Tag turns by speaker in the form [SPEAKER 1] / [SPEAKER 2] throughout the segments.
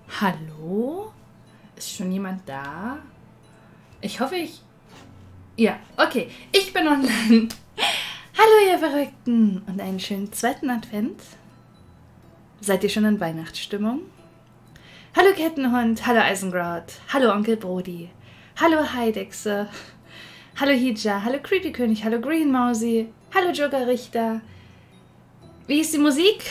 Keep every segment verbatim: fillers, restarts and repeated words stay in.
[SPEAKER 1] Hallo? Ist schon jemand da? Ich hoffe, ich... Ja, okay. Ich bin online. Hallo, ihr Verrückten. Und einen schönen zweiten Advent. Seid ihr schon in Weihnachtsstimmung? Hallo, Kettenhund. Hallo, Eisengrad. Hallo, Onkel Brody. Hallo, Heidexe. Hallo, Hija. Hallo, Creepy König. Hallo, Green Mausi. Hallo, Joker Richter. Wie ist die Musik?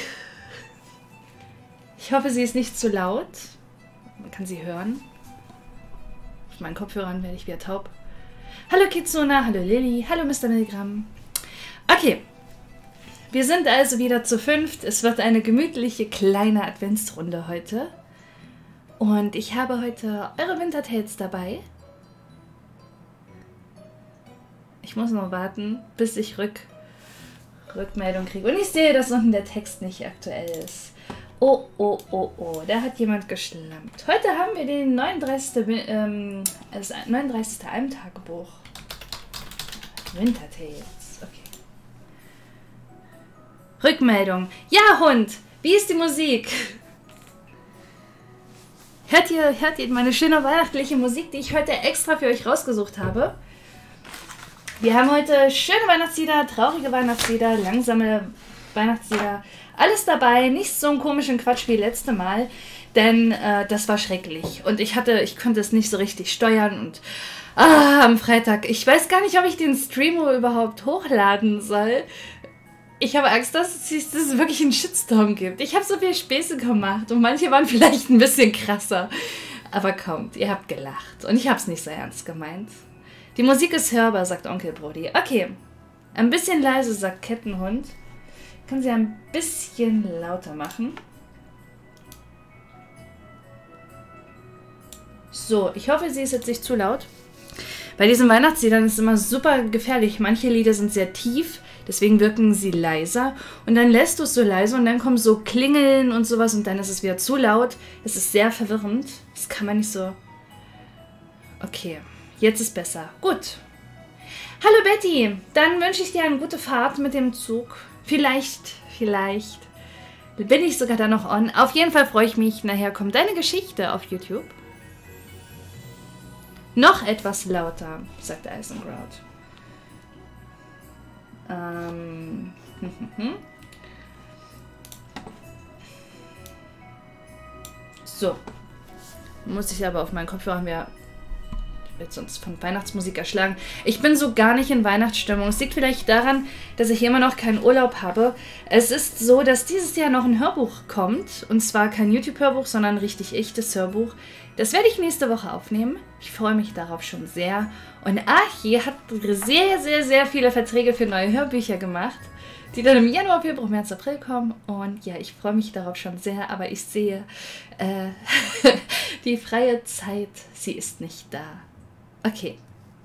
[SPEAKER 1] Ich hoffe, sie ist nicht zu laut. Man kann sie hören. Auf meinen Kopfhörern werde ich wieder taub. Hallo Kitsuna, hallo Lilly, hallo Mister Milgram. Okay, wir sind also wieder zu fünft. Es wird eine gemütliche kleine Adventsrunde heute. Und ich habe heute eure Wintertales dabei. Ich muss noch warten, bis ich Rück Rückmeldung kriege. Und ich sehe, dass unten der Text nicht aktuell ist. Oh, oh, oh, oh, da hat jemand geschlampt. Heute haben wir den neununddreißigsten Ähm, das neununddreißigsten Almtagebuch. Wintertales, okay. Rückmeldung. Ja, Hund, wie ist die Musik? Hört ihr, hört ihr meine schöne weihnachtliche Musik, die ich heute extra für euch rausgesucht habe? Wir haben heute schöne Weihnachtslieder, traurige Weihnachtslieder, langsame Weihnachtslieder. Alles dabei, nicht so einen komischen Quatsch wie letzte Mal, denn äh, das war schrecklich. Und ich hatte, ich konnte es nicht so richtig steuern und ah, am Freitag, ich weiß gar nicht, ob ich den Stream überhaupt hochladen soll. Ich habe Angst, dass es, dass es wirklich einen Shitstorm gibt. Ich habe so viel Späße gemacht und manche waren vielleicht ein bisschen krasser. Aber kommt, ihr habt gelacht und ich habe es nicht so ernst gemeint. Die Musik ist hörbar, sagt Onkel Brody. Okay, ein bisschen leise, sagt Kettenhund. Kann sie ein bisschen lauter machen. So, ich hoffe, sie ist jetzt nicht zu laut. Bei diesen Weihnachtsliedern ist es immer super gefährlich. Manche Lieder sind sehr tief, deswegen wirken sie leiser. Und dann lässt du es so leise und dann kommen so Klingeln und sowas und dann ist es wieder zu laut. Es ist sehr verwirrend. Das kann man nicht so... Okay, jetzt ist besser. Gut. Hallo Betty, dann wünsche ich dir eine gute Fahrt mit dem Zug. Vielleicht, vielleicht bin ich sogar da noch on. Auf jeden Fall freue ich mich. Nachher kommt deine Geschichte auf YouTube. Noch etwas lauter, sagt Eisengrout. Ähm. So. Muss ich aber auf meinen Kopfhörer mehr... wird sonst von Weihnachtsmusik erschlagen. Ich bin so gar nicht in Weihnachtsstimmung. Es liegt vielleicht daran, dass ich immer noch keinen Urlaub habe. Es ist so, dass dieses Jahr noch ein Hörbuch kommt. Und zwar kein YouTube-Hörbuch, sondern ein richtig echtes Hörbuch. Das werde ich nächste Woche aufnehmen. Ich freue mich darauf schon sehr. Und Archie hat sehr, sehr, sehr viele Verträge für neue Hörbücher gemacht, die dann im Januar, Februar, März, April kommen. Und ja, ich freue mich darauf schon sehr. Aber ich sehe, äh, die freie Zeit, sie ist nicht da. Okay.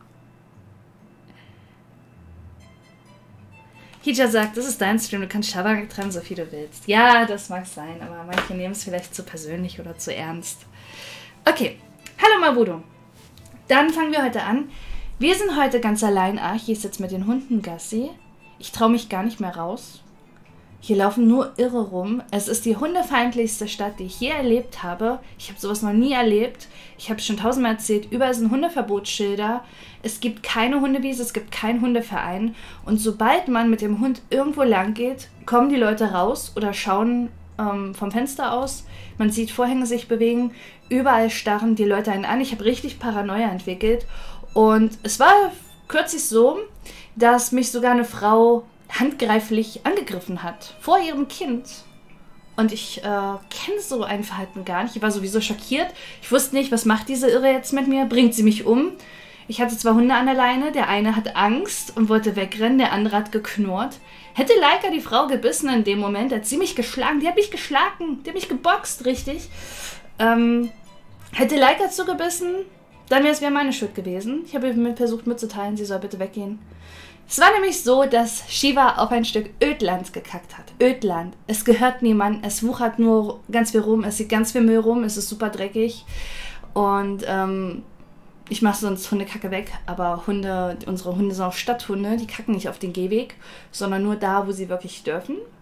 [SPEAKER 1] Hija sagt, das ist dein Stream, du kannst Schabernack treiben, so viel du willst. Ja, das mag sein, aber manche nehmen es vielleicht zu persönlich oder zu ernst. Okay. Hallo Mabudo. Dann fangen wir heute an. Wir sind heute ganz allein. Archie ist jetzt mit den Hunden Gassi. Ich traue mich gar nicht mehr raus. Hier laufen nur Irre rum. Es ist die hundefeindlichste Stadt, die ich je erlebt habe. Ich habe sowas noch nie erlebt. Ich habe es schon tausendmal erzählt. Überall sind Hundeverbotsschilder. Es gibt keine Hundewiese, es gibt keinen Hundeverein. Und sobald man mit dem Hund irgendwo lang geht, kommen die Leute raus oder schauen ähm, vom Fenster aus. Man sieht Vorhänge sich bewegen. Überall starren die Leute einen an. Ich habe richtig Paranoia entwickelt. Und es war kürzlich so, dass mich sogar eine Frau handgreiflich angegriffen hat, vor ihrem Kind. Und ich äh, kenne so ein Verhalten gar nicht. Ich war sowieso schockiert. Ich wusste nicht, was macht diese Irre jetzt mit mir? Bringt sie mich um? Ich hatte zwei Hunde an der Leine. Der eine hat Angst und wollte wegrennen. Der andere hat geknurrt. Hätte Laika die Frau gebissen in dem Moment, hat sie mich geschlagen. Die hat mich geschlagen. Die hat mich geboxt, richtig. Ähm, hätte Laika zugebissen, dann wäre es wieder meine Schuld gewesen. Ich habe mir versucht mitzuteilen, sie soll bitte weggehen. Es war nämlich so, dass Shiva auf ein Stück Ödland gekackt hat. Ödland. Es gehört niemandem. Es wuchert nur ganz viel rum. Es sieht ganz viel Müll rum. Es ist super dreckig. Und ähm, ich mache sonst Hundekacke weg. Aber Hunde, unsere Hunde sind auch Stadthunde. Die kacken nicht auf den Gehweg, sondern nur da, wo sie wirklich dürfen.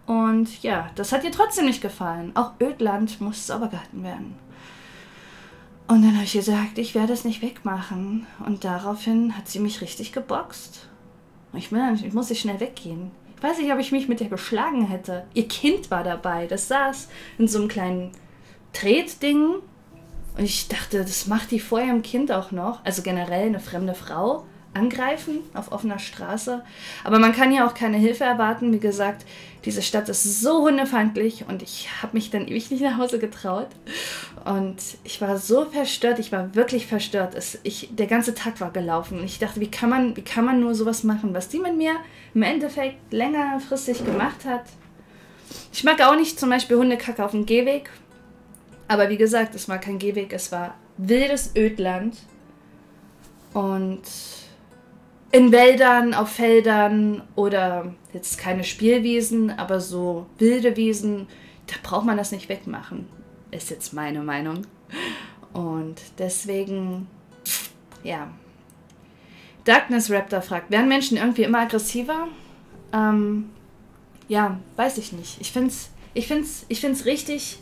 [SPEAKER 1] Und ja, das hat ihr trotzdem nicht gefallen. Auch Ödland muss sauber gehalten werden. Und dann habe ich gesagt, ich werde es nicht wegmachen. Und daraufhin hat sie mich richtig geboxt. Ich, ich muss schnell weggehen. Ich weiß nicht, ob ich mich mit ihr geschlagen hätte. Ihr Kind war dabei. Das saß in so einem kleinen Tretding. Und ich dachte, das macht die vor ihrem Kind auch noch. Also generell eine fremde Frau angreifen auf offener Straße. Aber man kann ja auch keine Hilfe erwarten. Wie gesagt, diese Stadt ist so hundefeindlich und ich habe mich dann ewig nicht nach Hause getraut. Und ich war so verstört, ich war wirklich verstört. Es, ich, der ganze Tag war gelaufen und ich dachte, wie kann man, wie kann man nur sowas machen, was die mit mir im Endeffekt längerfristig gemacht hat. Ich mag auch nicht zum Beispiel Hundekacke auf dem Gehweg. Aber wie gesagt, es war kein Gehweg, es war wildes Ödland. Und in Wäldern, auf Feldern oder jetzt keine Spielwiesen, aber so wilde Wiesen, da braucht man das nicht wegmachen. Ist jetzt meine Meinung. Und deswegen, ja. Darkness Raptor fragt, werden Menschen irgendwie immer aggressiver? Ähm, ja, weiß ich nicht. Ich find's, ich find's, ich find's richtig...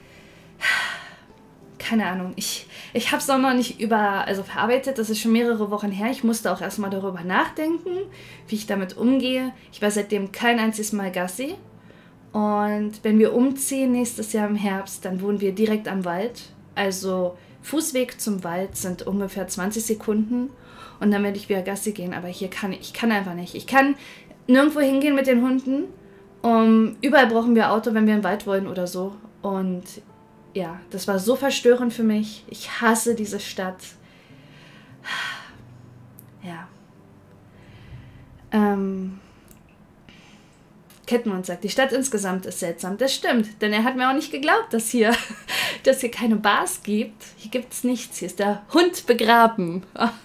[SPEAKER 1] Keine Ahnung, ich, ich habe es auch noch nicht über, also verarbeitet, das ist schon mehrere Wochen her. Ich musste auch erstmal darüber nachdenken, wie ich damit umgehe. Ich war seitdem kein einziges Mal Gassi. Und wenn wir umziehen nächstes Jahr im Herbst, dann wohnen wir direkt am Wald. Also Fußweg zum Wald sind ungefähr zwanzig Sekunden. Und dann werde ich wieder Gassi gehen. Aber hier kann ich, ich kann einfach nicht. Ich kann nirgendwo hingehen mit den Hunden. Um, überall brauchen wir Auto, wenn wir im Wald wollen oder so. Und ja, das war so verstörend für mich. Ich hasse diese Stadt. Ja. Ähm. Kettenmund sagt, die Stadt insgesamt ist seltsam. Das stimmt, denn er hat mir auch nicht geglaubt, dass hier, dass hier keine Bars gibt. Hier gibt es nichts. Hier ist der Hund begraben.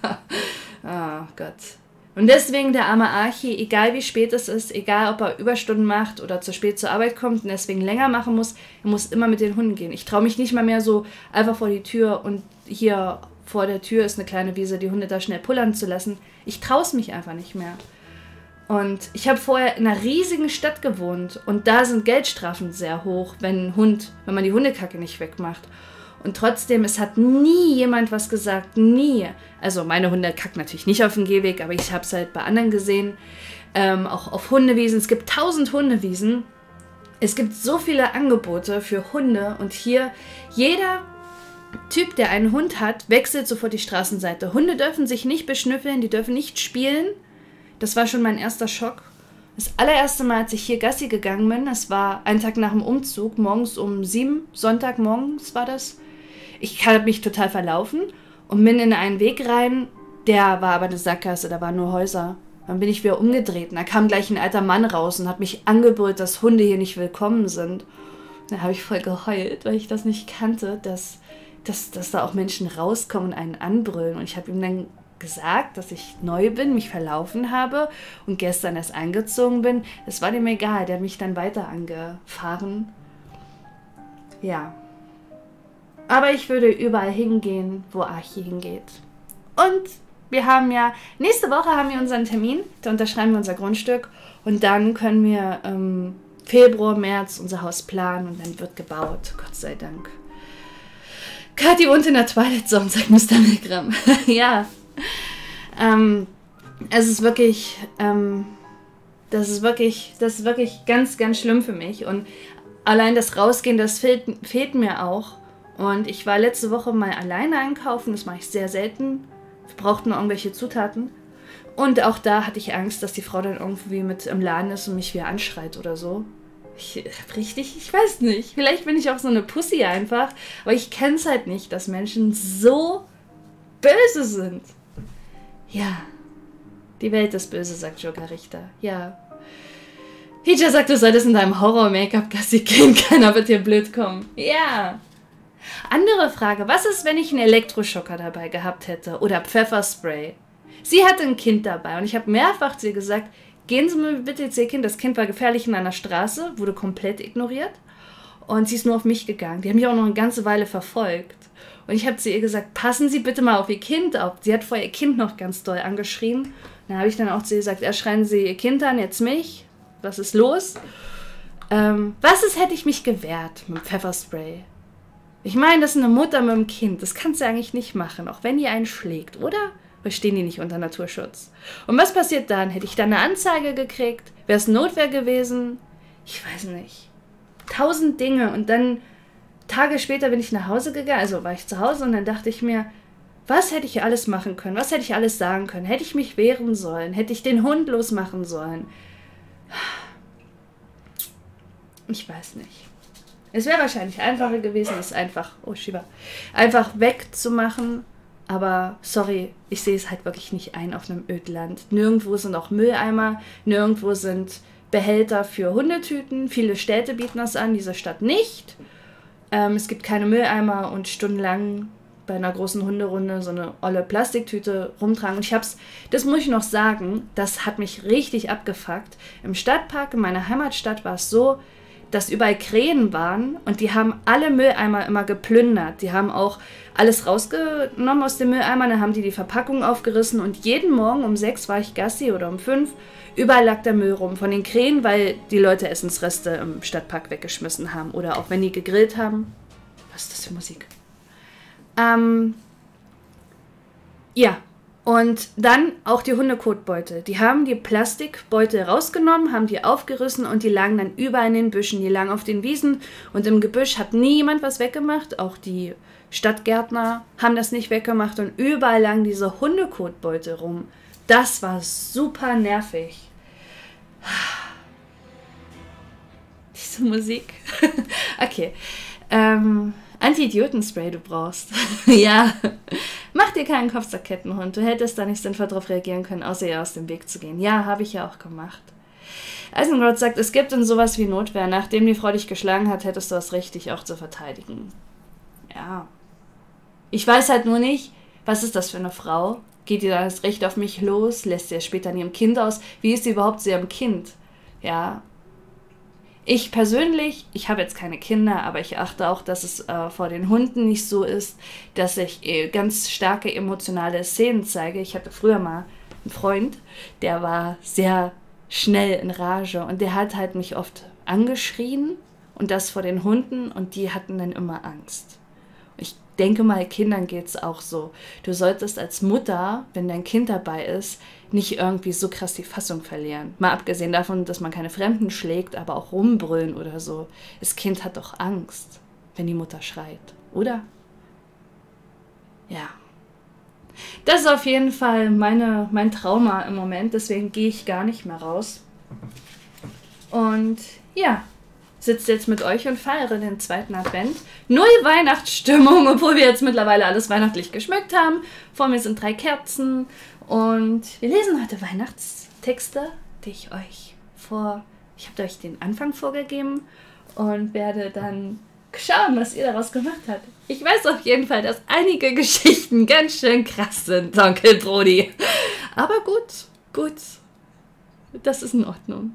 [SPEAKER 1] Oh Gott. Und deswegen der arme Archi, egal wie spät es ist, egal ob er Überstunden macht oder zu spät zur Arbeit kommt und deswegen länger machen muss, er muss immer mit den Hunden gehen. Ich traue mich nicht mal mehr so einfach vor die Tür und hier vor der Tür ist eine kleine Wiese, die Hunde da schnell pullern zu lassen. Ich traue es mich einfach nicht mehr. Und ich habe vorher in einer riesigen Stadt gewohnt und da sind Geldstrafen sehr hoch, wenn ein Hund, wenn man die Hundekacke nicht wegmacht. Und trotzdem, es hat nie jemand was gesagt, nie. Also meine Hunde kacken natürlich nicht auf dem Gehweg, aber ich habe es halt bei anderen gesehen. Ähm, auch auf Hundewiesen. Es gibt tausend Hundewiesen. Es gibt so viele Angebote für Hunde. Und hier, jeder Typ, der einen Hund hat, wechselt sofort die Straßenseite. Hunde dürfen sich nicht beschnüffeln, die dürfen nicht spielen. Das war schon mein erster Schock. Das allererste Mal, als ich hier Gassi gegangen bin, das war ein Tag nach dem Umzug, morgens um sieben, Sonntagmorgens war das. Ich habe mich total verlaufen und bin in einen Weg rein, der war aber eine Sackgasse, da waren nur Häuser. Dann bin ich wieder umgedreht und da kam gleich ein alter Mann raus und hat mich angebrüllt, dass Hunde hier nicht willkommen sind. Da habe ich voll geheult, weil ich das nicht kannte, dass, dass, dass da auch Menschen rauskommen und einen anbrüllen. Und ich habe ihm dann gesagt, dass ich neu bin, mich verlaufen habe und gestern erst eingezogen bin. Es war dem egal, der hat mich dann weiter angefahren. Ja. Aber ich würde überall hingehen, wo Archi hingeht. Und wir haben ja, nächste Woche haben wir unseren Termin, da unterschreiben wir unser Grundstück und dann können wir im Februar, März unser Haus planen und dann wird gebaut, Gott sei Dank. Kathi wohnt in der Twilight Zone, sagt Mister Milgram. Ja. Ähm, es ist wirklich, ähm, das ist wirklich, das ist wirklich ganz, ganz schlimm für mich und allein das Rausgehen, das fehlt, fehlt mir auch. Und ich war letzte Woche mal alleine einkaufen, das mache ich sehr selten. Wir brauchten irgendwelche Zutaten. Und auch da hatte ich Angst, dass die Frau dann irgendwie mit im Laden ist und mich wieder anschreit oder so. Ich, richtig, ich weiß nicht. Vielleicht bin ich auch so eine Pussy einfach. Aber ich kenne es halt nicht, dass Menschen so böse sind. Ja, die Welt ist böse, sagt Joker Richter. Ja. Hija sagt, du solltest in deinem Horror-Make-up Gassi gehen, keiner wird dir blöd kommen. Ja. Andere Frage, was ist, wenn ich einen Elektroschocker dabei gehabt hätte oder Pfefferspray? Sie hatte ein Kind dabei und ich habe mehrfach zu ihr gesagt, gehen Sie mal bitte zu Ihr Kind, das Kind war gefährlich in einer Straße, wurde komplett ignoriert und sie ist nur auf mich gegangen. Die haben mich auch noch eine ganze Weile verfolgt. Und ich habe zu ihr gesagt, passen Sie bitte mal auf Ihr Kind auf. Sie hat vorher ihr Kind noch ganz doll angeschrien. Da habe ich dann auch zu ihr gesagt, erst schreien Sie Ihr Kind an, jetzt mich. Was ist los? Ähm, was ist, hätte ich mich gewehrt mit dem Pfefferspray? Ich meine, das ist eine Mutter mit einem Kind. Das kannst du eigentlich nicht machen, auch wenn die einen schlägt, oder? Oder stehen die nicht unter Naturschutz? Und was passiert dann? Hätte ich dann eine Anzeige gekriegt? Wäre es Notwehr gewesen? Ich weiß nicht. Tausend Dinge. Und dann, Tage später bin ich nach Hause gegangen, also war ich zu Hause und dann dachte ich mir, was hätte ich alles machen können? Was hätte ich alles sagen können? Hätte ich mich wehren sollen? Hätte ich den Hund losmachen sollen? Ich weiß nicht. Es wäre wahrscheinlich einfacher gewesen, es einfach, oh Shiva, einfach wegzumachen. Aber sorry, ich sehe es halt wirklich nicht ein auf einem Ödland. Nirgendwo sind auch Mülleimer, nirgendwo sind Behälter für Hundetüten. Viele Städte bieten das an, diese Stadt nicht. Ähm, es gibt keine Mülleimer und stundenlang bei einer großen Hunderunde so eine olle Plastiktüte rumtragen. Und ich hab's, das muss ich noch sagen, das hat mich richtig abgefuckt. Im Stadtpark in meiner Heimatstadt war es so, dass überall Krähen waren und die haben alle Mülleimer immer geplündert. Die haben auch alles rausgenommen aus dem Mülleimer, dann haben die die Verpackung aufgerissen und jeden Morgen um sechs war ich Gassi oder um fünf, überall lag der Müll rum von den Krähen, weil die Leute Essensreste im Stadtpark weggeschmissen haben oder auch wenn die gegrillt haben. Was ist das für Musik? Ähm, ja, und dann auch die Hundekotbeutel. Die haben die Plastikbeutel rausgenommen, haben die aufgerissen und die lagen dann überall in den Büschen. Die lagen auf den Wiesen und im Gebüsch hat nie jemand was weggemacht. Auch die Stadtgärtner haben das nicht weggemacht und überall lagen diese Hundekotbeutel rum. Das war super nervig. Diese Musik. Okay. Ähm... Anti-Idioten-Spray du brauchst. Ja. Mach dir keinen Kopfsackkettenhund. Du hättest da nicht sinnvoll darauf reagieren können, außer ihr aus dem Weg zu gehen. Ja, habe ich ja auch gemacht. Eisengrod sagt, es gibt in sowas wie Notwehr. Nachdem die Frau dich geschlagen hat, hättest du das richtig auch zu verteidigen. Ja. Ich weiß halt nur nicht, was ist das für eine Frau? Geht die da das Recht auf mich los? Lässt sie ja später an ihrem Kind aus? Wie ist sie überhaupt zu ihrem Kind? Ja. Ich persönlich, ich habe jetzt keine Kinder, aber ich achte auch, dass es äh, vor den Hunden nicht so ist, dass ich äh, ganz starke emotionale Szenen zeige. Ich hatte früher mal einen Freund, der war sehr schnell in Rage und der hat halt mich oft angeschrien und das vor den Hunden und die hatten dann immer Angst. Ich denke mal, Kindern geht es auch so. Du solltest als Mutter, wenn dein Kind dabei ist, nicht irgendwie so krass die Fassung verlieren. Mal abgesehen davon, dass man keine Fremden schlägt, aber auch rumbrüllen oder so. Das Kind hat doch Angst, wenn die Mutter schreit, oder? Ja. Das ist auf jeden Fall meine, mein Trauma im Moment, deswegen gehe ich gar nicht mehr raus. Und ja, sitze jetzt mit euch und feiere den zweiten Advent. Null Weihnachtsstimmung, obwohl wir jetzt mittlerweile alles weihnachtlich geschmückt haben. Vor mir sind drei Kerzen und wir lesen heute Weihnachtstexte, die ich euch vor... Ich habe euch den Anfang vorgegeben und werde dann schauen, was ihr daraus gemacht habt. Ich weiß auf jeden Fall, dass einige Geschichten ganz schön krass sind, Onkel Brody. Aber gut, gut. Das ist in Ordnung.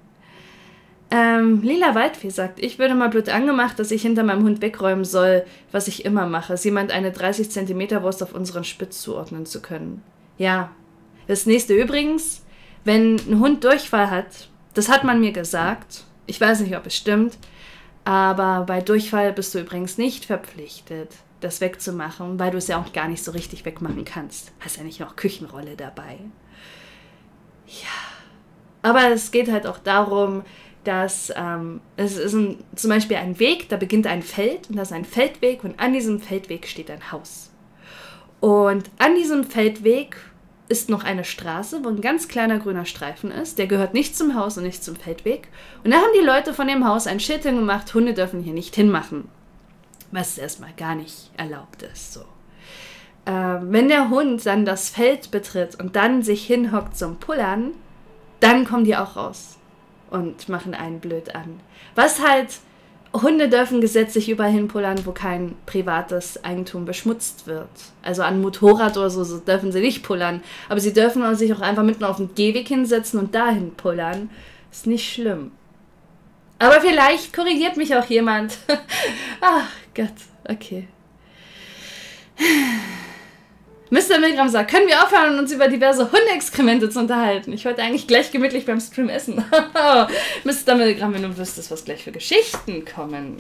[SPEAKER 1] Ähm, Lila Waldfee sagt, ich würde mal blöd angemacht, dass ich hinter meinem Hund wegräumen soll, was ich immer mache. Es jemand eine dreißig Zentimeter Wurst auf unseren Spitz zuordnen zu können. Ja. Das nächste übrigens, wenn ein Hund Durchfall hat, das hat man mir gesagt, ich weiß nicht, ob es stimmt, aber bei Durchfall bist du übrigens nicht verpflichtet, das wegzumachen, weil du es ja auch gar nicht so richtig wegmachen kannst. Hast ja nicht noch Küchenrolle dabei. Ja. Aber es geht halt auch darum, dass ähm, es ist ein, zum Beispiel ein Weg, da beginnt ein Feld und das ist ein Feldweg und an diesem Feldweg steht ein Haus. Und an diesem Feldweg ist noch eine Straße, wo ein ganz kleiner grüner Streifen ist. Der gehört nicht zum Haus und nicht zum Feldweg. Und da haben die Leute von dem Haus ein Schild hingemacht, Hunde dürfen hier nicht hinmachen. Was erstmal gar nicht erlaubt ist. So. Äh, wenn der Hund dann das Feld betritt und dann sich hinhockt zum Pullern, dann kommen die auch raus und machen einen blöd an. Was halt, Hunde dürfen gesetzlich überall hinpullern, wo kein privates Eigentum beschmutzt wird. Also an Motorrad oder so, so dürfen sie nicht pullern. Aber sie dürfen sich auch einfach mitten auf den Gehweg hinsetzen und dahin pullern. Ist nicht schlimm. Aber vielleicht korrigiert mich auch jemand. Ach Gott, okay. Mister Milgram sagt, können wir aufhören, uns über diverse Hundeexkremente zu unterhalten? Ich wollte eigentlich gleich gemütlich beim Stream essen. Mister Milgram, wenn du wüsstest, was gleich für Geschichten kommen.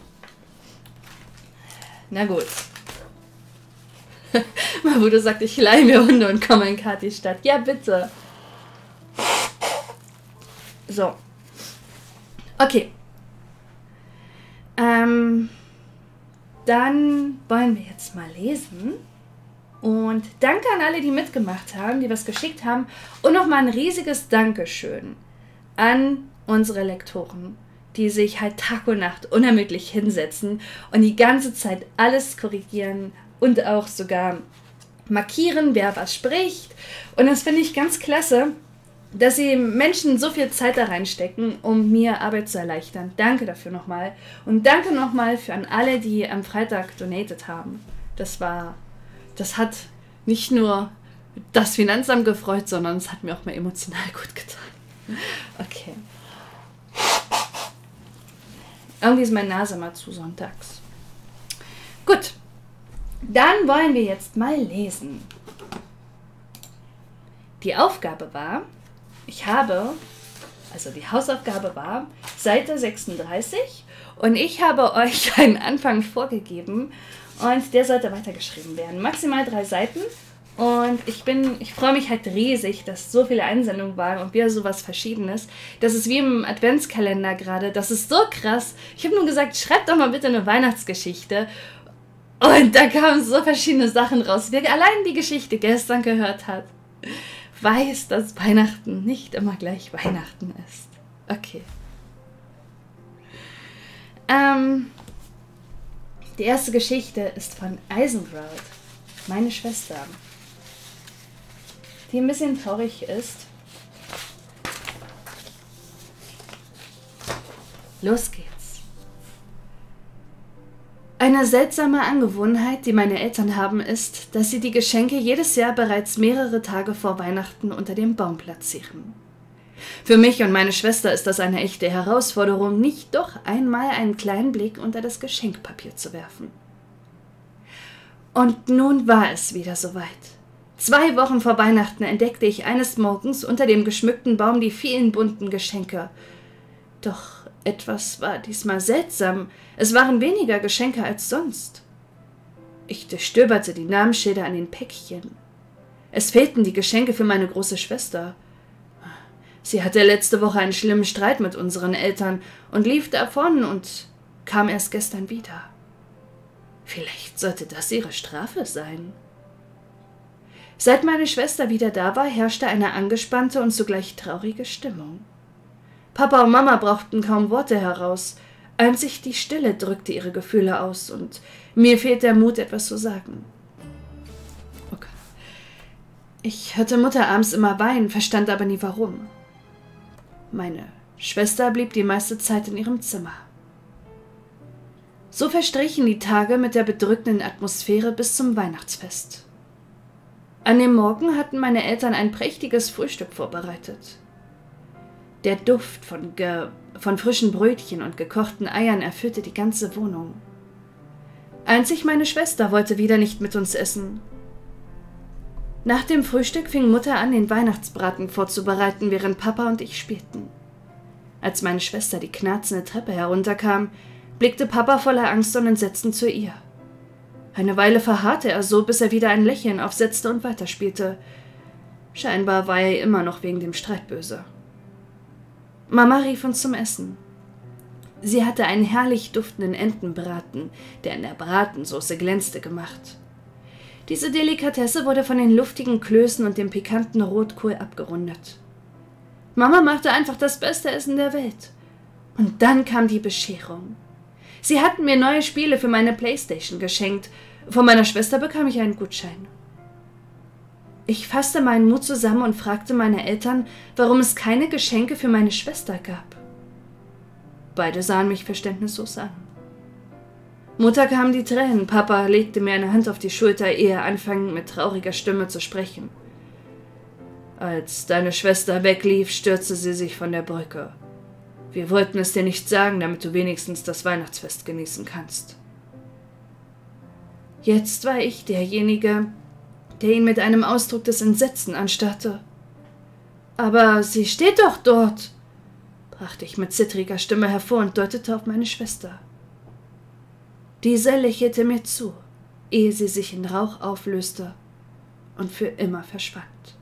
[SPEAKER 1] Na gut. Mabudo sagt, ich leihe mir Hunde und komme in Kati-Stadt. Ja, bitte. So. Okay. Ähm, dann wollen wir jetzt mal lesen. Und danke an alle, die mitgemacht haben, die was geschickt haben. Und nochmal ein riesiges Dankeschön an unsere Lektoren, die sich halt Tag und Nacht unermüdlich hinsetzen und die ganze Zeit alles korrigieren und auch sogar markieren, wer was spricht. Und das finde ich ganz klasse, dass sie Menschen so viel Zeit da reinstecken, um mir Arbeit zu erleichtern. Danke dafür nochmal. Und danke nochmal für an alle, die am Freitag donated haben. Das war... Das hat nicht nur das Finanzamt gefreut, sondern es hat mir auch mal emotional gut getan. Okay. Irgendwie ist meine Nase mal zu sonntags. Gut. Dann wollen wir jetzt mal lesen. Die Aufgabe war, ich habe, also die Hausaufgabe war, Seite sechsunddreißig und ich habe euch einen Anfang vorgegeben, und der sollte weitergeschrieben werden. Maximal drei Seiten. Und ich bin, ich freue mich halt riesig, dass so viele Einsendungen waren und wieder sowas Verschiedenes. Das ist wie im Adventskalender gerade. Das ist so krass. Ich habe nur gesagt, schreibt doch mal bitte eine Weihnachtsgeschichte. Und da kamen so verschiedene Sachen raus. Wer allein die Geschichte gestern gehört hat, weiß, dass Weihnachten nicht immer gleich Weihnachten ist. Okay. Ähm... Die erste Geschichte ist von Eisengrout, meine Schwester, die ein bisschen traurig ist. Los geht's. Eine seltsame Angewohnheit, die meine Eltern haben, ist, dass sie die Geschenke jedes Jahr bereits mehrere Tage vor Weihnachten unter dem Baum platzieren. Für mich und meine Schwester ist das eine echte Herausforderung, nicht doch einmal einen kleinen Blick unter das Geschenkpapier zu werfen. Und nun war es wieder soweit. Zwei Wochen vor Weihnachten entdeckte ich eines Morgens unter dem geschmückten Baum die vielen bunten Geschenke. Doch etwas war diesmal seltsam. Es waren weniger Geschenke als sonst. Ich durchstöberte die Namensschilder an den Päckchen. Es fehlten die Geschenke für meine große Schwester. Sie hatte letzte Woche einen schlimmen Streit mit unseren Eltern und lief davon und kam erst gestern wieder. Vielleicht sollte das ihre Strafe sein. Seit meine Schwester wieder da war, herrschte eine angespannte und zugleich traurige Stimmung. Papa und Mama brauchten kaum Worte heraus, einzig die Stille drückte ihre Gefühle aus und mir fehlt der Mut, etwas zu sagen. Okay. Ich hörte Mutter abends immer weinen, verstand aber nie warum. Meine Schwester blieb die meiste Zeit in ihrem Zimmer. So verstrichen die Tage mit der bedrückenden Atmosphäre bis zum Weihnachtsfest. An dem Morgen hatten meine Eltern ein prächtiges Frühstück vorbereitet. Der Duft von, ge von frischen Brötchen und gekochten Eiern erfüllte die ganze Wohnung. Einzig meine Schwester wollte wieder nicht mit uns essen. Nach dem Frühstück fing Mutter an, den Weihnachtsbraten vorzubereiten, während Papa und ich spielten. Als meine Schwester die knarzende Treppe herunterkam, blickte Papa voller Angst und Entsetzen zu ihr. Eine Weile verharrte er so, bis er wieder ein Lächeln aufsetzte und weiterspielte. Scheinbar war er immer noch wegen dem Streit böse. Mama rief uns zum Essen. Sie hatte einen herrlich duftenden Entenbraten, der in der Bratensoße glänzte, gemacht. Diese Delikatesse wurde von den luftigen Klößen und dem pikanten Rotkohl abgerundet. Mama machte einfach das beste Essen der Welt. Und dann kam die Bescherung. Sie hatten mir neue Spiele für meine Playstation geschenkt. Von meiner Schwester bekam ich einen Gutschein. Ich fasste meinen Mut zusammen und fragte meine Eltern, warum es keine Geschenke für meine Schwester gab. Beide sahen mich verständnislos an. Mutter kamen die Tränen, Papa legte mir eine Hand auf die Schulter, ehe er anfing, mit trauriger Stimme zu sprechen. Als deine Schwester weglief, stürzte sie sich von der Brücke. Wir wollten es dir nicht sagen, damit du wenigstens das Weihnachtsfest genießen kannst. Jetzt war ich derjenige, der ihn mit einem Ausdruck des Entsetzens anstarrte. »Aber sie steht doch dort«, brachte ich mit zittriger Stimme hervor und deutete auf meine Schwester. Diese lächelte mir zu, ehe sie sich in Rauch auflöste und für immer verschwand.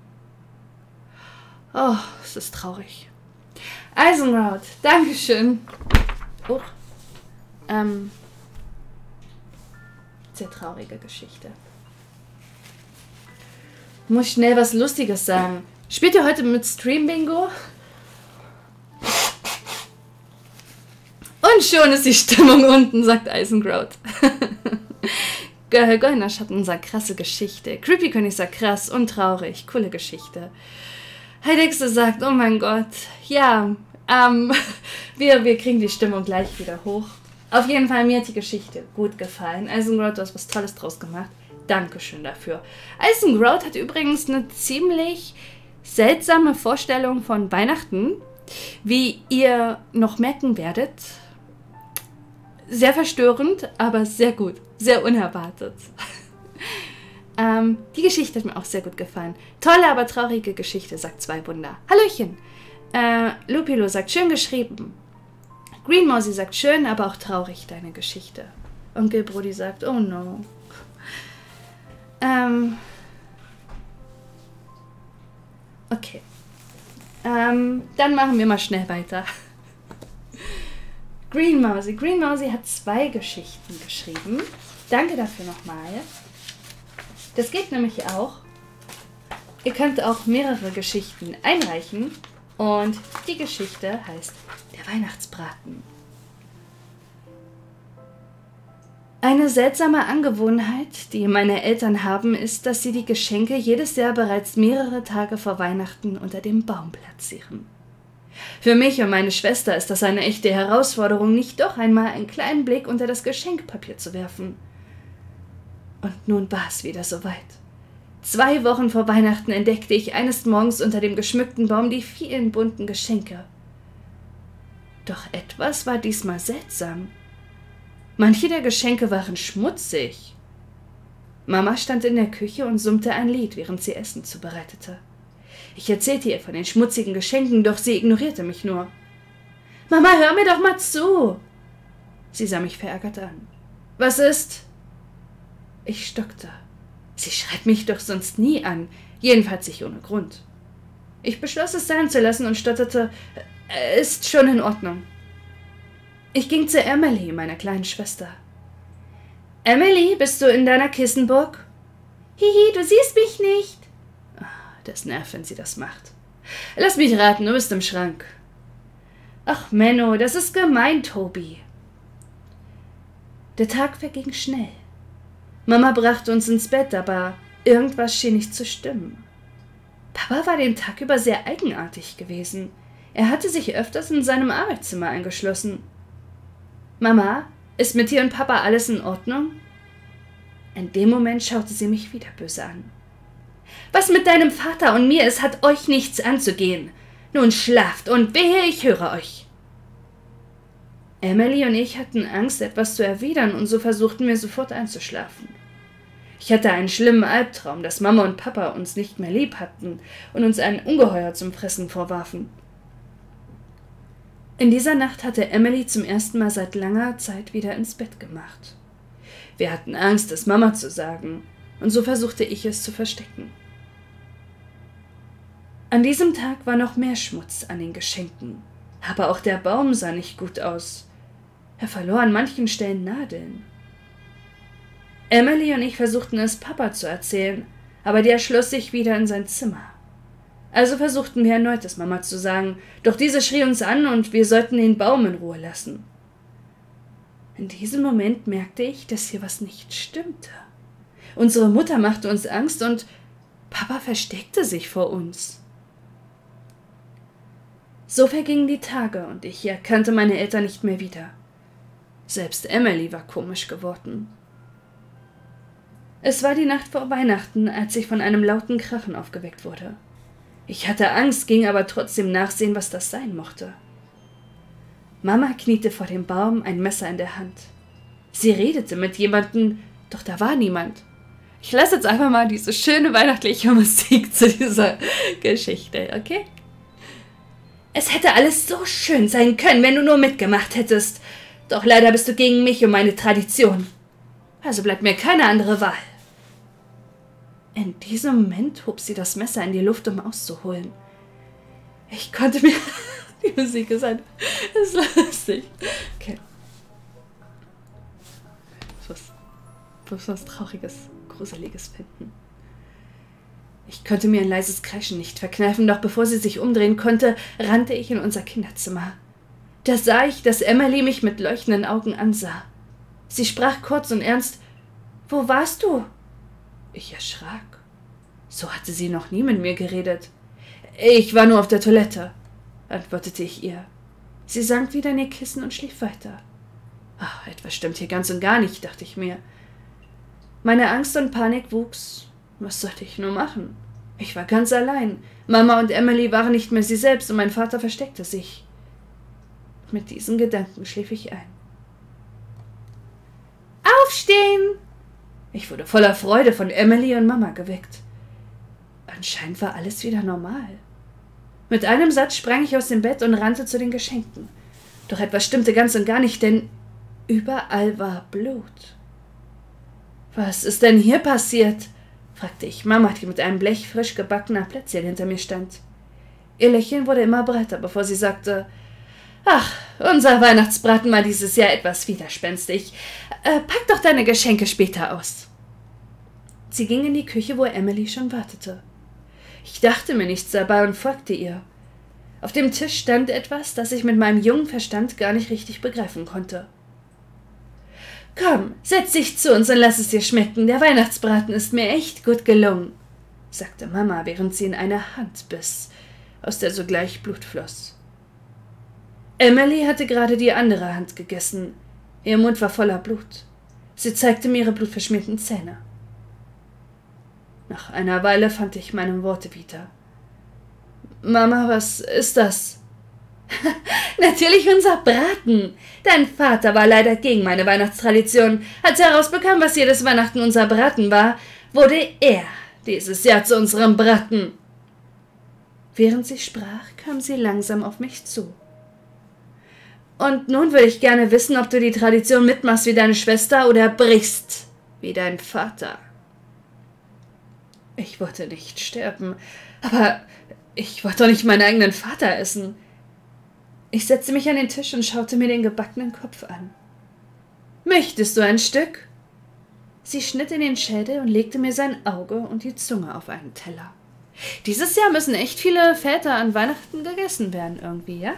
[SPEAKER 1] Oh, es ist traurig. Eisenrod, Dankeschön. Oh, ähm, sehr traurige Geschichte. Muss schnell was Lustiges sagen. Spielt ihr heute mit Stream Bingo? Und schon ist die Stimmung unten, sagt Eisengrout. Goldener Schatten sagt krasse Geschichte. Creepy König sagt krass und traurig. Coole Geschichte. Heidexe sagt, oh mein Gott. Ja, ähm, wir, wir kriegen die Stimmung gleich wieder hoch. Auf jeden Fall, mir hat die Geschichte gut gefallen. Eisengrout, du hast was Tolles draus gemacht. Dankeschön dafür. Eisengrout hat übrigens eine ziemlich seltsame Vorstellung von Weihnachten, wie ihr noch merken werdet. Sehr verstörend, aber sehr gut. Sehr unerwartet. ähm, die Geschichte hat mir auch sehr gut gefallen. Tolle, aber traurige Geschichte, sagt zwei Wunder. Hallöchen. Äh, Lupilo sagt, schön geschrieben. Green Mousy sagt, schön, aber auch traurig, deine Geschichte. Onkel Brody sagt, oh no. Ähm. Okay. Ähm, dann machen wir mal schnell weiter. Green Mousy. Green Mousy hat zwei Geschichten geschrieben. Danke dafür nochmal. Das geht nämlich auch. Ihr könnt auch mehrere Geschichten einreichen. Und die Geschichte heißt Der Weihnachtsbraten. Eine seltsame Angewohnheit, die meine Eltern haben, ist, dass sie die Geschenke jedes Jahr bereits mehrere Tage vor Weihnachten unter dem Baum platzieren. Für mich und meine Schwester ist das eine echte Herausforderung, nicht doch einmal einen kleinen Blick unter das Geschenkpapier zu werfen. Und nun war es wieder soweit. Zwei Wochen vor Weihnachten entdeckte ich eines Morgens unter dem geschmückten Baum die vielen bunten Geschenke. Doch etwas war diesmal seltsam. Manche der Geschenke waren schmutzig. Mama stand in der Küche und summte ein Lied, während sie Essen zubereitete. Ich erzählte ihr von den schmutzigen Geschenken, doch sie ignorierte mich nur. »Mama, hör mir doch mal zu!« Sie sah mich verärgert an. »Was ist?« Ich stockte. Sie schreit mich doch sonst nie an, jedenfalls nicht ohne Grund. Ich beschloss, es sein zu lassen und stotterte, »Ist schon in Ordnung.« Ich ging zu Emily, meiner kleinen Schwester. »Emily, bist du in deiner Kissenburg?« »Hihi, du siehst mich nicht.« Das nervt, wenn sie das macht. »Lass mich raten, du bist im Schrank.« »Ach, Menno, das ist gemein, Tobi.« Der Tag verging schnell. Mama brachte uns ins Bett, aber irgendwas schien nicht zu stimmen. Papa war den Tag über sehr eigenartig gewesen. Er hatte sich öfters in seinem Arbeitszimmer eingeschlossen. »Mama, ist mit dir und Papa alles in Ordnung?« In dem Moment schaute sie mich wieder böse an. »Was mit deinem Vater und mir ist, hat euch nichts anzugehen. Nun schlaft und wehe, ich höre euch.« Emily und ich hatten Angst, etwas zu erwidern, und so versuchten wir sofort einzuschlafen. Ich hatte einen schlimmen Albtraum, dass Mama und Papa uns nicht mehr lieb hatten und uns ein Ungeheuer zum Fressen vorwarfen. In dieser Nacht hatte Emily zum ersten Mal seit langer Zeit wieder ins Bett gemacht. Wir hatten Angst, es Mama zu sagen, und so versuchte ich es zu verstecken. An diesem Tag war noch mehr Schmutz an den Geschenken, aber auch der Baum sah nicht gut aus. Er verlor an manchen Stellen Nadeln. Emily und ich versuchten es Papa zu erzählen, aber der schloss sich wieder in sein Zimmer. Also versuchten wir erneut, es Mama zu sagen, doch diese schrie uns an und wir sollten den Baum in Ruhe lassen. In diesem Moment merkte ich, dass hier was nicht stimmte. Unsere Mutter machte uns Angst und Papa versteckte sich vor uns. So vergingen die Tage und ich erkannte meine Eltern nicht mehr wieder. Selbst Emily war komisch geworden. Es war die Nacht vor Weihnachten, als ich von einem lauten Krachen aufgeweckt wurde. Ich hatte Angst, ging aber trotzdem nachsehen, was das sein mochte. Mama kniete vor dem Baum, ein Messer in der Hand. Sie redete mit jemandem, doch da war niemand. Ich lasse jetzt einfach mal diese schöne weihnachtliche Musik zu dieser Geschichte, okay? Es hätte alles so schön sein können, wenn du nur mitgemacht hättest. Doch leider bist du gegen mich und meine Tradition. Also bleibt mir keine andere Wahl. In diesem Moment hob sie das Messer in die Luft, um auszuholen. Ich konnte mir... Die Musik ist ein... Das ist lustig. Okay. Ich muss, ich muss was Trauriges, Gruseliges finden. Ich konnte mir ein leises Kreischen nicht verkneifen, doch bevor sie sich umdrehen konnte, rannte ich in unser Kinderzimmer. Da sah ich, dass Emily mich mit leuchtenden Augen ansah. Sie sprach kurz und ernst: »Wo warst du?« Ich erschrak. So hatte sie noch nie mit mir geredet. »Ich war nur auf der Toilette«, antwortete ich ihr. Sie sank wieder in ihr Kissen und schlief weiter. Ach, etwas stimmt hier ganz und gar nicht, dachte ich mir. Meine Angst und Panik wuchs. Was sollte ich nur machen? Ich war ganz allein. Mama und Emily waren nicht mehr sie selbst und mein Vater versteckte sich. Mit diesen Gedanken schlief ich ein. »Aufstehen!« Ich wurde voller Freude von Emily und Mama geweckt. Anscheinend war alles wieder normal. Mit einem Satz sprang ich aus dem Bett und rannte zu den Geschenken. Doch etwas stimmte ganz und gar nicht, denn überall war Blut. »Was ist denn hier passiert?« fragte ich Mama, die mit einem Blech frisch gebackener Plätzchen hinter mir stand. Ihr Lächeln wurde immer breiter, bevor sie sagte: »Ach, unser Weihnachtsbraten war dieses Jahr etwas widerspenstig. Äh, pack doch deine Geschenke später aus.« Sie ging in die Küche, wo Emily schon wartete. Ich dachte mir nichts dabei und folgte ihr. Auf dem Tisch stand etwas, das ich mit meinem jungen Verstand gar nicht richtig begreifen konnte. »Komm, setz dich zu uns und lass es dir schmecken. Der Weihnachtsbraten ist mir echt gut gelungen«, sagte Mama, während sie in eine Hand biss, aus der sogleich Blut floss. Emily hatte gerade die andere Hand gegessen. Ihr Mund war voller Blut. Sie zeigte mir ihre blutverschmierten Zähne. Nach einer Weile fand ich meine Worte wieder. »Mama, was ist das?« »Natürlich unser Braten. Dein Vater war leider gegen meine Weihnachtstradition. Als er herausbekam, was jedes Weihnachten unser Braten war, wurde er dieses Jahr zu unserem Braten.« Während sie sprach, kam sie langsam auf mich zu. »Und nun würde ich gerne wissen, ob du die Tradition mitmachst wie deine Schwester oder brichst wie dein Vater.« Ich wollte nicht sterben, aber ich wollte doch nicht meinen eigenen Vater essen. Ich setzte mich an den Tisch und schaute mir den gebackenen Kopf an. »Möchtest du ein Stück?« Sie schnitt in den Schädel und legte mir sein Auge und die Zunge auf einen Teller. Dieses Jahr müssen echt viele Väter an Weihnachten gegessen werden irgendwie, ja?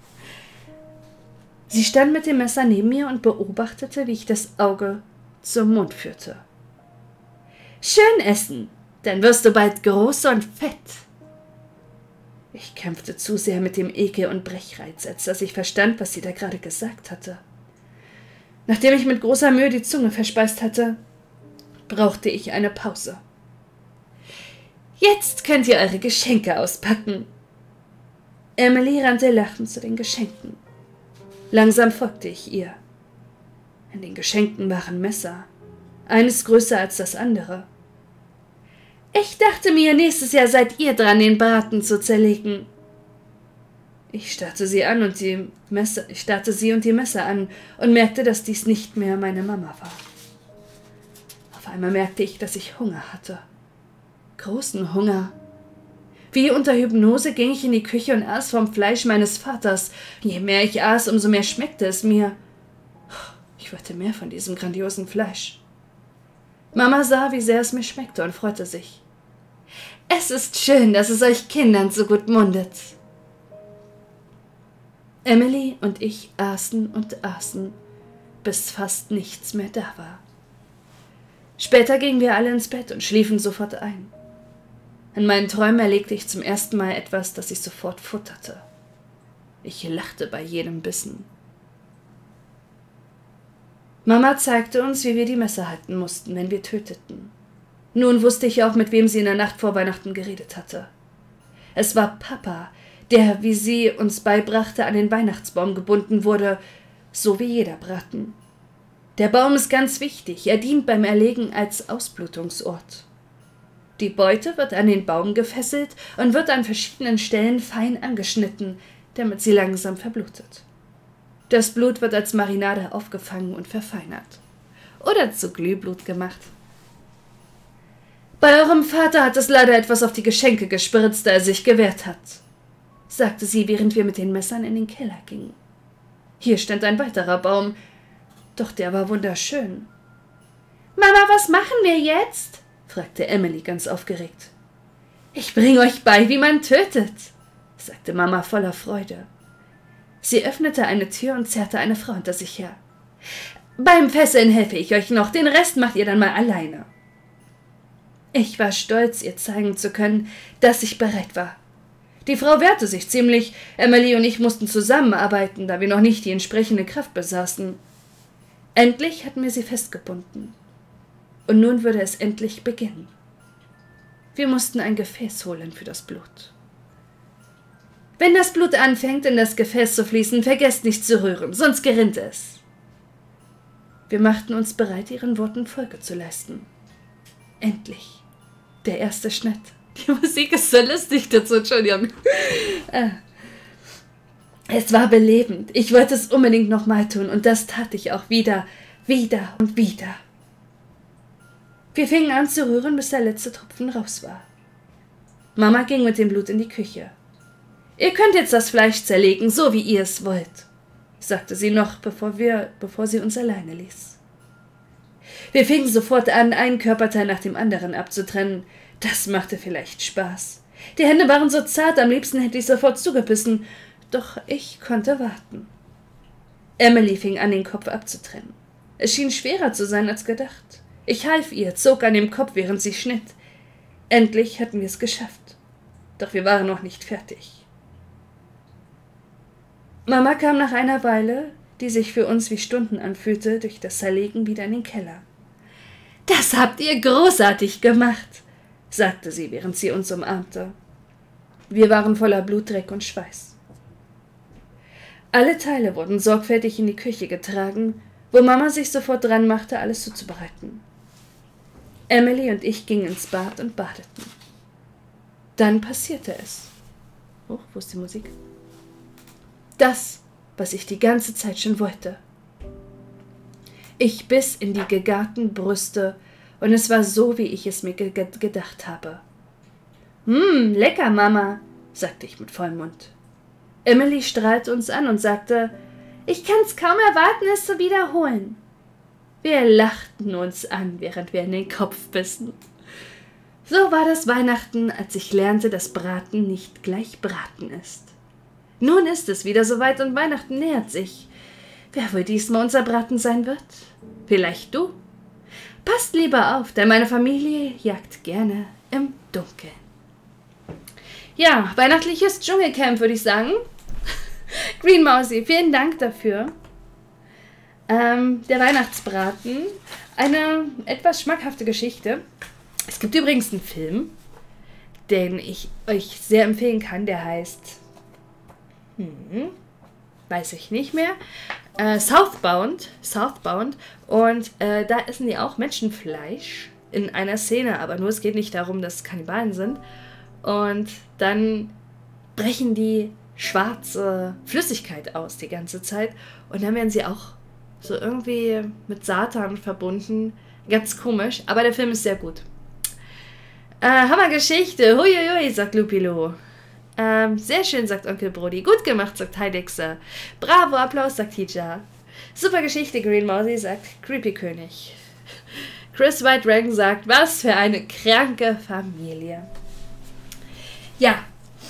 [SPEAKER 1] Sie stand mit dem Messer neben mir und beobachtete, wie ich das Auge zum Mund führte. »Schön essen, dann wirst du bald groß und fett.« Ich kämpfte zu sehr mit dem Ekel und Brechreiz, als dass ich verstand, was sie da gerade gesagt hatte. Nachdem ich mit großer Mühe die Zunge verspeist hatte, brauchte ich eine Pause. »Jetzt könnt ihr eure Geschenke auspacken.« Emily rannte lachend zu den Geschenken. Langsam folgte ich ihr. In den Geschenken waren Messer, eines größer als das andere. »Ich dachte mir, nächstes Jahr seid ihr dran, den Braten zu zerlegen.« Ich starrte sie an und die Messer, ich starrte sie und die Messer an und merkte, dass dies nicht mehr meine Mama war. Auf einmal merkte ich, dass ich Hunger hatte. Großen Hunger. Wie unter Hypnose ging ich in die Küche und aß vom Fleisch meines Vaters. Je mehr ich aß, umso mehr schmeckte es mir. Ich wollte mehr von diesem grandiosen Fleisch. Mama sah, wie sehr es mir schmeckte und freute sich. »Es ist schön, dass es euch Kindern so gut mundet.« Emily und ich aßen und aßen, bis fast nichts mehr da war. Später gingen wir alle ins Bett und schliefen sofort ein. In meinen Träumen erlegte ich zum ersten Mal etwas, das ich sofort futterte. Ich lachte bei jedem Bissen. Mama zeigte uns, wie wir die Messer halten mussten, wenn wir töteten. Nun wusste ich auch, mit wem sie in der Nacht vor Weihnachten geredet hatte. Es war Papa, der, wie sie uns beibrachte, an den Weihnachtsbaum gebunden wurde, so wie jeder Braten. Der Baum ist ganz wichtig, er dient beim Erlegen als Ausblutungsort. Die Beute wird an den Baum gefesselt und wird an verschiedenen Stellen fein angeschnitten, damit sie langsam verblutet. Das Blut wird als Marinade aufgefangen und verfeinert. Oder zu Glühblut gemacht. »Bei eurem Vater hat es leider etwas auf die Geschenke gespritzt, da er sich gewehrt hat«, sagte sie, während wir mit den Messern in den Keller gingen. Hier stand ein weiterer Baum, doch der war wunderschön. »Mama, was machen wir jetzt?« fragte Emily ganz aufgeregt. »Ich bringe euch bei, wie man tötet«, sagte Mama voller Freude. Sie öffnete eine Tür und zerrte eine Frau hinter sich her. »Beim Fesseln helfe ich euch noch, den Rest macht ihr dann mal alleine.« Ich war stolz, ihr zeigen zu können, dass ich bereit war. Die Frau wehrte sich ziemlich, Emily und ich mussten zusammenarbeiten, da wir noch nicht die entsprechende Kraft besaßen. Endlich hatten wir sie festgebunden. Und nun würde es endlich beginnen. Wir mussten ein Gefäß holen für das Blut. »Wenn das Blut anfängt, in das Gefäß zu fließen, vergesst nicht zu rühren, sonst gerinnt es.« Wir machten uns bereit, ihren Worten Folge zu leisten. Endlich. Der erste Schnitt. Die Musik ist so lustig dazu, Entschuldigung. Es war belebend. Ich wollte es unbedingt nochmal tun und das tat ich auch wieder, wieder und wieder. Wir fingen an zu rühren, bis der letzte Tropfen raus war. Mama ging mit dem Blut in die Küche. »Ihr könnt jetzt das Fleisch zerlegen, so wie ihr es wollt«, sagte sie noch, bevor, wir, bevor sie uns alleine ließ. Wir fingen sofort an, einen Körperteil nach dem anderen abzutrennen. Das machte vielleicht Spaß. Die Hände waren so zart, am liebsten hätte ich sofort zugebissen, doch ich konnte warten. Emily fing an, den Kopf abzutrennen. Es schien schwerer zu sein als gedacht. Ich half ihr, zog an dem Kopf, während sie schnitt. Endlich hatten wir es geschafft. Doch wir waren noch nicht fertig. Mama kam nach einer Weile, die sich für uns wie Stunden anfühlte, durch das Zerlegen wieder in den Keller. »Das habt ihr großartig gemacht«, sagte sie, während sie uns umarmte. Wir waren voller Blutdreck und Schweiß. Alle Teile wurden sorgfältig in die Küche getragen, wo Mama sich sofort dran machte, alles zuzubereiten. Emily und ich gingen ins Bad und badeten. Dann passierte es. Oh, wo ist die Musik? Das, was ich die ganze Zeit schon wollte. Ich biss in die gegarten Brüste, und es war so, wie ich es mir ge gedacht habe. »Hm, lecker, Mama«, sagte ich mit vollem Mund. Emily strahlte uns an und sagte, »Ich kann's kaum erwarten, es zu wiederholen.« Wir lachten uns an, während wir in den Kopf bissen. So war das Weihnachten, als ich lernte, dass Braten nicht gleich Braten ist. Nun ist es wieder soweit und Weihnachten nähert sich. Wer wohl diesmal unser Braten sein wird? Vielleicht du? Passt lieber auf, denn meine Familie jagt gerne im Dunkeln. Ja, weihnachtliches Dschungelcamp, würde ich sagen. Green Mausi, vielen Dank dafür. Ähm, der Weihnachtsbraten. Eine etwas schmackhafte Geschichte. Es gibt übrigens einen Film, den ich euch sehr empfehlen kann, der heißt... Hm, weiß ich nicht mehr. Äh, Southbound. Southbound. Und äh, da essen die auch Menschenfleisch in einer Szene, aber nur es geht nicht darum, dass es Kannibalen sind. Und dann brechen die schwarze Flüssigkeit aus die ganze Zeit. Und dann werden sie auch so irgendwie mit Satan verbunden. Ganz komisch, aber der Film ist sehr gut. Äh, Hammergeschichte. Huiuiui, sagt Lupilo. Ähm, sehr schön, sagt Onkel Brody. Gut gemacht, sagt Heidexer. Bravo, Applaus, sagt Hija. Super Geschichte, Green Mausi, sagt Creepy König. Chris White Dragon sagt, was für eine kranke Familie. Ja.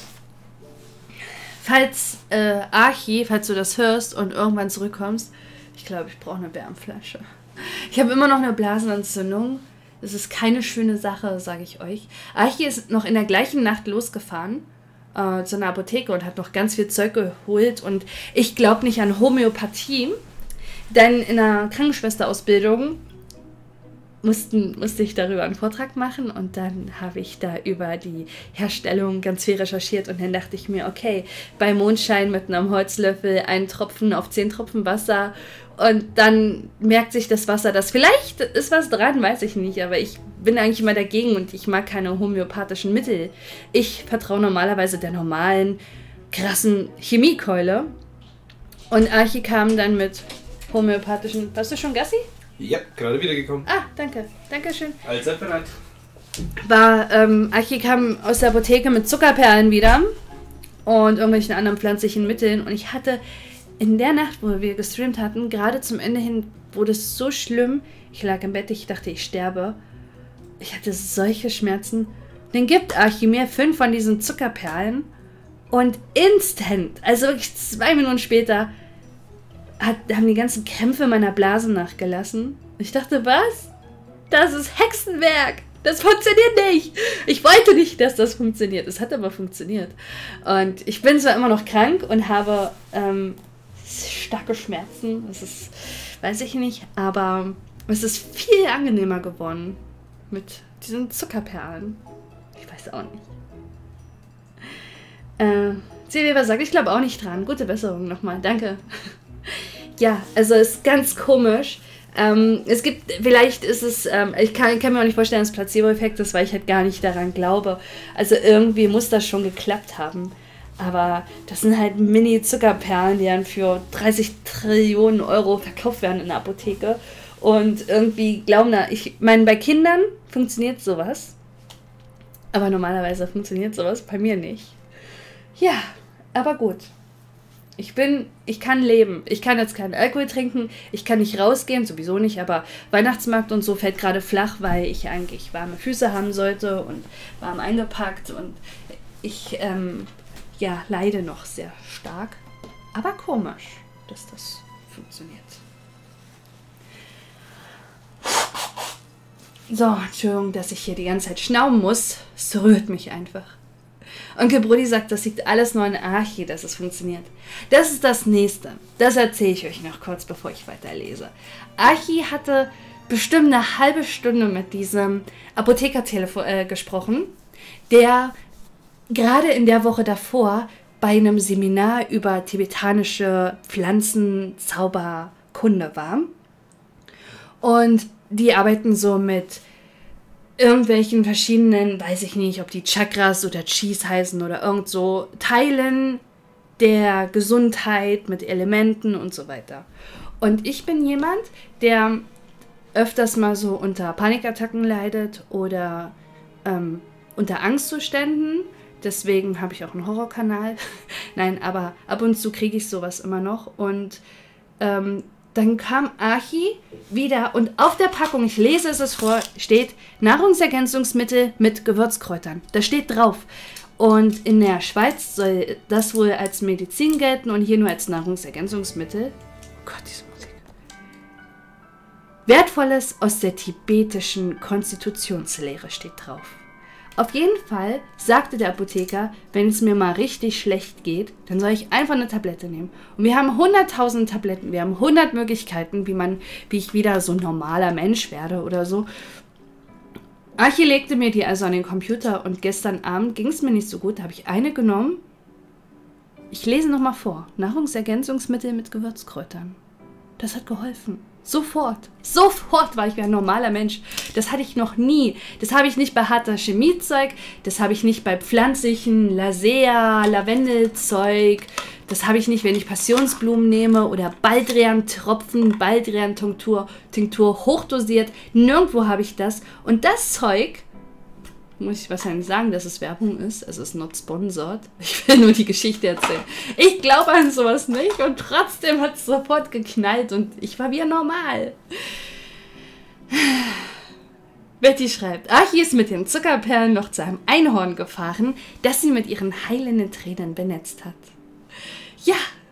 [SPEAKER 1] Falls, äh, Archi, falls du das hörst und irgendwann zurückkommst, ich glaube, ich brauche eine Wärmflasche. Ich habe immer noch eine Blasenentzündung. Das ist keine schöne Sache, sage ich euch. Archi ist noch in der gleichen Nacht losgefahren äh, zu einer Apotheke und hat noch ganz viel Zeug geholt. Und ich glaube nicht an Homöopathie, denn in der Krankenschwesterausbildung mussten, musste ich darüber einen Vortrag machen und dann habe ich da über die Herstellung ganz viel recherchiert und dann dachte ich mir, okay, bei Mondschein mit einem Holzlöffel einen Tropfen auf zehn Tropfen Wasser und dann merkt sich das Wasser, das vielleicht ist was dran, weiß ich nicht, aber ich bin eigentlich immer dagegen und ich mag keine homöopathischen Mittel. Ich vertraue normalerweise der normalen, krassen Chemiekeule und Archi kam dann mit homöopathischen... Warst du schon Gassi?
[SPEAKER 2] Ja, gerade wiedergekommen.
[SPEAKER 1] Ah, danke. Dankeschön.
[SPEAKER 2] Allzeit bereit.
[SPEAKER 1] War, ähm, Archi kam aus der Apotheke mit Zuckerperlen wieder und irgendwelchen anderen pflanzlichen Mitteln und ich hatte in der Nacht, wo wir gestreamt hatten, gerade zum Ende hin wurde es so schlimm, ich lag im Bett, ich dachte, ich sterbe. Ich hatte solche Schmerzen. Dann gibt Archi mir fünf von diesen Zuckerperlen und instant, also wirklich zwei Minuten später, Hat, haben die ganzen Krämpfe meiner Blase nachgelassen. Ich dachte, was? Das ist Hexenwerk. Das funktioniert nicht. Ich wollte nicht, dass das funktioniert. Es hat aber funktioniert. Und ich bin zwar immer noch krank und habe ähm, starke Schmerzen. Das ist, weiß ich nicht, aber es ist viel angenehmer geworden mit diesen Zuckerperlen. Ich weiß auch nicht. Äh, Silvia sagt, ich glaube auch nicht dran. Gute Besserung nochmal. Danke. Ja, also es ist ganz komisch. Ähm, es gibt, vielleicht ist es, ähm, ich kann, kann mir auch nicht vorstellen, dass es Placebo-Effekt ist, weil ich halt gar nicht daran glaube. Also irgendwie muss das schon geklappt haben. Aber das sind halt Mini-Zuckerperlen, die dann für dreißig Trillionen Euro verkauft werden in der Apotheke. Und irgendwie glauben da, ich meine, bei Kindern funktioniert sowas. Aber normalerweise funktioniert sowas bei mir nicht. Ja, aber gut. Ich bin, ich kann leben. Ich kann jetzt keinen Alkohol trinken. Ich kann nicht rausgehen, sowieso nicht, aber Weihnachtsmarkt und so fällt gerade flach, weil ich eigentlich warme Füße haben sollte und warm eingepackt und ich, ähm, ja, leide noch sehr stark. Aber komisch, dass das funktioniert. So, Entschuldigung, dass ich hier die ganze Zeit schnauben muss. Es rührt mich einfach. Onkel Brudi sagt, das liegt alles nur an Archi, dass es funktioniert. Das ist das Nächste. Das erzähle ich euch noch kurz, bevor ich weiterlese. Archi hatte bestimmt eine halbe Stunde mit diesem Apotheker äh, gesprochen, der gerade in der Woche davor bei einem Seminar über tibetanische Pflanzenzauberkunde war. Und die arbeiten so mit irgendwelchen verschiedenen, weiß ich nicht, ob die Chakras oder Chis heißen oder irgend so, Teilen der Gesundheit mit Elementen und so weiter. Und ich bin jemand, der öfters mal so unter Panikattacken leidet oder ähm, unter Angstzuständen. Deswegen habe ich auch einen Horrorkanal. Nein, aber ab und zu kriege ich sowas immer noch. Und ähm, dann kam Archi wieder und auf der Packung, ich lese es vor, steht Nahrungsergänzungsmittel mit Gewürzkräutern. Das steht drauf. Und in der Schweiz soll das wohl als Medizin gelten und hier nur als Nahrungsergänzungsmittel. Oh Gott, diese Musik. Wertvolles aus der tibetischen Konstitutionslehre steht drauf. Auf jeden Fall sagte der Apotheker, wenn es mir mal richtig schlecht geht, dann soll ich einfach eine Tablette nehmen. Und wir haben hunderttausend Tabletten, wir haben hundert Möglichkeiten, wie man, wie ich wieder so ein normaler Mensch werde oder so. Archi legte mir die also an den Computer und gestern Abend ging es mir nicht so gut, da habe ich eine genommen. Ich lese nochmal vor. Nahrungsergänzungsmittel mit Gewürzkräutern. Das hat geholfen. Sofort. Sofort war ich wie ein normaler Mensch. Das hatte ich noch nie. Das habe ich nicht bei harter Chemiezeug. Das habe ich nicht bei pflanzlichen Lasea, Lavendelzeug. Das habe ich nicht, wenn ich Passionsblumen nehme oder Baldrian-Tropfen, Baldrian-Tinktur Tinktur hochdosiert. Nirgendwo habe ich das. Und das Zeug, muss ich wahrscheinlich sagen, dass es Werbung ist. Es ist not sponsored. Ich will nur die Geschichte erzählen. Ich glaube an sowas nicht und trotzdem hat es sofort geknallt und ich war wieder normal. Betty schreibt, Archi ist mit den Zuckerperlen noch zu einem Einhorn gefahren, das sie mit ihren heilenden Tränen benetzt hat. Ja,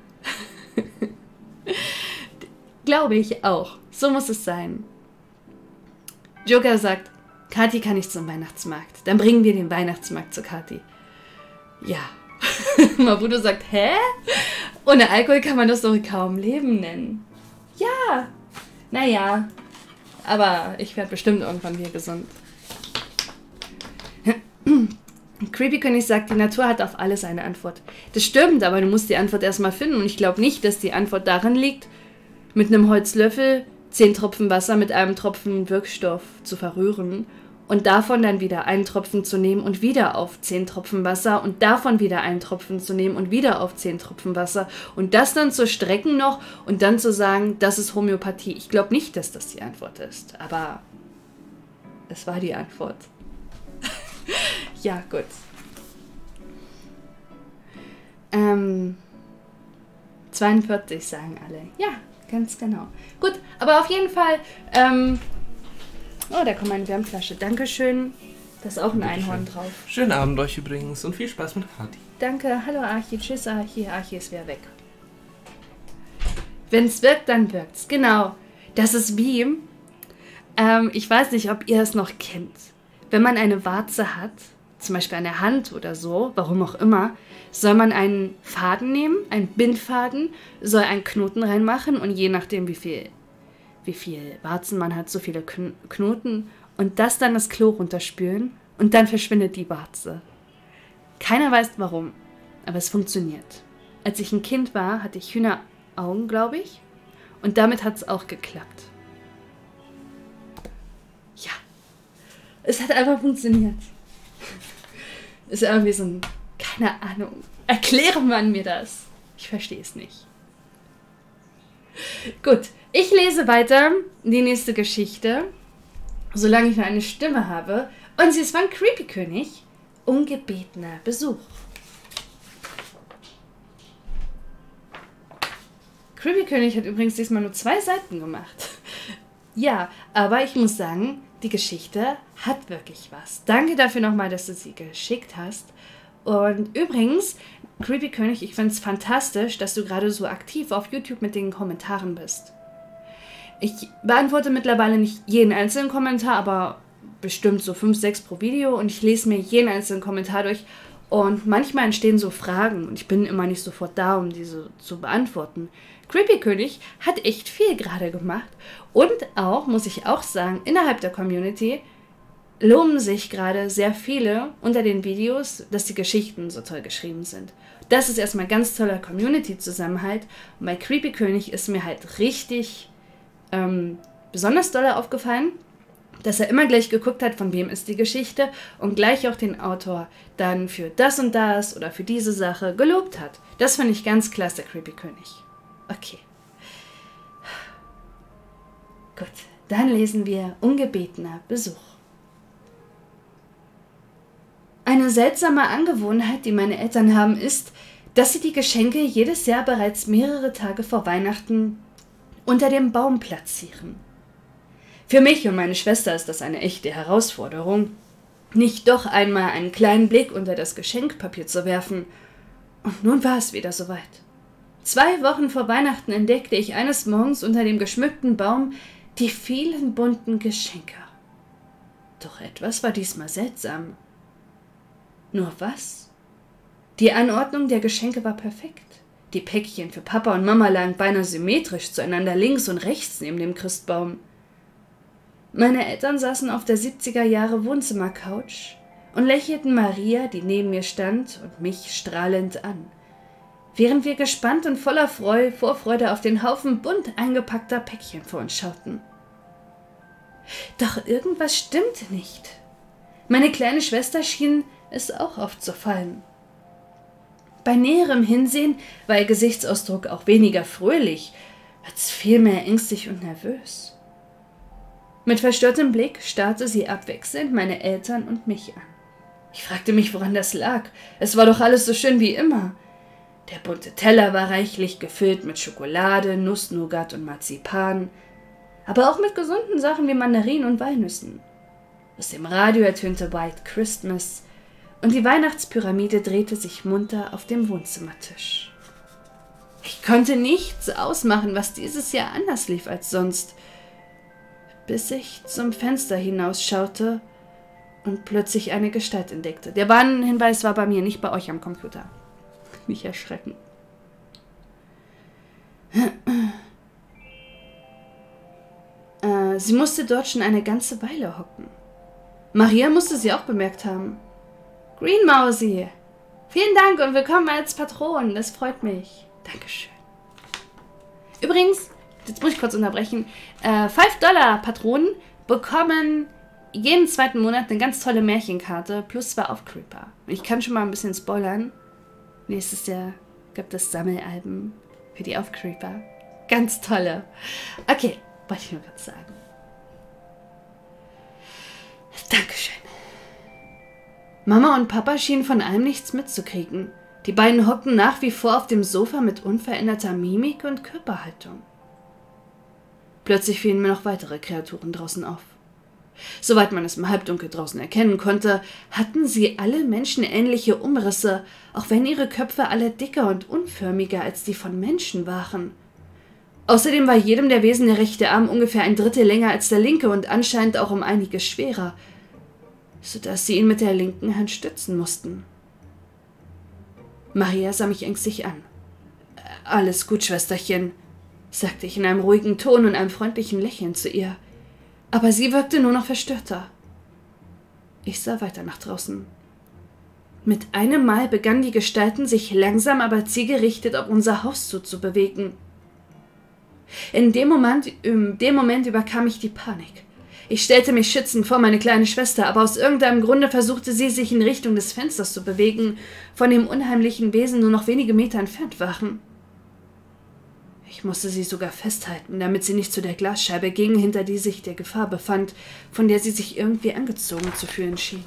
[SPEAKER 1] glaube ich auch. So muss es sein. Joker sagt, Kathi kann nicht zum Weihnachtsmarkt. Dann bringen wir den Weihnachtsmarkt zu Kathi. Ja. Mabudo sagt, hä? Ohne Alkohol kann man das doch kaum Leben nennen. Ja. Naja. Aber ich werde bestimmt irgendwann wieder gesund. Creepy König sagt, die Natur hat auf alles eine Antwort. Das stimmt, aber du musst die Antwort erstmal finden. Und ich glaube nicht, dass die Antwort darin liegt, mit einem Holzlöffel zehn Tropfen Wasser mit einem Tropfen Wirkstoff zu verrühren und davon dann wieder einen Tropfen zu nehmen und wieder auf zehn Tropfen Wasser und davon wieder einen Tropfen zu nehmen und wieder auf zehn Tropfen Wasser und das dann zu strecken noch und dann zu sagen, das ist Homöopathie. Ich glaube nicht, dass das die Antwort ist, aber es war die Antwort. Ja, gut. Ähm, zweiundvierzig sagen alle. Ja, ganz genau. Gut, aber auf jeden Fall, ähm, oh, da kommt meine Wärmflasche. Dankeschön. Da ist auch ein Einhorn drauf.
[SPEAKER 2] Schönen Abend euch übrigens und viel Spaß mit Party.
[SPEAKER 1] Danke. Hallo Archie. Tschüss Archie. Archie ist wieder weg. Wenn es wirkt, dann wirkt's. Genau. Das ist wie, ähm, ich weiß nicht, ob ihr es noch kennt. Wenn man eine Warze hat, zum Beispiel an der Hand oder so, warum auch immer, soll man einen Faden nehmen, einen Bindfaden, soll einen Knoten reinmachen und je nachdem, wie viel, wie viel Warzen man hat, so viele Kn Knoten und das dann das Klo runterspülen und dann verschwindet die Warze. Keiner weiß warum, aber es funktioniert. Als ich ein Kind war, hatte ich Hühneraugen, glaube ich, und damit hat es auch geklappt. Ja, es hat einfach funktioniert. Ist irgendwie so ein, keine Ahnung, erkläre man mir das. Ich verstehe es nicht. Gut, ich lese weiter die nächste Geschichte, solange ich noch eine Stimme habe. Und sie ist von Creepy König, ungebetener Besuch. Creepy König hat übrigens diesmal nur zwei Seiten gemacht. Ja, aber ich muss sagen, die Geschichte hat wirklich was. Danke dafür nochmal, dass du sie geschickt hast. Und übrigens, Creepy König, ich finde es fantastisch, dass du gerade so aktiv auf YouTube mit den Kommentaren bist. Ich beantworte mittlerweile nicht jeden einzelnen Kommentar, aber bestimmt so fünf, sechs pro Video und ich lese mir jeden einzelnen Kommentar durch und manchmal entstehen so Fragen und ich bin immer nicht sofort da, um diese zu beantworten. Creepy König hat echt viel gerade gemacht und auch, muss ich auch sagen, innerhalb der Community loben sich gerade sehr viele unter den Videos, dass die Geschichten so toll geschrieben sind. Das ist erstmal ganz toller Community-Zusammenhalt und bei Creepy König ist mir halt richtig ähm, besonders doll aufgefallen, dass er immer gleich geguckt hat, von wem ist die Geschichte und gleich auch den Autor dann für das und das oder für diese Sache gelobt hat. Das finde ich ganz klasse, Creepy König. Okay. Gut, dann lesen wir ungebetener Besuch. Eine seltsame Angewohnheit, die meine Eltern haben, ist, dass sie die Geschenke jedes Jahr bereits mehrere Tage vor Weihnachten unter dem Baum platzieren. Für mich und meine Schwester ist das eine echte Herausforderung, nicht doch einmal einen kleinen Blick unter das Geschenkpapier zu werfen. Und nun war es wieder soweit. Zwei Wochen vor Weihnachten entdeckte ich eines Morgens unter dem geschmückten Baum die vielen bunten Geschenke. Doch etwas war diesmal seltsam. Nur was? Die Anordnung der Geschenke war perfekt. Die Päckchen für Papa und Mama lagen beinahe symmetrisch zueinander links und rechts neben dem Christbaum. Meine Eltern saßen auf der siebziger Jahre Wohnzimmercouch und lächelten Maria, die neben mir stand, und mich strahlend an, während wir gespannt und voller Freu Vorfreude auf den Haufen bunt eingepackter Päckchen vor uns schauten. Doch irgendwas stimmte nicht. Meine kleine Schwester schien es auch aufzufallen. Bei näherem Hinsehen war ihr Gesichtsausdruck auch weniger fröhlich, als vielmehr ängstlich und nervös. Mit verstörtem Blick starrte sie abwechselnd meine Eltern und mich an. Ich fragte mich, woran das lag. Es war doch alles so schön wie immer. Der bunte Teller war reichlich gefüllt mit Schokolade, Nuss-Nougat und Marzipan, aber auch mit gesunden Sachen wie Mandarinen und Walnüssen. Aus dem Radio ertönte White Christmas und die Weihnachtspyramide drehte sich munter auf dem Wohnzimmertisch. Ich konnte nichts ausmachen, was dieses Jahr anders lief als sonst, bis ich zum Fenster hinausschaute und plötzlich eine Gestalt entdeckte. Der Warnhinweis war bei mir, nicht bei euch am Computer. Nicht erschrecken. Äh,
[SPEAKER 3] Sie musste dort schon eine ganze Weile hocken. Maria musste sie auch bemerkt haben. »Green Mausi, vielen Dank und willkommen als Patron, das freut mich.« »Dankeschön.« Übrigens, jetzt muss ich kurz unterbrechen, äh, fünf Dollar Patronen bekommen jeden zweiten Monat eine ganz tolle Märchenkarte plus zwei Aufcreeper. Ich kann schon mal ein bisschen spoilern. Nächstes Jahr gibt es Sammelalben für die Aufcreeper. Ganz tolle. Okay, wollte ich nur kurz sagen. Dankeschön. Mama und Papa schienen von allem nichts mitzukriegen. Die beiden hockten nach wie vor auf dem Sofa mit unveränderter Mimik und Körperhaltung. Plötzlich fielen mir noch weitere Kreaturen draußen auf. Soweit man es im Halbdunkel draußen erkennen konnte, hatten sie alle menschenähnliche Umrisse, auch wenn ihre Köpfe alle dicker und unförmiger als die von Menschen waren. Außerdem war jedem der Wesen der rechte Arm ungefähr ein Drittel länger als der linke und anscheinend auch um einiges schwerer, sodass sie ihn mit der linken Hand stützen mussten. Maria sah mich ängstlich an. »Alles gut, Schwesterchen«, sagte ich in einem ruhigen Ton und einem freundlichen Lächeln zu ihr. Aber sie wirkte nur noch verstörter. Ich sah weiter nach draußen. Mit einem Mal begannen die Gestalten sich langsam, aber zielgerichtet auf unser Haus zuzubewegen. In dem Moment, in dem Moment überkam mich die Panik. Ich stellte mich schützend vor meine kleine Schwester, aber aus irgendeinem Grunde versuchte sie, sich in Richtung des Fensters zu bewegen, von dem unheimlichen Wesen nur noch wenige Meter entfernt waren. Ich musste sie sogar festhalten, damit sie nicht zu der Glasscheibe ging, hinter die sich der Gefahr befand, von der sie sich irgendwie angezogen zu fühlen schien.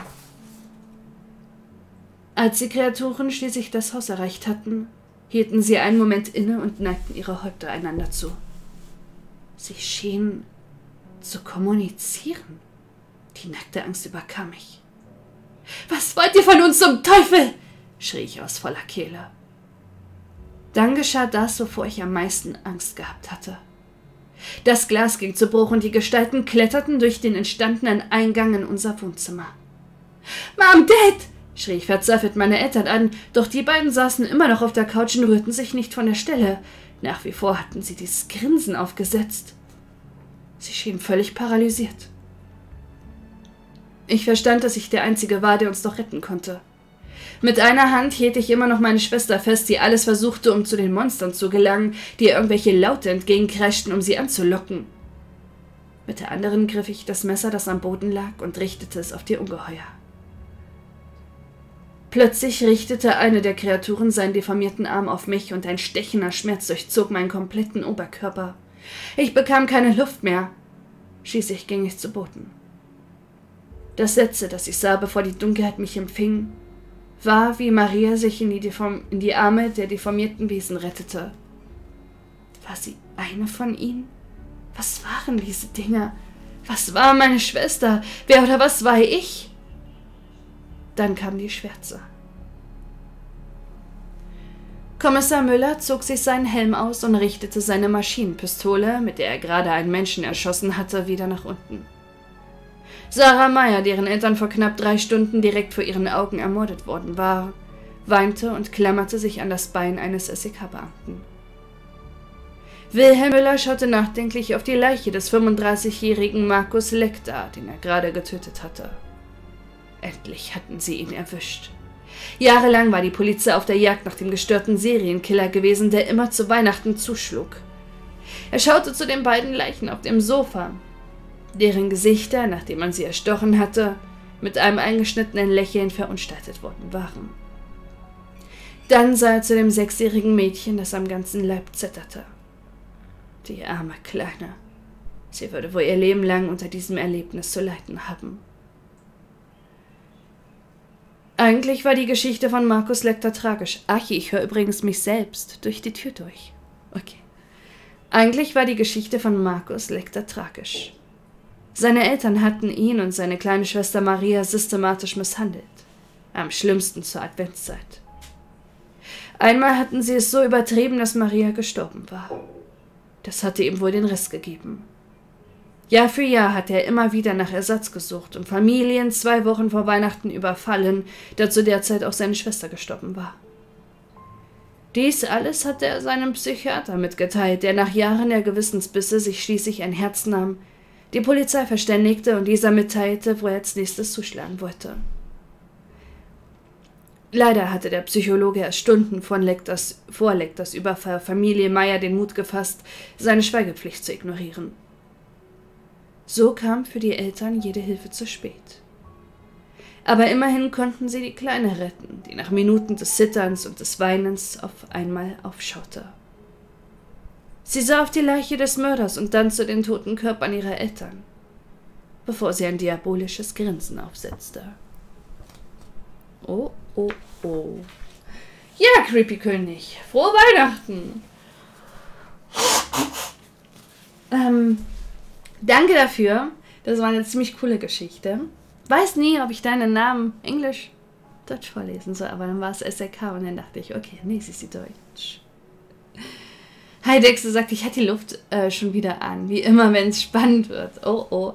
[SPEAKER 3] Als die Kreaturen schließlich das Haus erreicht hatten, hielten sie einen Moment inne und neigten ihre Häupter einander zu. Sie schienen zu kommunizieren. Die nackte Angst überkam mich. »Was wollt ihr von uns zum Teufel?« schrie ich aus voller Kehle. Dann geschah das, wovor ich am meisten Angst gehabt hatte. Das Glas ging zu Bruch und die Gestalten kletterten durch den entstandenen Eingang in unser Wohnzimmer. »Mom, Dad!« schrie ich verzweifelt meine Eltern an, doch die beiden saßen immer noch auf der Couch und rührten sich nicht von der Stelle. Nach wie vor hatten sie dieses Grinsen aufgesetzt. Sie schienen völlig paralysiert. Ich verstand, dass ich der Einzige war, der uns noch retten konnte. Mit einer Hand hielt ich immer noch meine Schwester fest, die alles versuchte, um zu den Monstern zu gelangen, die ihr irgendwelche Laute entgegenkreischten, um sie anzulocken. Mit der anderen griff ich das Messer, das am Boden lag, und richtete es auf die Ungeheuer. Plötzlich richtete eine der Kreaturen seinen deformierten Arm auf mich und ein stechender Schmerz durchzog meinen kompletten Oberkörper. Ich bekam keine Luft mehr. Schließlich ging ich zu Boden. Das Letzte, das ich sah, bevor die Dunkelheit mich empfing, war, wie Maria sich in die, Deform- in die Arme der deformierten Wesen rettete. War sie eine von ihnen? Was waren diese Dinger? Was war meine Schwester? Wer oder was war ich? Dann kam die Schwärze. Kommissar Müller zog sich seinen Helm aus und richtete seine Maschinenpistole, mit der er gerade einen Menschen erschossen hatte, wieder nach unten. Sarah Meyer, deren Eltern vor knapp drei Stunden direkt vor ihren Augen ermordet worden waren, weinte und klammerte sich an das Bein eines S E K-Beamten. Wilhelm Müller schaute nachdenklich auf die Leiche des fünfunddreißigjährigen Markus Lecter, den er gerade getötet hatte. Endlich hatten sie ihn erwischt. Jahrelang war die Polizei auf der Jagd nach dem gestörten Serienkiller gewesen, der immer zu Weihnachten zuschlug. Er schaute zu den beiden Leichen auf dem Sofa, deren Gesichter, nachdem man sie erstochen hatte, mit einem eingeschnittenen Lächeln verunstaltet worden waren. Dann sah er zu dem sechsjährigen Mädchen, das am ganzen Leib zitterte. Die arme Kleine. Sie würde wohl ihr Leben lang unter diesem Erlebnis zu leiden haben. Eigentlich war die Geschichte von Markus Lecter tragisch. Ach, ich höre übrigens mich selbst durch die Tür durch. Okay. Eigentlich war die Geschichte von Markus Lecter tragisch. Seine Eltern hatten ihn und seine kleine Schwester Maria systematisch misshandelt. Am schlimmsten zur Adventszeit. Einmal hatten sie es so übertrieben, dass Maria gestorben war. Das hatte ihm wohl den Riss gegeben. Jahr für Jahr hatte er immer wieder nach Ersatz gesucht und Familien zwei Wochen vor Weihnachten überfallen, da zu der Zeit auch seine Schwester gestorben war. Dies alles hatte er seinem Psychiater mitgeteilt, der nach Jahren der Gewissensbisse sich schließlich ein Herz nahm, die Polizei verständigte und dieser mitteilte, wo er als nächstes zuschlagen wollte. Leider hatte der Psychologe erst Stunden vor Lecters, vor Lecters Überfall Familie Meyer den Mut gefasst, seine Schweigepflicht zu ignorieren. So kam für die Eltern jede Hilfe zu spät. Aber immerhin konnten sie die Kleine retten, die nach Minuten des Zitterns und des Weinens auf einmal aufschaute. Sie sah auf die Leiche des Mörders und dann zu den toten Körpern ihrer Eltern, bevor sie ein diabolisches Grinsen aufsetzte. Oh, oh, oh. Ja, Creepy König, frohe Weihnachten! Ähm, danke dafür. Das war eine ziemlich coole Geschichte. Weiß nie, ob ich deinen Namen Englisch, Deutsch vorlesen soll, aber dann war es S L K und dann dachte ich, okay, nee, sie ist die Deutsch. Heidechse sagt, ich hatte die Luft äh, schon wieder an, wie immer, wenn es spannend wird. Oh, oh.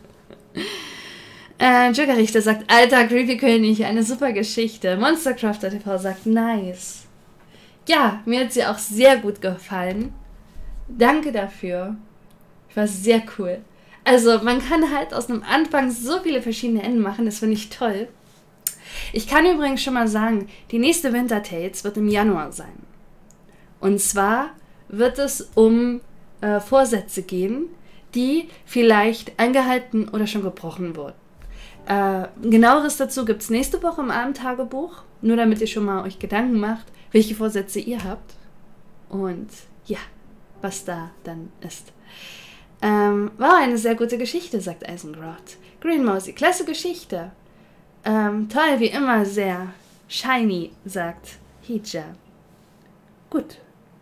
[SPEAKER 3] äh, Jokerrichter sagt, alter Creepy König, eine super Geschichte. Monstercrafter T V sagt, nice. Ja, mir hat sie auch sehr gut gefallen. Danke dafür. War sehr cool. Also, man kann halt aus einem Anfang so viele verschiedene Enden machen, das finde ich toll. Ich kann übrigens schon mal sagen, die nächste Winter Tales wird im Januar sein. Und zwar wird es um äh, Vorsätze gehen, die vielleicht eingehalten oder schon gebrochen wurden. Äh, genaueres dazu gibt es nächste Woche im Abendtagebuch, nur damit ihr schon mal euch Gedanken macht, welche Vorsätze ihr habt und ja, was da dann ist. Ähm, war eine sehr gute Geschichte, sagt Eisengrot. Green Mosey, klasse Geschichte. Ähm, toll, wie immer, sehr shiny, sagt Hija. Gut.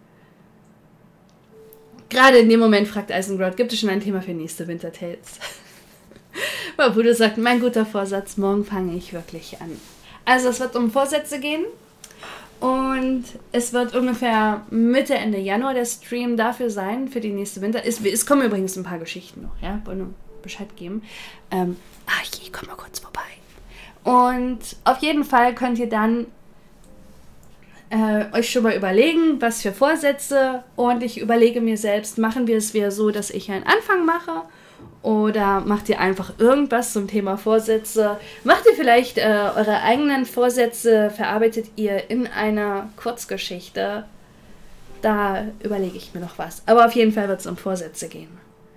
[SPEAKER 3] Gerade in dem Moment fragt Eisengrot, gibt es schon ein Thema für nächste Winter Tales? Mabudo sagt, mein guter Vorsatz, morgen fange ich wirklich an. Also es wird um Vorsätze gehen und es wird ungefähr Mitte, Ende Januar der Stream dafür sein, für die nächste Winter. Es, es kommen übrigens ein paar Geschichten noch, ja, wollte nur Bescheid geben. Ähm, ah je, komm mal kurz vorbei. Und auf jeden Fall könnt ihr dann äh, euch schon mal überlegen, was für Vorsätze, und ich überlege mir selbst, machen wir es wieder so, dass ich einen Anfang mache, oder macht ihr einfach irgendwas zum Thema Vorsätze? Macht ihr vielleicht äh, eure eigenen Vorsätze, verarbeitet ihr in einer Kurzgeschichte? Da überlege ich mir noch was. Aber auf jeden Fall wird es um Vorsätze gehen.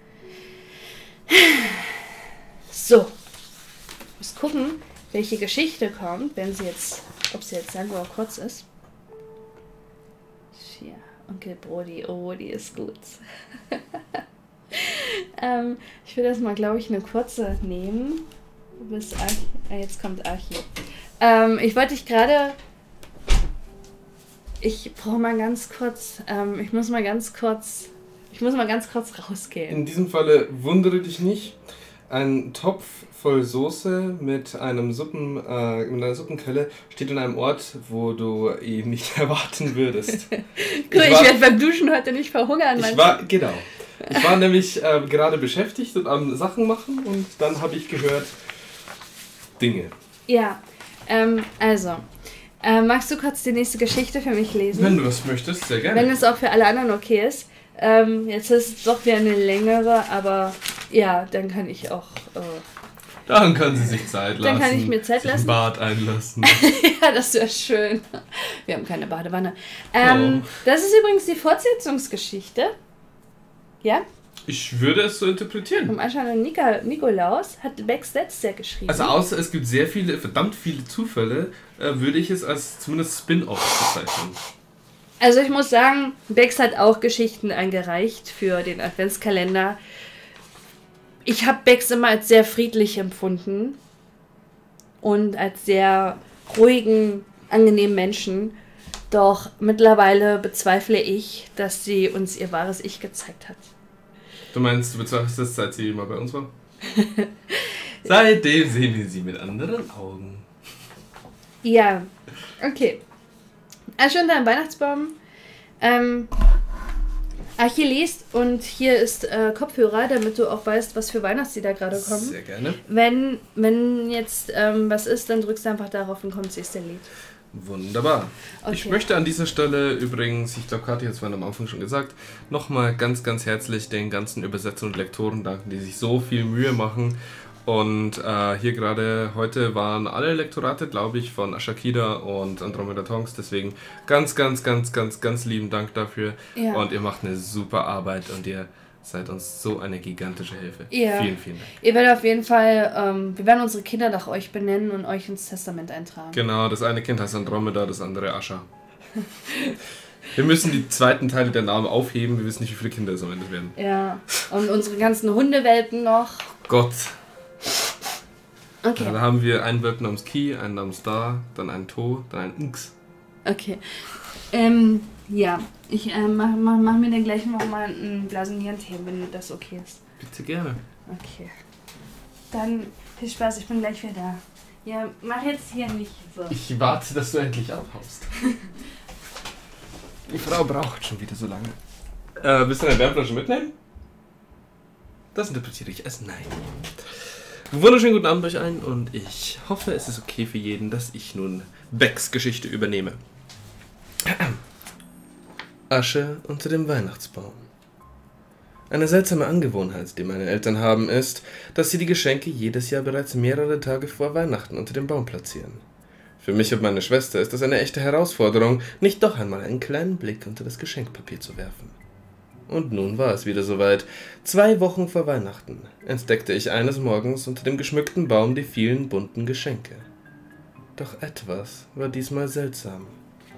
[SPEAKER 3] So. Ich muss gucken, welche Geschichte kommt, wenn sie jetzt, ob sie jetzt lang oder kurz ist. Hier, Onkel Brody. Oh, die ist gut. ähm, ich will das mal, glaube ich, eine kurze nehmen. Bis Archie. Äh, jetzt kommt Archie. Ähm, ich wollte dich gerade... Ich brauche mal ganz kurz... Ähm, ich muss mal ganz kurz... Ich muss mal ganz kurz rausgehen.
[SPEAKER 2] In diesem Falle wundere dich nicht. Ein Topf voll Soße mit einem Suppen, äh, mit einer Suppenkelle steht in einem Ort, wo du ihn nicht erwarten würdest.
[SPEAKER 3] Cool, ich, ich werde beim Duschen heute nicht verhungern.
[SPEAKER 2] Ich war, genau. Ich war nämlich äh, gerade beschäftigt und am Sachen machen und dann habe ich gehört Dinge.
[SPEAKER 3] Ja, ähm, also, äh, magst du kurz die nächste Geschichte für mich lesen?
[SPEAKER 2] Wenn du das möchtest, sehr gerne.
[SPEAKER 3] Wenn es auch für alle anderen okay ist. Ähm, jetzt ist es doch wieder eine längere, aber ja, dann kann ich auch... Äh,
[SPEAKER 2] Dann kann sie sich Zeit lassen.
[SPEAKER 3] Dann kann ich mir Zeit
[SPEAKER 2] sich
[SPEAKER 3] lassen.
[SPEAKER 2] Ein Bad einlassen.
[SPEAKER 3] Ja, das wäre schön. Wir haben keine Badewanne. Ähm,
[SPEAKER 2] Oh.
[SPEAKER 3] Das ist übrigens die Fortsetzungsgeschichte. Ja?
[SPEAKER 2] Ich würde es so interpretieren.
[SPEAKER 3] Vom Anschein Nika, Nikolaus hat Bex letztes Jahr geschrieben.
[SPEAKER 2] Also außer es gibt sehr viele, verdammt viele Zufälle, äh, würde ich es als zumindest Spin-Off bezeichnen.
[SPEAKER 3] Also ich muss sagen, Bex hat auch Geschichten eingereicht für den Adventskalender. Ich habe Bex immer als sehr friedlich empfunden und als sehr ruhigen, angenehmen Menschen. Doch mittlerweile bezweifle ich, dass sie uns ihr wahres Ich gezeigt hat.
[SPEAKER 2] Du meinst, du bezweifelst das, seit sie mal bei uns war? Seitdem sehen wir sie mit anderen Augen.
[SPEAKER 3] Ja, okay. Also unter einem Weihnachtsbaum. Ähm, Archie liest und hier ist äh, Kopfhörer, damit du auch weißt, was für Weihnachtslieder gerade kommen.
[SPEAKER 2] Sehr gerne.
[SPEAKER 3] Wenn, wenn jetzt ähm, was ist, dann drückst du einfach darauf und kommt das nächste Lied.
[SPEAKER 2] Wunderbar.
[SPEAKER 3] Okay.
[SPEAKER 2] Ich möchte an dieser Stelle übrigens, ich glaube, Kathi hat es vorhin am Anfang schon gesagt, nochmal ganz, ganz herzlich den ganzen Übersetzern und Lektoren danken, die sich so viel Mühe machen. Und äh, hier gerade heute waren alle Lektorate, glaube ich, von Ashakida und Andromeda Tonks. Deswegen ganz, ganz, ganz, ganz, ganz lieben Dank dafür.
[SPEAKER 3] Ja.
[SPEAKER 2] Und ihr macht eine super Arbeit und ihr seid uns so eine gigantische Hilfe.
[SPEAKER 3] Ja.
[SPEAKER 2] Vielen, vielen Dank.
[SPEAKER 3] Ihr werdet auf jeden Fall, ähm, wir werden unsere Kinder nach euch benennen und euch ins Testament eintragen.
[SPEAKER 2] Genau, das eine Kind heißt Andromeda, das andere Asha. Wir müssen die zweiten Teile der Namen aufheben, wir wissen nicht, wie viele Kinder es am Ende werden.
[SPEAKER 3] Ja, und unsere ganzen Hundewelpen noch.
[SPEAKER 2] Gott.
[SPEAKER 3] Okay.
[SPEAKER 2] Ja, da haben wir einen Welpen namens Ki, einen namens Da, dann einen To, dann einen Nx.
[SPEAKER 3] Okay. Ähm, ja, ich äh, mach, mach, mach mir dann gleich nochmal einen Blasonierentee, wenn das okay ist.
[SPEAKER 2] Bitte gerne.
[SPEAKER 3] Okay. Dann viel Spaß, ich bin gleich wieder da. Ja, mach jetzt hier nicht so.
[SPEAKER 2] Ich warte, dass du endlich abhaust. Die Frau braucht schon wieder so lange. Äh, willst du eine Wärmflasche mitnehmen? Das interpretiere ich als Nein. Wunderschönen guten Abend euch allen und ich hoffe, es ist okay für jeden, dass ich nun Becks Geschichte übernehme. Asche unter dem Weihnachtsbaum. Eine seltsame Angewohnheit, die meine Eltern haben, ist, dass sie die Geschenke jedes Jahr bereits mehrere Tage vor Weihnachten unter dem Baum platzieren. Für mich und meine Schwester ist das eine echte Herausforderung, nicht doch einmal einen kleinen Blick unter das Geschenkpapier zu werfen. Und nun war es wieder soweit. Zwei Wochen vor Weihnachten entdeckte ich eines Morgens unter dem geschmückten Baum die vielen bunten Geschenke. Doch etwas war diesmal seltsam.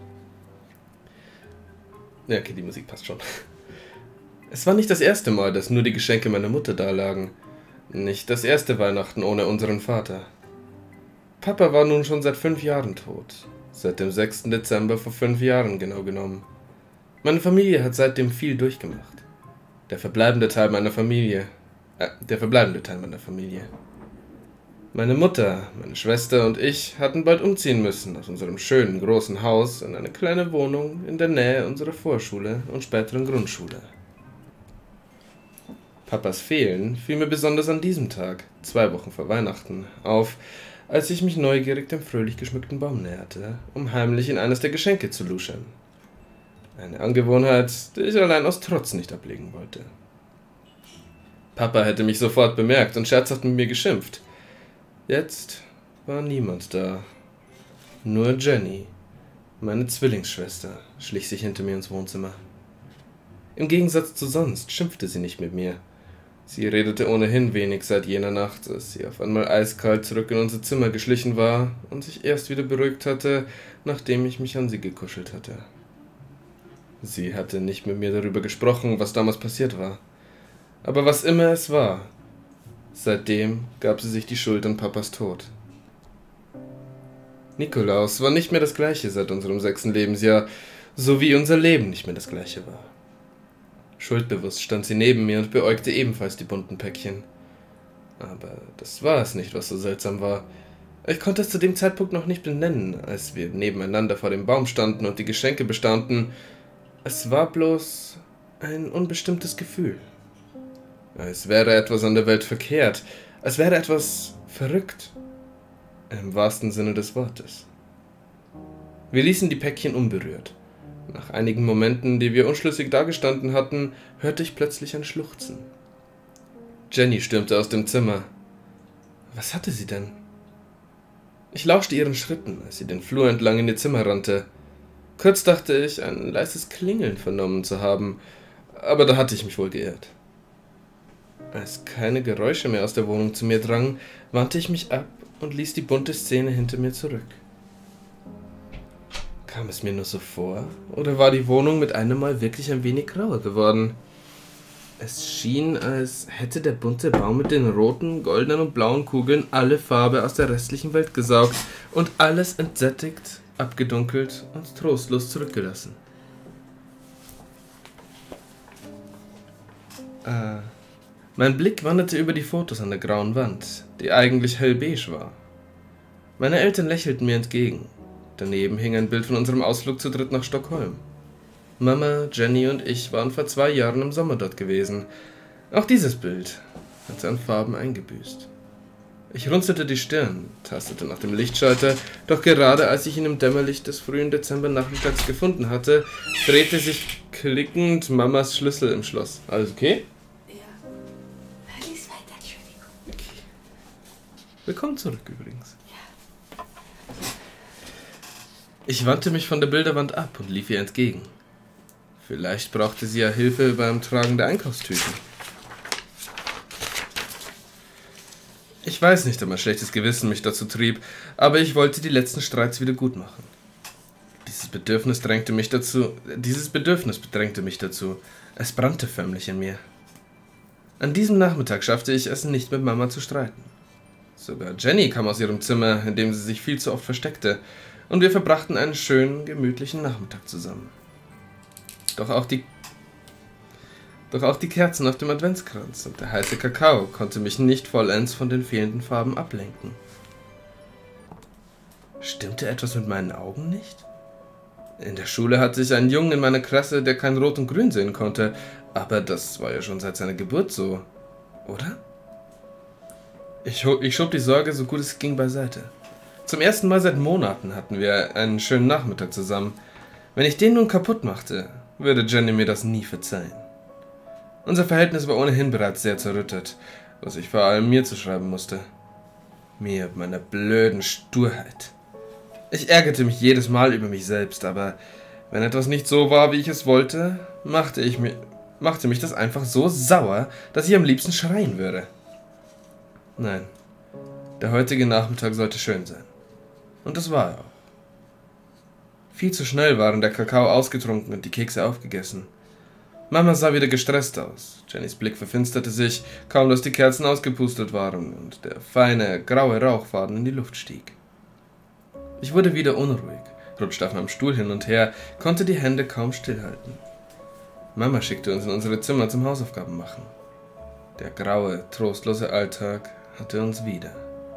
[SPEAKER 2] Ja, okay, die Musik passt schon. Es war nicht das erste Mal, dass nur die Geschenke meiner Mutter dalagen. Nicht das erste Weihnachten ohne unseren Vater. Papa war nun schon seit fünf Jahren tot. Seit dem sechsten Dezember vor fünf Jahren genau genommen. Meine Familie hat seitdem viel durchgemacht. Der verbleibende Teil meiner Familie. Äh, der verbleibende Teil meiner Familie. Meine Mutter, meine Schwester und ich hatten bald umziehen müssen aus unserem schönen großen Haus in eine kleine Wohnung in der Nähe unserer Vorschule und späteren Grundschule. Papas Fehlen fiel mir besonders an diesem Tag, zwei Wochen vor Weihnachten, auf, als ich mich neugierig dem fröhlich geschmückten Baum näherte, um heimlich in eines der Geschenke zu luschern. Eine Angewohnheit, die ich allein aus Trotz nicht ablegen wollte. Papa hätte mich sofort bemerkt und scherzhaft mit mir geschimpft. Jetzt war niemand da. Nur Jenny, meine Zwillingsschwester, schlich sich hinter mir ins Wohnzimmer. Im Gegensatz zu sonst schimpfte sie nicht mit mir. Sie redete ohnehin wenig seit jener Nacht, als sie auf einmal eiskalt zurück in unser Zimmer geschlichen war und sich erst wieder beruhigt hatte, nachdem ich mich an sie gekuschelt hatte. Sie hatte nicht mit mir darüber gesprochen, was damals passiert war. Aber was immer es war, seitdem gab sie sich die Schuld an Papas Tod. Nikolaus war nicht mehr das Gleiche seit unserem sechsten Lebensjahr, so wie unser Leben nicht mehr das Gleiche war. Schuldbewusst stand sie neben mir und beäugte ebenfalls die bunten Päckchen. Aber das war es nicht, was so seltsam war. Ich konnte es zu dem Zeitpunkt noch nicht benennen, als wir nebeneinander vor dem Baum standen und die Geschenke bestaunten. Es war bloß ein unbestimmtes Gefühl. Als wäre etwas an der Welt verkehrt, als wäre etwas verrückt. Im wahrsten Sinne des Wortes. Wir ließen die Päckchen unberührt. Nach einigen Momenten, die wir unschlüssig dagestanden hatten, hörte ich plötzlich ein Schluchzen. Jenny stürmte aus dem Zimmer. Was hatte sie denn? Ich lauschte ihren Schritten, als sie den Flur entlang in ihr Zimmer rannte. Kurz dachte ich, ein leises Klingeln vernommen zu haben, aber da hatte ich mich wohl geirrt. Als keine Geräusche mehr aus der Wohnung zu mir drangen, wandte ich mich ab und ließ die bunte Szene hinter mir zurück. Kam es mir nur so vor, oder war die Wohnung mit einem Mal wirklich ein wenig grauer geworden? Es schien, als hätte der bunte Baum mit den roten, goldenen und blauen Kugeln alle Farbe aus der restlichen Welt gesaugt und alles entsättigt, abgedunkelt und trostlos zurückgelassen. Äh, mein Blick wanderte über die Fotos an der grauen Wand, die eigentlich hellbeige war. Meine Eltern lächelten mir entgegen. Daneben hing ein Bild von unserem Ausflug zu dritt nach Stockholm. Mama, Jenny und ich waren vor zwei Jahren im Sommer dort gewesen. Auch dieses Bild hatte an Farben eingebüßt. Ich runzelte die Stirn, tastete nach dem Lichtschalter, doch gerade als ich ihn im Dämmerlicht des frühen Dezembernachmittags gefunden hatte, drehte sich klickend Mamas Schlüssel im Schloss. Alles okay?
[SPEAKER 3] Ja. Lies weiter, Entschuldigung.
[SPEAKER 2] Okay. Willkommen zurück übrigens.
[SPEAKER 3] Ja.
[SPEAKER 2] Ich wandte mich von der Bilderwand ab und lief ihr entgegen. Vielleicht brauchte sie ja Hilfe beim Tragen der Einkaufstüten. Ich weiß nicht, ob mein schlechtes Gewissen mich dazu trieb, aber ich wollte die letzten Streits wieder gut machen. Dieses Bedürfnis drängte mich dazu, dieses Bedürfnis bedrängte mich dazu. Es brannte förmlich in mir. An diesem Nachmittag schaffte ich es nicht, mit Mama zu streiten. Sogar Jenny kam aus ihrem Zimmer, in dem sie sich viel zu oft versteckte, und wir verbrachten einen schönen, gemütlichen Nachmittag zusammen. Doch auch die Doch auch die Kerzen auf dem Adventskranz und der heiße Kakao konnte mich nicht vollends von den fehlenden Farben ablenken. Stimmte etwas mit meinen Augen nicht? In der Schule hatte ich einen Jungen in meiner Klasse, der kein Rot und Grün sehen konnte, aber das war ja schon seit seiner Geburt so, oder? Ich, ich schob die Sorge so gut es ging beiseite. Zum ersten Mal seit Monaten hatten wir einen schönen Nachmittag zusammen. Wenn ich den nun kaputt machte, würde Jenny mir das nie verzeihen. Unser Verhältnis war ohnehin bereits sehr zerrüttet, was ich vor allem mir zuschreiben musste. Mir, meiner blöden Sturheit. Ich ärgerte mich jedes Mal über mich selbst, aber wenn etwas nicht so war, wie ich es wollte, machte, ich mi- machte mich das einfach so sauer, dass ich am liebsten schreien würde. Nein, der heutige Nachmittag sollte schön sein. Und das war er auch. Viel zu schnell waren der Kakao ausgetrunken und die Kekse aufgegessen. Mama sah wieder gestresst aus. Jennys Blick verfinsterte sich, kaum dass die Kerzen ausgepustet waren und der feine, graue Rauchfaden in die Luft stieg. Ich wurde wieder unruhig, rutschte auf meinem Stuhl hin und her, konnte die Hände kaum stillhalten. Mama schickte uns in unsere Zimmer zum Hausaufgaben machen. Der graue, trostlose Alltag hatte uns wieder.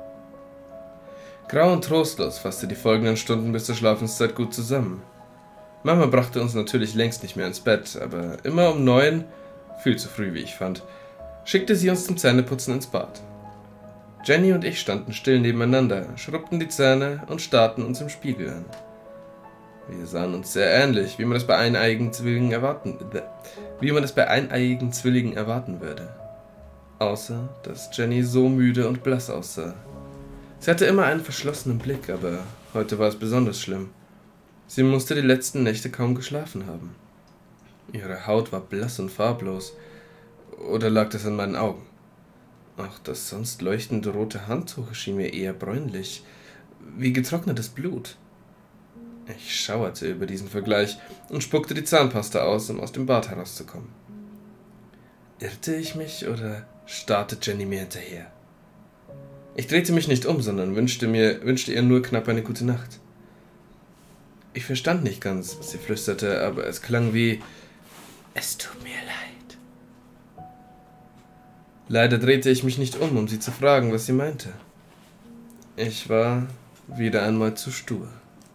[SPEAKER 2] Grau und trostlos fasste die folgenden Stunden bis zur Schlafenszeit gut zusammen. Mama brachte uns natürlich längst nicht mehr ins Bett, aber immer um neun, viel zu früh wie ich fand, schickte sie uns zum Zähneputzen ins Bad. Jenny und ich standen still nebeneinander, schrubbten die Zähne und starrten uns im Spiegel an. Wir sahen uns sehr ähnlich, wie man es bei eineiigen Zwillingen erwarten, wie man es bei eineiigen Zwillingen erwarten würde. Außer, dass Jenny so müde und blass aussah. Sie hatte immer einen verschlossenen Blick, aber heute war es besonders schlimm. Sie musste die letzten Nächte kaum geschlafen haben. Ihre Haut war blass und farblos. Oder lag das an meinen Augen? Auch das sonst leuchtende rote Handtuch schien mir eher bräunlich, wie getrocknetes Blut. Ich schauerte über diesen Vergleich und spuckte die Zahnpasta aus, um aus dem Bad herauszukommen. Irrte ich mich oder starrte Jenny mir hinterher? Ich drehte mich nicht um, sondern wünschte, mir, wünschte ihr nur knapp eine gute Nacht. Ich verstand nicht ganz, was sie flüsterte, aber es klang wie: Es tut mir leid. Leider drehte ich mich nicht um, um sie zu fragen, was sie meinte. Ich war wieder einmal zu stur.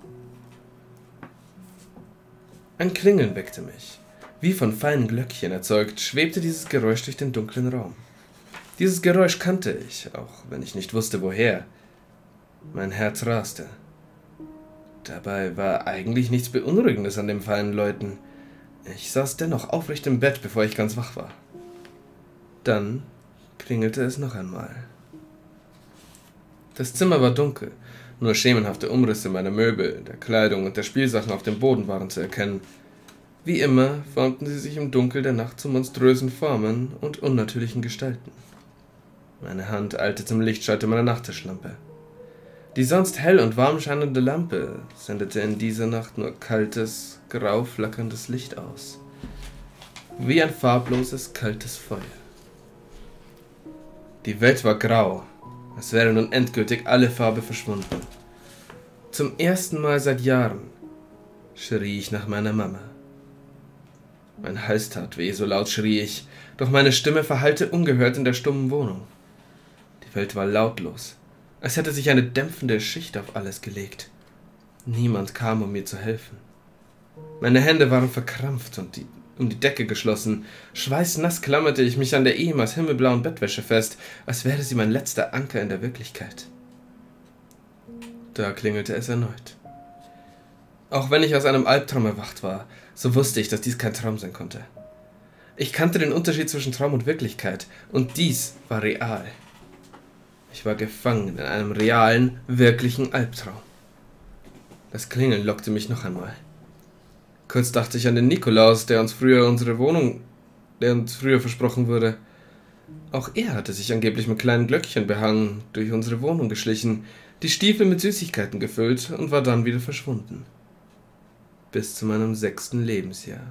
[SPEAKER 2] Ein Klingeln weckte mich. Wie von feinen Glöckchen erzeugt, schwebte dieses Geräusch durch den dunklen Raum. Dieses Geräusch kannte ich, auch wenn ich nicht wusste, woher. Mein Herz raste. Dabei war eigentlich nichts Beunruhigendes an dem feinen Läuten. Ich saß dennoch aufrecht im Bett, bevor ich ganz wach war. Dann klingelte es noch einmal. Das Zimmer war dunkel, nur schemenhafte Umrisse meiner Möbel, der Kleidung und der Spielsachen auf dem Boden waren zu erkennen. Wie immer formten sie sich im Dunkel der Nacht zu monströsen Formen und unnatürlichen Gestalten. Meine Hand eilte zum Lichtschalter meiner Nachttischlampe. Die sonst hell und warm scheinende Lampe sendete in dieser Nacht nur kaltes, grau flackerndes Licht aus. Wie ein farbloses, kaltes Feuer. Die Welt war grau, als wäre nun endgültig alle Farbe verschwunden. Zum ersten Mal seit Jahren schrie ich nach meiner Mama. Mein Hals tat weh, so laut schrie ich, doch meine Stimme verhallte ungehört in der stummen Wohnung. Die Welt war lautlos, als hätte sich eine dämpfende Schicht auf alles gelegt. Niemand kam, um mir zu helfen. Meine Hände waren verkrampft und die um die Decke geschlossen. Schweißnass klammerte ich mich an der ehemals himmelblauen Bettwäsche fest, als wäre sie mein letzter Anker in der Wirklichkeit. Da klingelte es erneut. Auch wenn ich aus einem Albtraum erwacht war, so wusste ich, dass dies kein Traum sein konnte. Ich kannte den Unterschied zwischen Traum und Wirklichkeit, und dies war real. Ich war gefangen in einem realen, wirklichen Albtraum. Das Klingeln lockte mich noch einmal. Kurz dachte ich an den Nikolaus, der uns früher unsere Wohnung, der uns früher versprochen wurde. Auch er hatte sich angeblich mit kleinen Glöckchen behangen, durch unsere Wohnung geschlichen, die Stiefel mit Süßigkeiten gefüllt und war dann wieder verschwunden. Bis zu meinem sechsten Lebensjahr.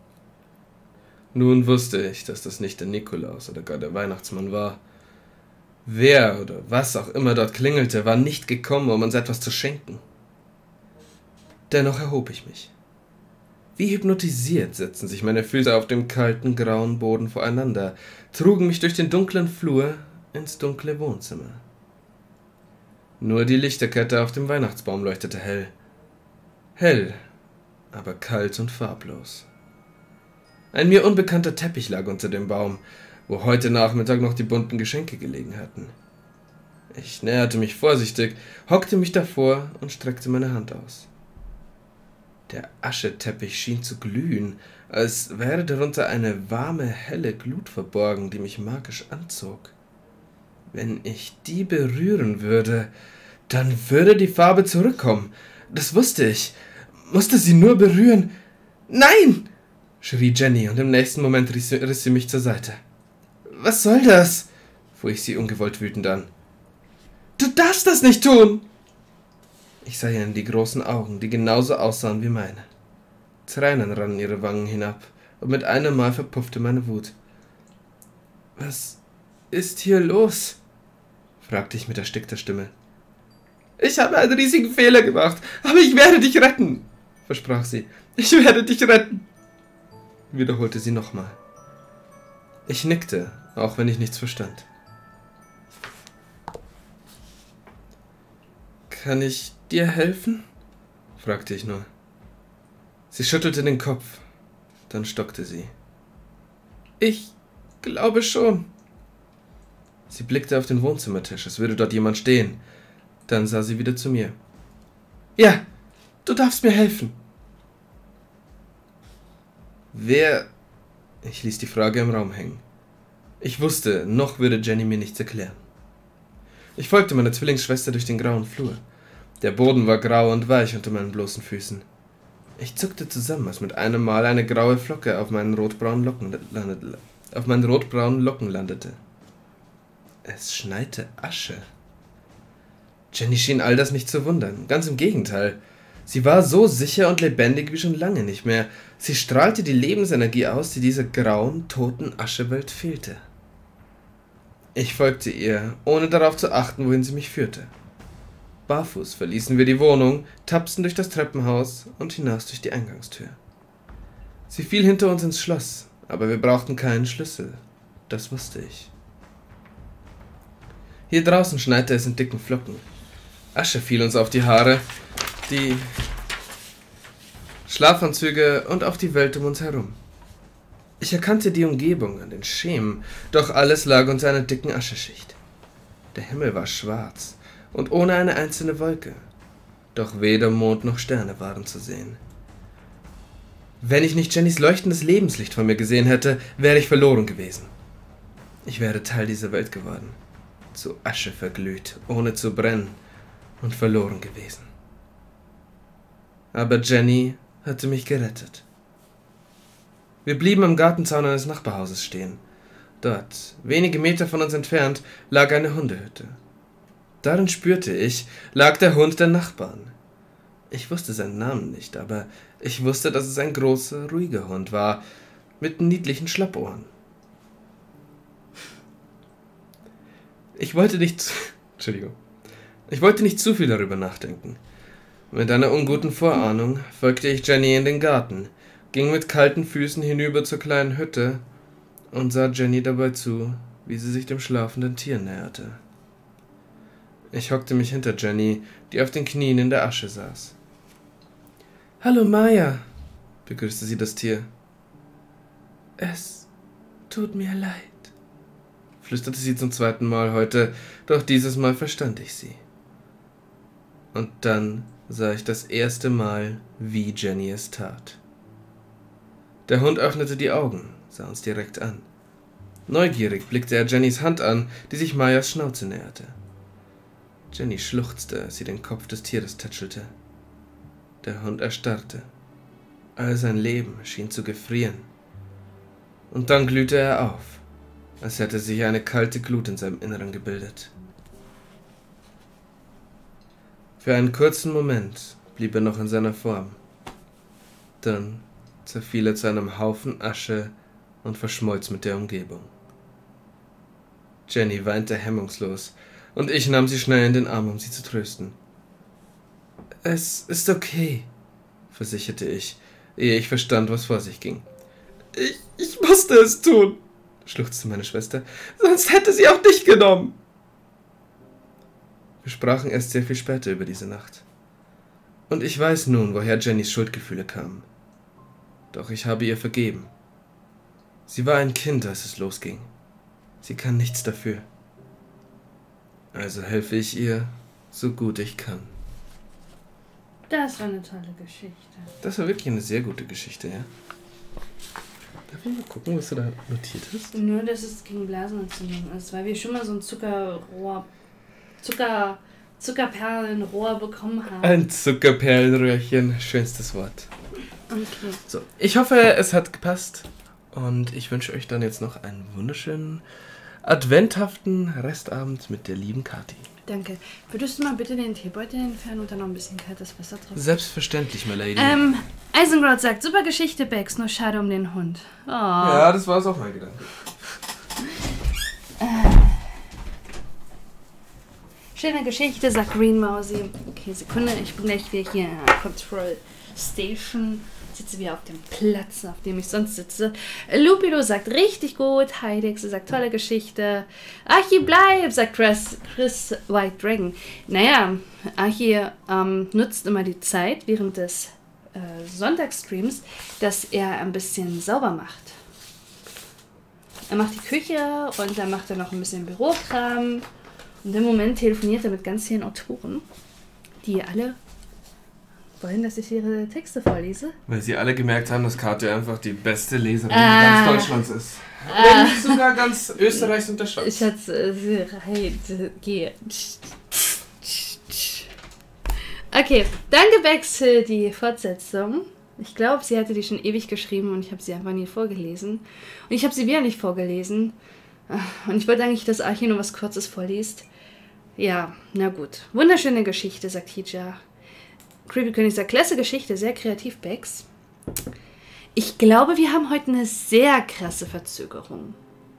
[SPEAKER 2] Nun wusste ich, dass das nicht der Nikolaus oder gar der Weihnachtsmann war. Wer oder was auch immer dort klingelte, war nicht gekommen, um uns etwas zu schenken. Dennoch erhob ich mich. Wie hypnotisiert setzten sich meine Füße auf dem kalten, grauen Boden voreinander, trugen mich durch den dunklen Flur ins dunkle Wohnzimmer. Nur die Lichterkette auf dem Weihnachtsbaum leuchtete hell. Hell, aber kalt und farblos. Ein mir unbekannter Teppich lag unter dem Baum, wo heute Nachmittag noch die bunten Geschenke gelegen hatten. Ich näherte mich vorsichtig, hockte mich davor und streckte meine Hand aus. Der Ascheteppich schien zu glühen, als wäre darunter eine warme, helle Glut verborgen, die mich magisch anzog. Wenn ich die berühren würde, dann würde die Farbe zurückkommen. Das wusste ich. Musste sie nur berühren. Nein! Schrie Jenny, und im nächsten Moment riss, riss sie mich zur Seite. Was soll das? Fuhr ich sie ungewollt wütend an. Du darfst das nicht tun! Ich sah ihr in die großen Augen, die genauso aussahen wie meine. Tränen rannen ihre Wangen hinab, und mit einem Mal verpuffte meine Wut. Was ist hier los? Fragte ich mit erstickter Stimme. Ich habe einen riesigen Fehler gemacht, aber ich werde dich retten, versprach sie. Ich werde dich retten, wiederholte sie nochmal. Ich nickte, auch wenn ich nichts verstand. Kann ich dir helfen? Fragte ich nur. Sie schüttelte den Kopf, dann stockte sie. Ich glaube schon. Sie blickte auf den Wohnzimmertisch, als würde dort jemand stehen. Dann sah sie wieder zu mir. Ja, du darfst mir helfen. Wer... Ich ließ die Frage im Raum hängen. Ich wusste, noch würde Jenny mir nichts erklären. Ich folgte meiner Zwillingsschwester durch den grauen Flur. Der Boden war grau und weich unter meinen bloßen Füßen. Ich zuckte zusammen, als mit einem Mal eine graue Flocke auf meinen rotbraunen Locken landete. Auf meinen rotbraunen Locken landete. Es schneite Asche. Jenny schien all das nicht zu wundern, ganz im Gegenteil. Sie war so sicher und lebendig wie schon lange nicht mehr. Sie strahlte die Lebensenergie aus, die dieser grauen, toten Aschewelt fehlte. Ich folgte ihr, ohne darauf zu achten, wohin sie mich führte. Barfuß verließen wir die Wohnung, tapsten durch das Treppenhaus und hinaus durch die Eingangstür. Sie fiel hinter uns ins Schloss, aber wir brauchten keinen Schlüssel. Das wusste ich. Hier draußen schneite es in dicken Flocken. Asche fiel uns auf die Haare, die Schlafanzüge und auf die Welt um uns herum. Ich erkannte die Umgebung an den Schemen, doch alles lag unter einer dicken Ascheschicht. Der Himmel war schwarz und ohne eine einzelne Wolke, doch weder Mond noch Sterne waren zu sehen. Wenn ich nicht Jennys leuchtendes Lebenslicht von mir gesehen hätte, wäre ich verloren gewesen. Ich wäre Teil dieser Welt geworden, zu Asche verglüht, ohne zu brennen und verloren gewesen. Aber Jenny hatte mich gerettet. Wir blieben am Gartenzaun eines Nachbarhauses stehen. Dort, wenige Meter von uns entfernt, lag eine Hundehütte. Darin spürte ich, lag der Hund der Nachbarn. Ich wusste seinen Namen nicht, aber ich wusste, dass es ein großer, ruhiger Hund war, mit niedlichen Schlappohren. Ich wollte nicht zu, Entschuldigung. Ich wollte nicht zu viel darüber nachdenken. Mit einer unguten Vorahnung folgte ich Jenny in den Garten, ging mit kalten Füßen hinüber zur kleinen Hütte und sah Jenny dabei zu, wie sie sich dem schlafenden Tier näherte. Ich hockte mich hinter Jenny, die auf den Knien in der Asche saß. »Hallo Maya«, begrüßte sie das Tier. Es tut mir leid, flüsterte sie zum zweiten Mal heute, doch dieses Mal verstand ich sie. Und dann sah ich das erste Mal, wie Jenny es tat. Der Hund öffnete die Augen, sah uns direkt an. Neugierig blickte er Jennys Hand an, die sich Mayas Schnauze näherte. Jenny schluchzte, als sie den Kopf des Tieres tätschelte. Der Hund erstarrte. All sein Leben schien zu gefrieren. Und dann glühte er auf, als hätte sich eine kalte Glut in seinem Inneren gebildet. Für einen kurzen Moment blieb er noch in seiner Form. Dann zerfiel er zu einem Haufen Asche und verschmolz mit der Umgebung. Jenny weinte hemmungslos, und ich nahm sie schnell in den Arm, um sie zu trösten. »Es ist okay«, versicherte ich, ehe ich verstand, was vor sich ging. Ich, ich musste es tun«, schluchzte meine Schwester, »sonst hätte sie auch dich genommen.« Wir sprachen erst sehr viel später über diese Nacht. Und ich weiß nun, woher Jennys Schuldgefühle kamen. Doch ich habe ihr vergeben. Sie war ein Kind, als es losging. Sie kann nichts dafür. Also helfe ich ihr, so gut ich kann.
[SPEAKER 3] Das war eine tolle Geschichte.
[SPEAKER 2] Das war wirklich eine sehr gute Geschichte, ja? Darf ich mal gucken, was du da notiert hast?
[SPEAKER 3] Nur, dass es gegen Blasenentzündung ist, weil wir schon mal so ein Zuckerrohr, Zucker, Zuckerperlenrohr bekommen haben.
[SPEAKER 2] Ein Zuckerperlenröhrchen, schönstes Wort.
[SPEAKER 3] Okay.
[SPEAKER 2] So, ich hoffe, es hat gepasst. Und ich wünsche euch dann jetzt noch einen wunderschönen, adventhaften Restabend mit der lieben Kathi.
[SPEAKER 3] Danke. Würdest du mal bitte den Teebeutel entfernen und dann noch ein bisschen kaltes Wasser drauf?
[SPEAKER 2] Selbstverständlich, my lady.
[SPEAKER 3] Ähm, Eisengroth sagt, super Geschichte, Bex, nur schade um den Hund. Oh.
[SPEAKER 2] Ja, das war es auch mein Gedanke.
[SPEAKER 3] Schöne Geschichte, sagt Green Mousy. Okay, Sekunde, ich bin gleich wieder hier in der Control Station. Sitze wieder auf dem Platz, auf dem ich sonst sitze. Lupido sagt, richtig gut. Heidex sagt, tolle Geschichte. Archie bleib, sagt Chris, Chris White Dragon. Naja, Archie ähm, nutzt immer die Zeit während des äh, Sonntagsstreams, dass er ein bisschen sauber macht. Er macht die Küche und dann macht er noch ein bisschen Bürokram. Und im Moment telefoniert er mit ganz vielen Autoren, die alle wollen, dass ich ihre Texte vorlese.
[SPEAKER 2] Weil sie alle gemerkt haben, dass Kathi einfach die beste Leserin
[SPEAKER 3] Ah.
[SPEAKER 2] ganz Deutschlands ist.
[SPEAKER 3] Ah.
[SPEAKER 2] Wenn nicht sogar ganz Österreichs und der Schweiz.
[SPEAKER 3] Ich hatte äh, geh. Okay, danke Bex für die Fortsetzung. Ich glaube, sie hatte die schon ewig geschrieben und ich habe sie einfach nie vorgelesen. Und ich habe sie wieder nicht vorgelesen. Und ich wollte eigentlich, dass Archie nur was Kurzes vorliest. Ja, na gut. Wunderschöne Geschichte, sagt Hija. Creepy König sagt, klasse Geschichte, sehr kreativ, Bex. Ich glaube, wir haben heute eine sehr krasse Verzögerung.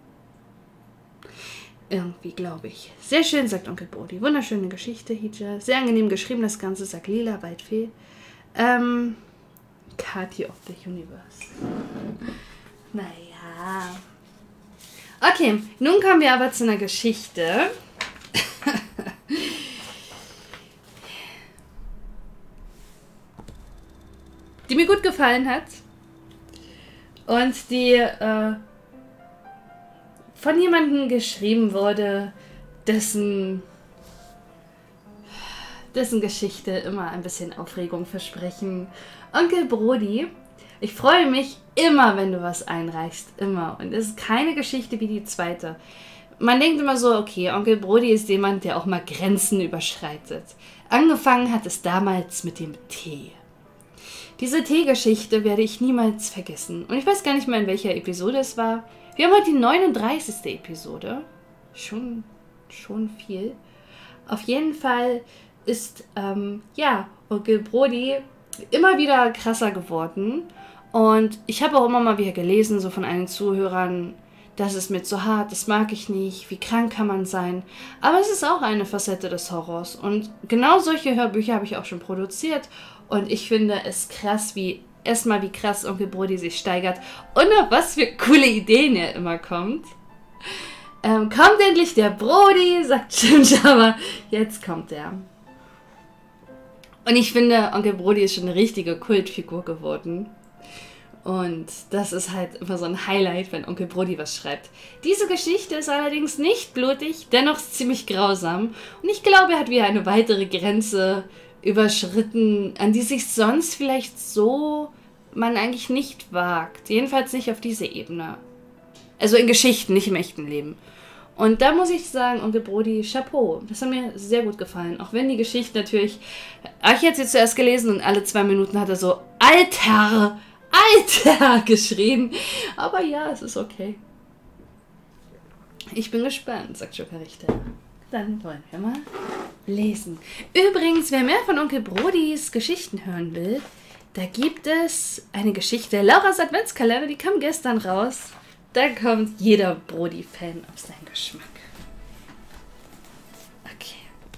[SPEAKER 3] Irgendwie, glaube ich. Sehr schön, sagt Onkel Brody. Wunderschöne Geschichte, Hija. Sehr angenehm geschrieben, das Ganze, sagt Lila, Waldfee. Ähm, Kathi of the Universe. Naja. Okay, nun kommen wir aber zu einer Geschichte. die mir gut gefallen hat. Und die äh, von jemandem geschrieben wurde, dessen, dessen Geschichte immer ein bisschen Aufregung versprechen. Onkel Brody, ich freue mich immer, wenn du was einreichst. Immer. Und es ist keine Geschichte wie die zweite. Man denkt immer so, okay, Onkel Brody ist jemand, der auch mal Grenzen überschreitet. Angefangen hat es damals mit dem Tee. Diese Teegeschichte werde ich niemals vergessen. Und ich weiß gar nicht mehr, in welcher Episode es war. Wir haben heute die neununddreißigste Episode. Schon, schon viel. Auf jeden Fall ist, ähm, ja, Onkel Brody immer wieder krasser geworden. Und ich habe auch immer mal wieder gelesen, so von einigen Zuhörern, das ist mir zu hart, das mag ich nicht, wie krank kann man sein. Aber es ist auch eine Facette des Horrors. Und genau solche Hörbücher habe ich auch schon produziert. Und ich finde es krass, wie erstmal wie krass Onkel Brody sich steigert und auf was für coole Ideen er immer kommt. Ähm, kommt endlich der Brody, sagt Jim, jetzt kommt er. Und ich finde, Onkel Brody ist schon eine richtige Kultfigur geworden.
[SPEAKER 1] Und das ist halt immer so ein Highlight, wenn Onkel Brody was schreibt. Diese Geschichte ist allerdings nicht blutig, dennoch ziemlich grausam. Und ich glaube, er hat wieder eine weitere Grenze überschritten, an die sich sonst vielleicht so man eigentlich nicht wagt. Jedenfalls nicht auf diese Ebene. Also in Geschichten, nicht im echten Leben. Und da muss ich sagen, Onkel Brody, Chapeau. Das hat mir sehr gut gefallen. Auch wenn die Geschichte natürlich... Ich hätte sie zuerst gelesen und alle zwei Minuten hat er so Alter, Alter geschrien. Aber ja, es ist okay. Ich bin gespannt, sagt Joker-Richter. Dann wollen wir mal lesen. Übrigens, wer mehr von Onkel Brodys Geschichten hören will, da gibt es eine Geschichte, Laura's Adventskalender, die kam gestern raus. Da kommt jeder Brody-Fan auf seinen Geschmack. Okay.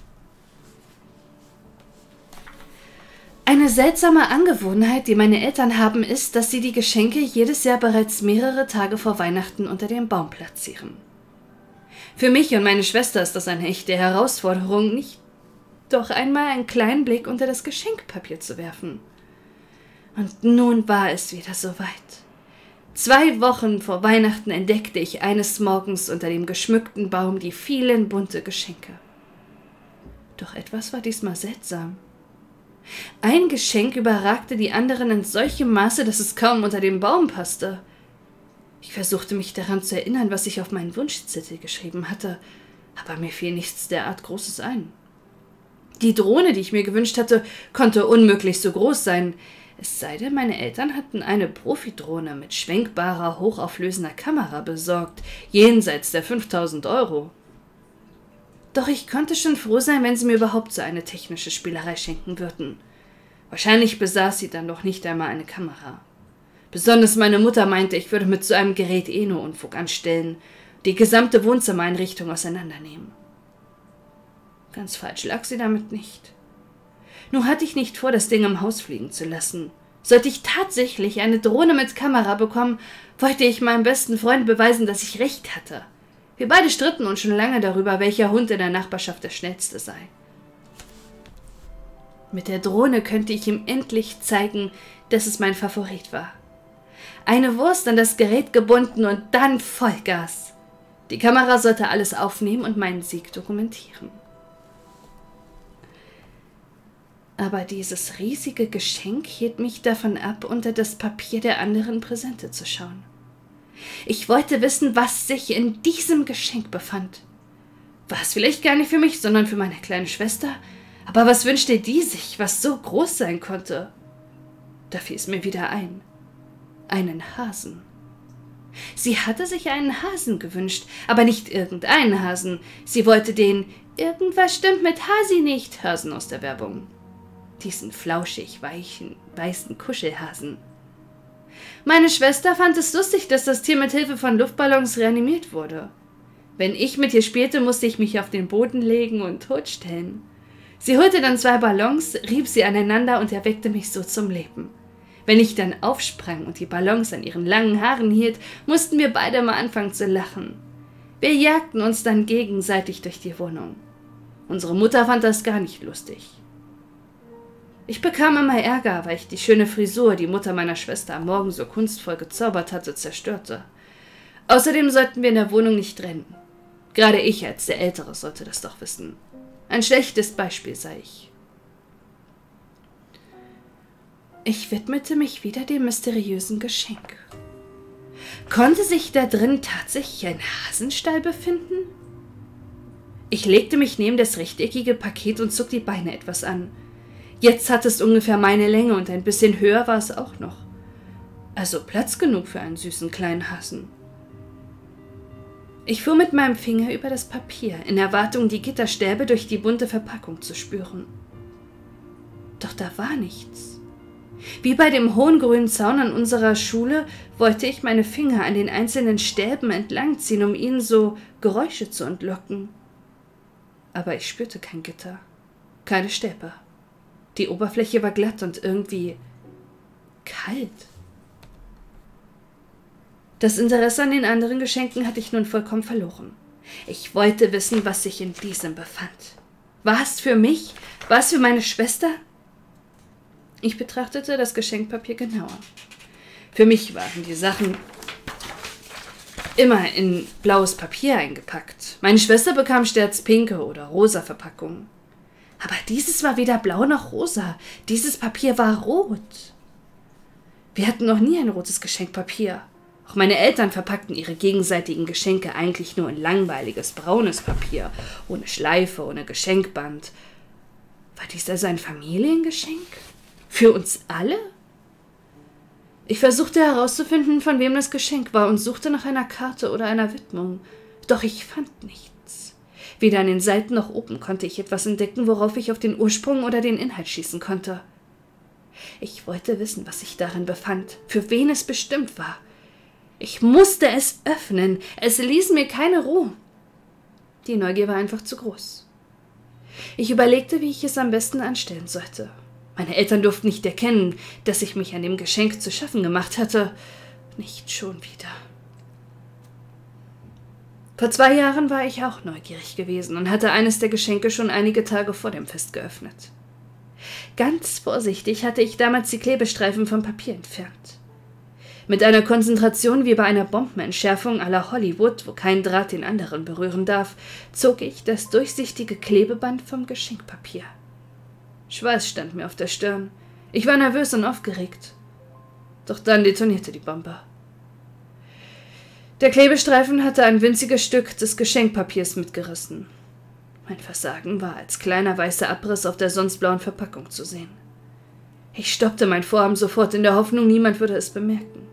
[SPEAKER 1] Eine seltsame Angewohnheit, die meine Eltern haben, ist, dass sie die Geschenke jedes Jahr bereits mehrere Tage vor Weihnachten unter dem Baum platzieren. Für mich und meine Schwester ist das eine echte Herausforderung, nicht doch einmal einen kleinen Blick unter das Geschenkpapier zu werfen. Und nun war es wieder soweit. Zwei Wochen vor Weihnachten entdeckte ich eines Morgens unter dem geschmückten Baum die vielen bunte Geschenke. Doch etwas war diesmal seltsam. Ein Geschenk überragte die anderen in solchem Maße, dass es kaum unter den Baum passte. Ich versuchte mich daran zu erinnern, was ich auf meinen Wunschzettel geschrieben hatte, aber mir fiel nichts derart Großes ein. Die Drohne, die ich mir gewünscht hatte, konnte unmöglich so groß sein, es sei denn, meine Eltern hatten eine Profidrohne mit schwenkbarer, hochauflösender Kamera besorgt, jenseits der fünftausend Euro. Doch ich konnte schon froh sein, wenn sie mir überhaupt so eine technische Spielerei schenken würden. Wahrscheinlich besaß sie dann doch nicht einmal eine Kamera. Besonders meine Mutter meinte, ich würde mit so einem Gerät eh nur Unfug anstellen, die gesamte Wohnzimmereinrichtung auseinandernehmen. Ganz falsch lag sie damit nicht. Nur hatte ich nicht vor, das Ding im Haus fliegen zu lassen. Sollte ich tatsächlich eine Drohne mit Kamera bekommen, wollte ich meinem besten Freund beweisen, dass ich recht hatte. Wir beide stritten uns schon lange darüber, welcher Hund in der Nachbarschaft der schnellste sei. Mit der Drohne könnte ich ihm endlich zeigen, dass es mein Favorit war. Eine Wurst an das Gerät gebunden und dann Vollgas. Die Kamera sollte alles aufnehmen und meinen Sieg dokumentieren. Aber dieses riesige Geschenk hielt mich davon ab, unter das Papier der anderen Präsente zu schauen. Ich wollte wissen, was sich in diesem Geschenk befand. War es vielleicht gar nicht für mich, sondern für meine kleine Schwester? Aber was wünschte die sich, was so groß sein konnte? Da fiel es mir wieder ein. Einen Hasen. Sie hatte sich einen Hasen gewünscht, aber nicht irgendeinen Hasen. Sie wollte den »Irgendwas stimmt mit Hasi nicht« Hasen aus der Werbung. Diesen flauschig weichen, weißen Kuschelhasen. Meine Schwester fand es lustig, dass das Tier mit Hilfe von Luftballons reanimiert wurde. Wenn ich mit ihr spielte, musste ich mich auf den Boden legen und totstellen. Sie holte dann zwei Ballons, rieb sie aneinander und erweckte mich so zum Leben. Wenn ich dann aufsprang und die Ballons an ihren langen Haaren hielt, mussten wir beide mal anfangen zu lachen. Wir jagten uns dann gegenseitig durch die Wohnung. Unsere Mutter fand das gar nicht lustig. Ich bekam immer Ärger, weil ich die schöne Frisur, die Mutter meiner Schwester am Morgen so kunstvoll gezaubert hatte, zerstörte. Außerdem sollten wir in der Wohnung nicht rennen. Gerade ich als der Ältere sollte das doch wissen. Ein schlechtes Beispiel sei ich. Ich widmete mich wieder dem mysteriösen Geschenk. Konnte sich da drin tatsächlich ein Hasenstall befinden? Ich legte mich neben das rechteckige Paket und zog die Beine etwas an. Jetzt hat es ungefähr meine Länge und ein bisschen höher war es auch noch. Also Platz genug für einen süßen kleinen Hasen. Ich fuhr mit meinem Finger über das Papier, in Erwartung, die Gitterstäbe durch die bunte Verpackung zu spüren. Doch da war nichts. Wie bei dem hohen grünen Zaun an unserer Schule wollte ich meine Finger an den einzelnen Stäben entlangziehen, um ihnen so Geräusche zu entlocken. Aber ich spürte kein Gitter, keine Stäbe. Die Oberfläche war glatt und irgendwie kalt. Das Interesse an den anderen Geschenken hatte ich nun vollkommen verloren. Ich wollte wissen, was sich in diesem befand. War es für mich? War es für meine Schwester? Ich betrachtete das Geschenkpapier genauer.
[SPEAKER 3] Für mich waren die Sachen immer in blaues Papier eingepackt. Meine Schwester bekam stets pinke oder rosa Verpackungen. Aber dieses war weder blau noch rosa. Dieses Papier war rot. Wir hatten noch nie ein rotes Geschenkpapier. Auch meine Eltern verpackten ihre gegenseitigen Geschenke eigentlich nur in langweiliges braunes Papier, ohne Schleife, ohne Geschenkband. War dies also ein Familiengeschenk? Für uns alle? Ich versuchte herauszufinden, von wem das Geschenk war und suchte nach einer Karte oder einer Widmung. Doch ich fand nichts. Weder an den Seiten noch oben konnte ich etwas entdecken, worauf ich auf den Ursprung oder den Inhalt schließen konnte. Ich wollte wissen, was sich darin befand, für wen es bestimmt war. Ich musste es öffnen. Es ließ mir keine Ruhe. Die Neugier war einfach zu groß. Ich überlegte, wie ich es am besten anstellen sollte. Meine Eltern durften nicht erkennen, dass ich mich an dem Geschenk zu schaffen gemacht hatte. Nicht schon wieder. Vor zwei Jahren war ich auch neugierig gewesen und hatte eines der Geschenke schon einige Tage vor dem Fest geöffnet. Ganz vorsichtig hatte ich damals die Klebestreifen vom Papier entfernt. Mit einer Konzentration wie bei einer Bombenentschärfung à la Hollywood, wo kein Draht den anderen berühren darf, zog ich das durchsichtige Klebeband vom Geschenkpapier. Schweiß stand mir auf der Stirn. Ich war nervös und aufgeregt. Doch dann detonierte die Bombe. Der Klebestreifen hatte ein winziges Stück des Geschenkpapiers mitgerissen. Mein Versagen war als kleiner weißer Abriss auf der sonst blauen Verpackung zu sehen. Ich stoppte mein Vorhaben sofort in der Hoffnung, niemand würde es bemerken.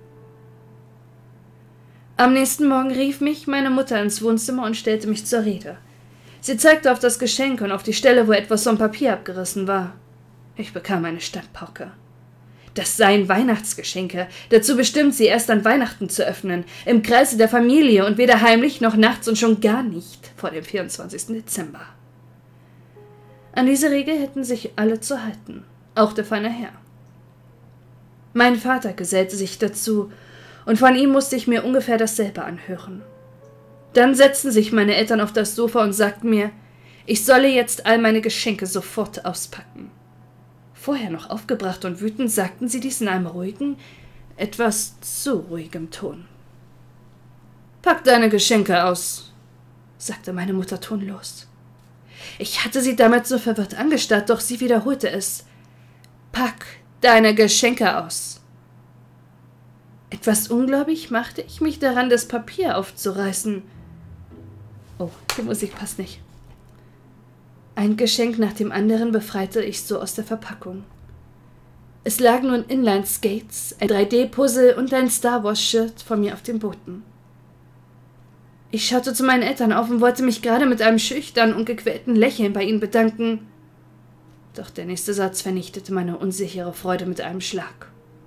[SPEAKER 3] Am nächsten Morgen rief mich meine Mutter ins Wohnzimmer und stellte mich zur Rede. Sie zeigte auf das Geschenk und auf die Stelle, wo etwas vom Papier abgerissen war. Ich bekam eine Standpauke. Das seien Weihnachtsgeschenke, dazu bestimmt, sie erst an Weihnachten zu öffnen, im Kreise der Familie und weder heimlich noch nachts und schon gar nicht vor dem vierundzwanzigsten Dezember. An diese Regel hätten sich alle zu halten, auch der feine Herr. Mein Vater gesellte sich dazu, und von ihm musste ich mir ungefähr dasselbe anhören. Dann setzten sich meine Eltern auf das Sofa und sagten mir, ich solle jetzt all meine Geschenke sofort auspacken. Vorher noch aufgebracht und wütend sagten sie dies in einem ruhigen, etwas zu ruhigem Ton. »Pack deine Geschenke aus«, sagte meine Mutter tonlos. Ich hatte sie damals so verwirrt angestarrt, doch sie wiederholte es. »Pack deine Geschenke aus.« Etwas ungläubig machte ich mich daran, das Papier aufzureißen. Oh, die Musik passt nicht. Ein Geschenk nach dem anderen befreite ich so aus der Verpackung. Es lagen nun Inline-Skates, ein drei D-Puzzle und ein Star-Wars-Shirt vor mir auf dem Boden. Ich schaute zu meinen Eltern auf und wollte mich gerade mit einem schüchternen und gequälten Lächeln bei ihnen bedanken. Doch der nächste Satz vernichtete meine unsichere Freude mit einem Schlag.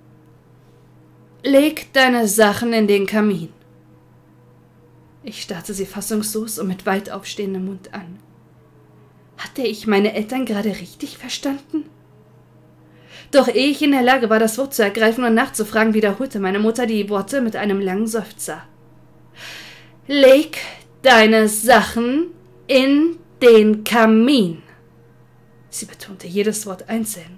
[SPEAKER 3] »Leg deine Sachen in den Kamin.« Ich starrte sie fassungslos und mit weit aufstehendem Mund an. Hatte ich meine Eltern gerade richtig verstanden? Doch ehe ich in der Lage war, das Wort zu ergreifen und nachzufragen, wiederholte meine Mutter die Worte mit einem langen Seufzer. »Leg deine Sachen in den Kamin.« Sie betonte jedes Wort einzeln.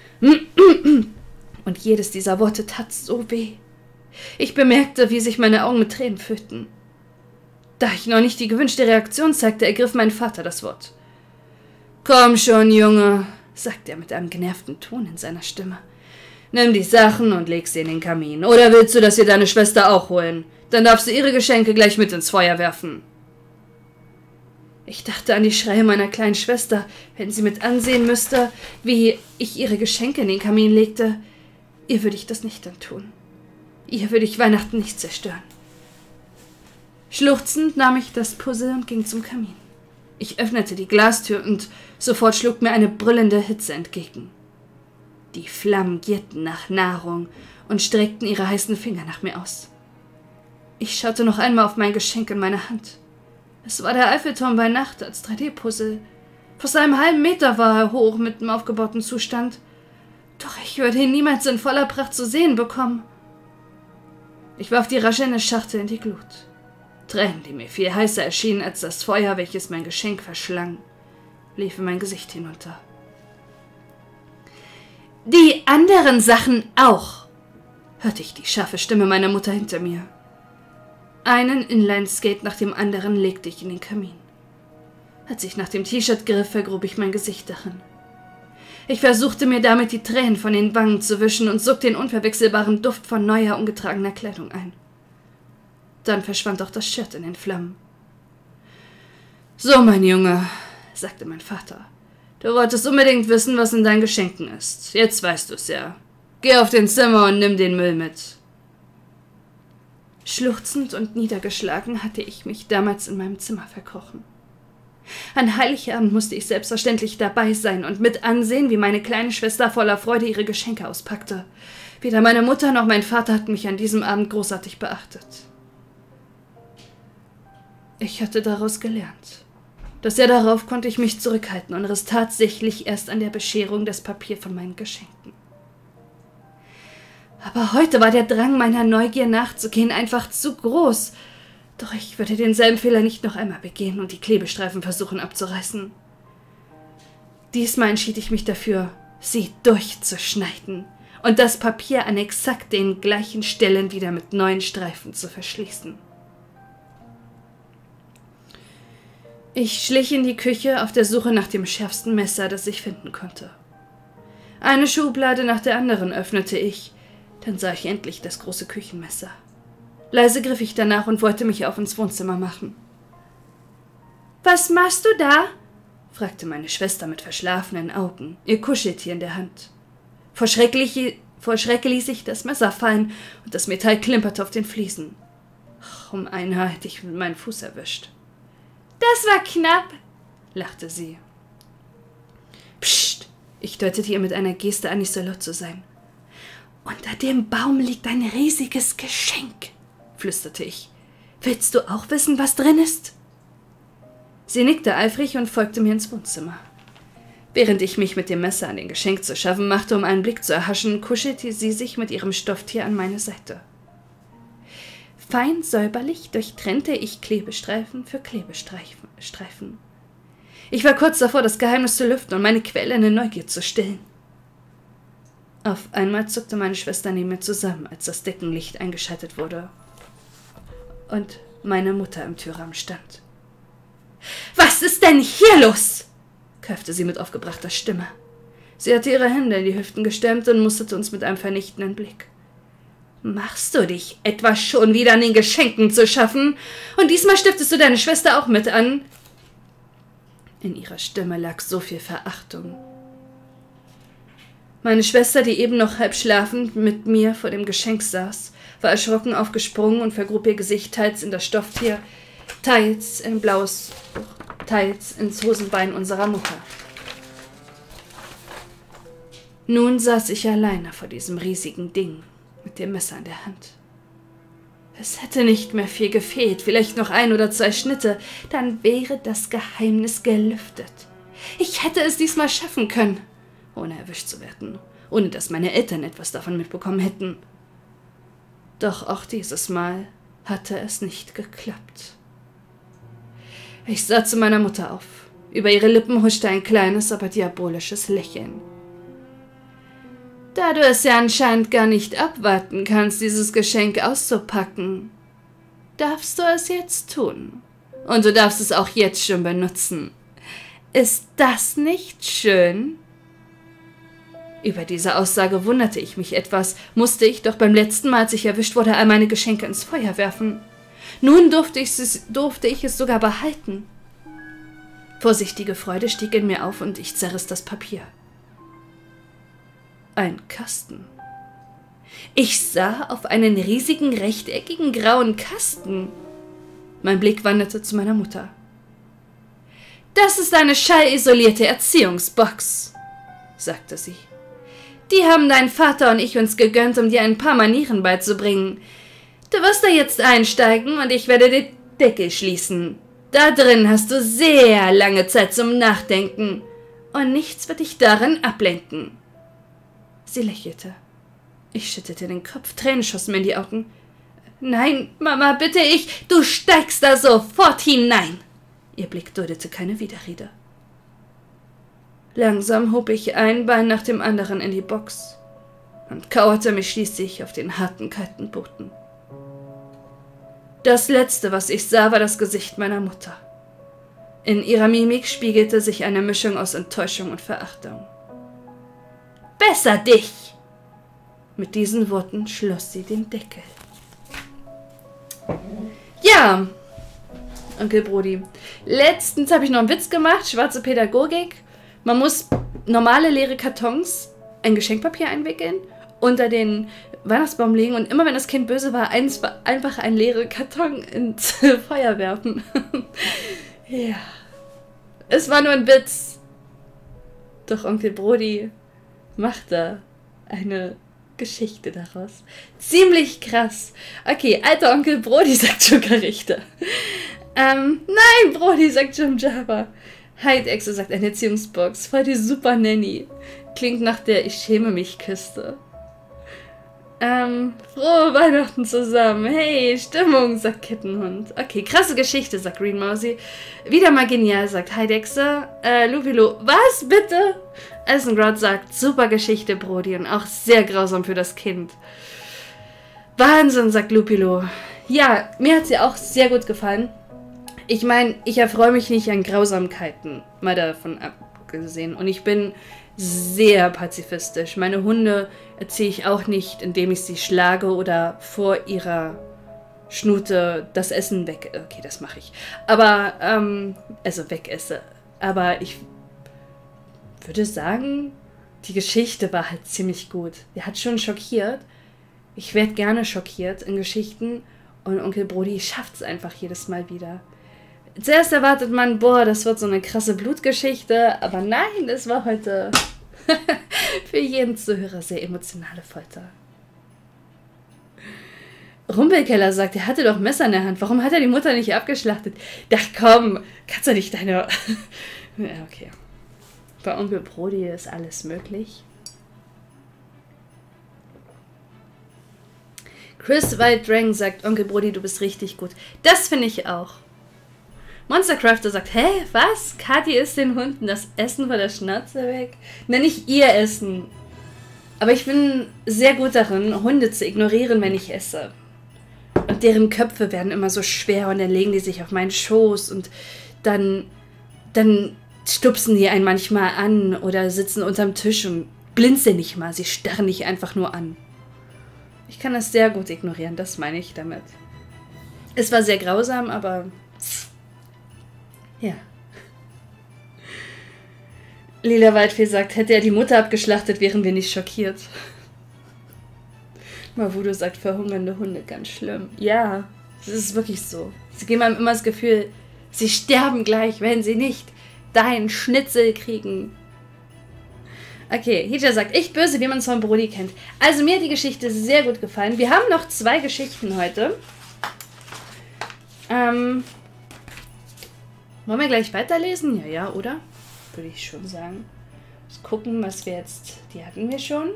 [SPEAKER 3] Und jedes dieser Worte tat so weh. Ich bemerkte, wie sich meine Augen mit Tränen füllten. Da ich noch nicht die gewünschte Reaktion zeigte, ergriff mein Vater das Wort. »Komm schon, Junge«, sagte er mit einem genervten Ton in seiner Stimme. »Nimm die Sachen und leg sie in den Kamin. Oder willst du, dass wir deine Schwester auch holen? Dann darfst du ihre Geschenke gleich mit ins Feuer werfen.« Ich dachte an die Schreie meiner kleinen Schwester, wenn sie mit ansehen müsste, wie ich ihre Geschenke in den Kamin legte. Ihr würde ich das nicht dann tun. Ihr würde ich Weihnachten nicht zerstören. Schluchzend nahm ich das Puzzle und ging zum Kamin. Ich öffnete die Glastür und sofort schlug mir eine brüllende Hitze entgegen. Die Flammen gierten nach Nahrung und streckten ihre heißen Finger nach mir aus. Ich schaute noch einmal auf mein Geschenk in meiner Hand. Es war der Eiffelturm bei Nacht als drei D-Puzzle. Fast einen halben Meter war er hoch mit dem aufgebauten Zustand. Doch ich würde ihn niemals in voller Pracht zu sehen bekommen. Ich warf die raschelnde Schachtel in die Glut. Tränen, die mir viel heißer erschienen als das Feuer, welches mein Geschenk verschlang, liefen mein Gesicht hinunter. »Die anderen Sachen auch«, hörte ich die scharfe Stimme meiner Mutter hinter mir. Einen Inlineskate nach dem anderen legte ich in den Kamin. Als ich nach dem T-Shirt griff, vergrub ich mein Gesicht darin. Ich versuchte mir damit die Tränen von den Wangen zu wischen und sog den unverwechselbaren Duft von neuer, ungetragener Kleidung ein. Dann verschwand auch das Shirt in den Flammen. »So, mein Junge«, sagte mein Vater, »du wolltest unbedingt wissen, was in deinen Geschenken ist. Jetzt weißt du's ja. Geh auf den Zimmer und nimm den Müll mit.« Schluchzend und niedergeschlagen hatte ich mich damals in meinem Zimmer verkrochen. An Heiligabend musste ich selbstverständlich dabei sein und mit ansehen, wie meine kleine Schwester voller Freude ihre Geschenke auspackte. Weder meine Mutter noch mein Vater hatten mich an diesem Abend großartig beachtet. Ich hatte daraus gelernt. Das Jahr darauf konnte ich mich zurückhalten und riss tatsächlich erst an der Bescherung das Papier von meinen Geschenken. Aber heute war der Drang, meiner Neugier nachzugehen, einfach zu groß. Doch ich würde denselben Fehler nicht noch einmal begehen und die Klebestreifen versuchen abzureißen. Diesmal entschied ich mich dafür, sie durchzuschneiden und das Papier an exakt den gleichen Stellen wieder mit neuen Streifen zu verschließen. Ich schlich in die Küche auf der Suche nach dem schärfsten Messer, das ich finden konnte. Eine Schublade nach der anderen öffnete ich, dann sah ich endlich das große Küchenmesser. Leise griff ich danach und wollte mich auf ins Wohnzimmer machen. »Was machst du da?« fragte meine Schwester mit verschlafenen Augen, ihr Kuscheltier in der Hand. Vor Schreck, vor Schreck ließ ich das Messer fallen und das Metall klimperte auf den Fliesen. Um ein Haar hätte ich mit meinem Fuß erwischt. »Das war knapp«, lachte sie. »Psst«, ich deutete ihr mit einer Geste an, nicht so laut zu sein. »Unter dem Baum liegt ein riesiges Geschenk«, flüsterte ich. »Willst du auch wissen, was drin ist?« Sie nickte eifrig und folgte mir ins Wohnzimmer. Während ich mich mit dem Messer an den Geschenk zu schaffen machte, um einen Blick zu erhaschen, kuschelte sie sich mit ihrem Stofftier an meine Seite. Fein säuberlich durchtrennte ich Klebestreifen für Klebestreifen. Ich war kurz davor, das Geheimnis zu lüften und meine quälende Neugier zu stillen. Auf einmal zuckte meine Schwester neben mir zusammen, als das Deckenlicht eingeschaltet wurde und meine Mutter im Türrahmen stand. »Was ist denn hier los?« köffte sie mit aufgebrachter Stimme. Sie hatte ihre Hände in die Hüften gestemmt und musterte uns mit einem vernichtenden Blick. »Machst du dich etwa schon wieder an den Geschenken zu schaffen? Und diesmal stiftest du deine Schwester auch mit an?« In ihrer Stimme lag so viel Verachtung. Meine Schwester, die eben noch halb schlafend mit mir vor dem Geschenk saß, war erschrocken aufgesprungen und vergrub ihr Gesicht teils in das Stofftier, teils in blaues Buch, teils ins Hosenbein unserer Mutter. Nun saß ich alleine vor diesem riesigen Ding, mit dem Messer in der Hand. Es hätte nicht mehr viel gefehlt, vielleicht noch ein oder zwei Schnitte, dann wäre das Geheimnis gelüftet. Ich hätte es diesmal schaffen können, ohne erwischt zu werden, ohne dass meine Eltern etwas davon mitbekommen hätten. Doch auch dieses Mal hatte es nicht geklappt. Ich sah zu meiner Mutter auf. Über ihre Lippen huschte ein kleines, aber diabolisches Lächeln. Da du es ja anscheinend gar nicht abwarten kannst, dieses Geschenk auszupacken, darfst du es jetzt tun. Und du darfst es auch jetzt schon benutzen. Ist das nicht schön? Über diese Aussage wunderte ich mich etwas, musste ich doch beim letzten Mal, als ich erwischt wurde, all meine Geschenke ins Feuer werfen. Nun durfte ich es, durfte ich es sogar behalten. Vorsichtige Freude stieg in mir auf und ich zerriss das Papier. Ein Kasten. Ich sah auf einen riesigen, rechteckigen, grauen Kasten. Mein Blick wanderte zu meiner Mutter. »Das ist eine schallisolierte Erziehungsbox«, sagte sie. »Die haben dein Vater und ich uns gegönnt, um dir ein paar Manieren beizubringen. Du wirst da jetzt einsteigen und ich werde den Deckel schließen. Da drin hast du sehr lange Zeit zum Nachdenken und nichts wird dich darin ablenken.« Sie lächelte. Ich schüttelte den Kopf, Tränen schossen mir in die Augen. »Nein, Mama, bitte ich, du steigst da sofort hinein!« Ihr Blick duldete keine Widerrede. Langsam hob ich ein Bein nach dem anderen in die Box und kauerte mich schließlich auf den harten, kalten Boden. Das Letzte, was ich sah, war das Gesicht meiner Mutter. In ihrer Mimik spiegelte sich eine Mischung aus Enttäuschung und Verachtung. »Besser dich!« Mit diesen Worten schloss sie den Deckel. Ja, Onkel Brody. Letztens habe ich noch einen Witz gemacht, schwarze Pädagogik. Man muss normale leere Kartons in Geschenkpapier einwickeln, unter den Weihnachtsbaum legen und immer wenn das Kind böse war, eins, einfach einen leeren Karton ins Feuer werfen. Ja. Es war nur ein Witz. Doch Onkel Brody machte eine Geschichte daraus. Ziemlich krass. Okay, alter Onkel Brody, sagt Joker Richter. Ähm, nein, Brody, sagt Jim Java. Heidechse sagt eine Erziehungsbox. Voll die super Nanny. Klingt nach der Ich schäme mich Kiste. Ähm, frohe Weihnachten zusammen. Hey, Stimmung, sagt Kittenhund. Okay, krasse Geschichte, sagt Green Mousy. Wieder mal genial, sagt Heidechse. Äh, Lupilo, was bitte? Essengrod sagt, super Geschichte, Brody, und auch sehr grausam für das Kind. Wahnsinn, sagt Lupilo. Ja, mir hat sie auch sehr gut gefallen. Ich meine, ich erfreue mich nicht an Grausamkeiten, mal davon abgesehen. Und ich bin sehr pazifistisch. Meine Hunde erziehe ich auch nicht, indem ich sie schlage oder vor ihrer Schnute das Essen weg... Okay, das mache ich. Aber, ähm, also wegesse. Aber ich würde sagen, die Geschichte war halt ziemlich gut. Die hat schon schockiert. Ich werde gerne schockiert in Geschichten. Und Onkel Brody schafft es einfach jedes Mal wieder. Zuerst erwartet man, boah, das wird so eine krasse Blutgeschichte. Aber nein, es war heute für jeden Zuhörer sehr emotionale Folter. Rumpelkeller sagt, er hatte doch Messer in der Hand. Warum hat er die Mutter nicht abgeschlachtet? Ach komm, kannst du nicht deine... Ja, okay. Bei Onkel Brody ist alles möglich. Chris Wilddrang sagt, Onkel Brody, du bist richtig gut. Das finde ich auch. Monstercrafter sagt, hä, was? Kathi isst den Hunden das Essen von der Schnauze weg? Nenn ich ihr Essen. Aber ich bin sehr gut darin, Hunde zu ignorieren, wenn ich esse. Und deren Köpfe werden immer so schwer und dann legen die sich auf meinen Schoß und dann, dann stupsen die einen manchmal an oder sitzen unterm Tisch und blinzeln nicht mal. Sie starren dich einfach nur an. Ich kann das sehr gut ignorieren, das meine ich damit. Es war sehr grausam, aber... Ja. Lila Waldfee sagt, hätte er die Mutter abgeschlachtet, wären wir nicht schockiert. Mavudo sagt, verhungernde Hunde, ganz schlimm. Ja, das ist wirklich so. Sie geben einem immer das Gefühl, sie sterben gleich, wenn sie nicht deinen Schnitzel kriegen. Okay, Hija sagt, echt böse, wie man es von Brody kennt. Also mir hat die Geschichte sehr gut gefallen. Wir haben noch zwei Geschichten heute. Ähm... Wollen wir gleich weiterlesen? Ja, ja, oder? Würde ich schon sagen. Mal gucken, was wir jetzt... Die hatten wir schon.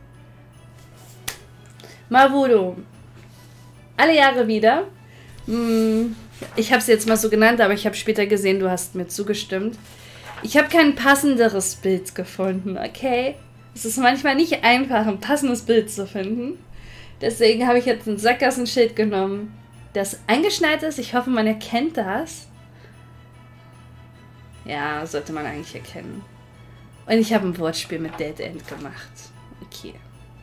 [SPEAKER 3] Mavudo. Alle Jahre wieder. Hm, ich habe es jetzt mal so genannt, aber ich habe später gesehen, du hast mir zugestimmt. Ich habe kein passenderes Bild gefunden, okay? Es ist manchmal nicht einfach, ein passendes Bild zu finden. Deswegen habe ich jetzt ein Sackgassenschild genommen, das eingeschneit ist. Ich hoffe, man erkennt das. Ja, sollte man eigentlich erkennen. Und ich habe ein Wortspiel mit Dead End gemacht. Okay.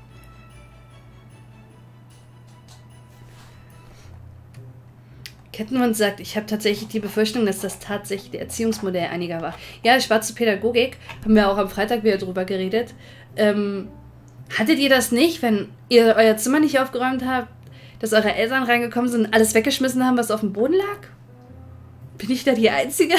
[SPEAKER 3] Kettenhund sagt, ich habe tatsächlich die Befürchtung, dass das tatsächlich der Erziehungsmodell einiger war. Ja, schwarze Pädagogik, haben wir auch am Freitag wieder drüber geredet. Ähm, hattet ihr das nicht, wenn ihr euer Zimmer nicht aufgeräumt habt, dass eure Eltern reingekommen sind und alles weggeschmissen haben, was auf dem Boden lag? Bin ich da die Einzige?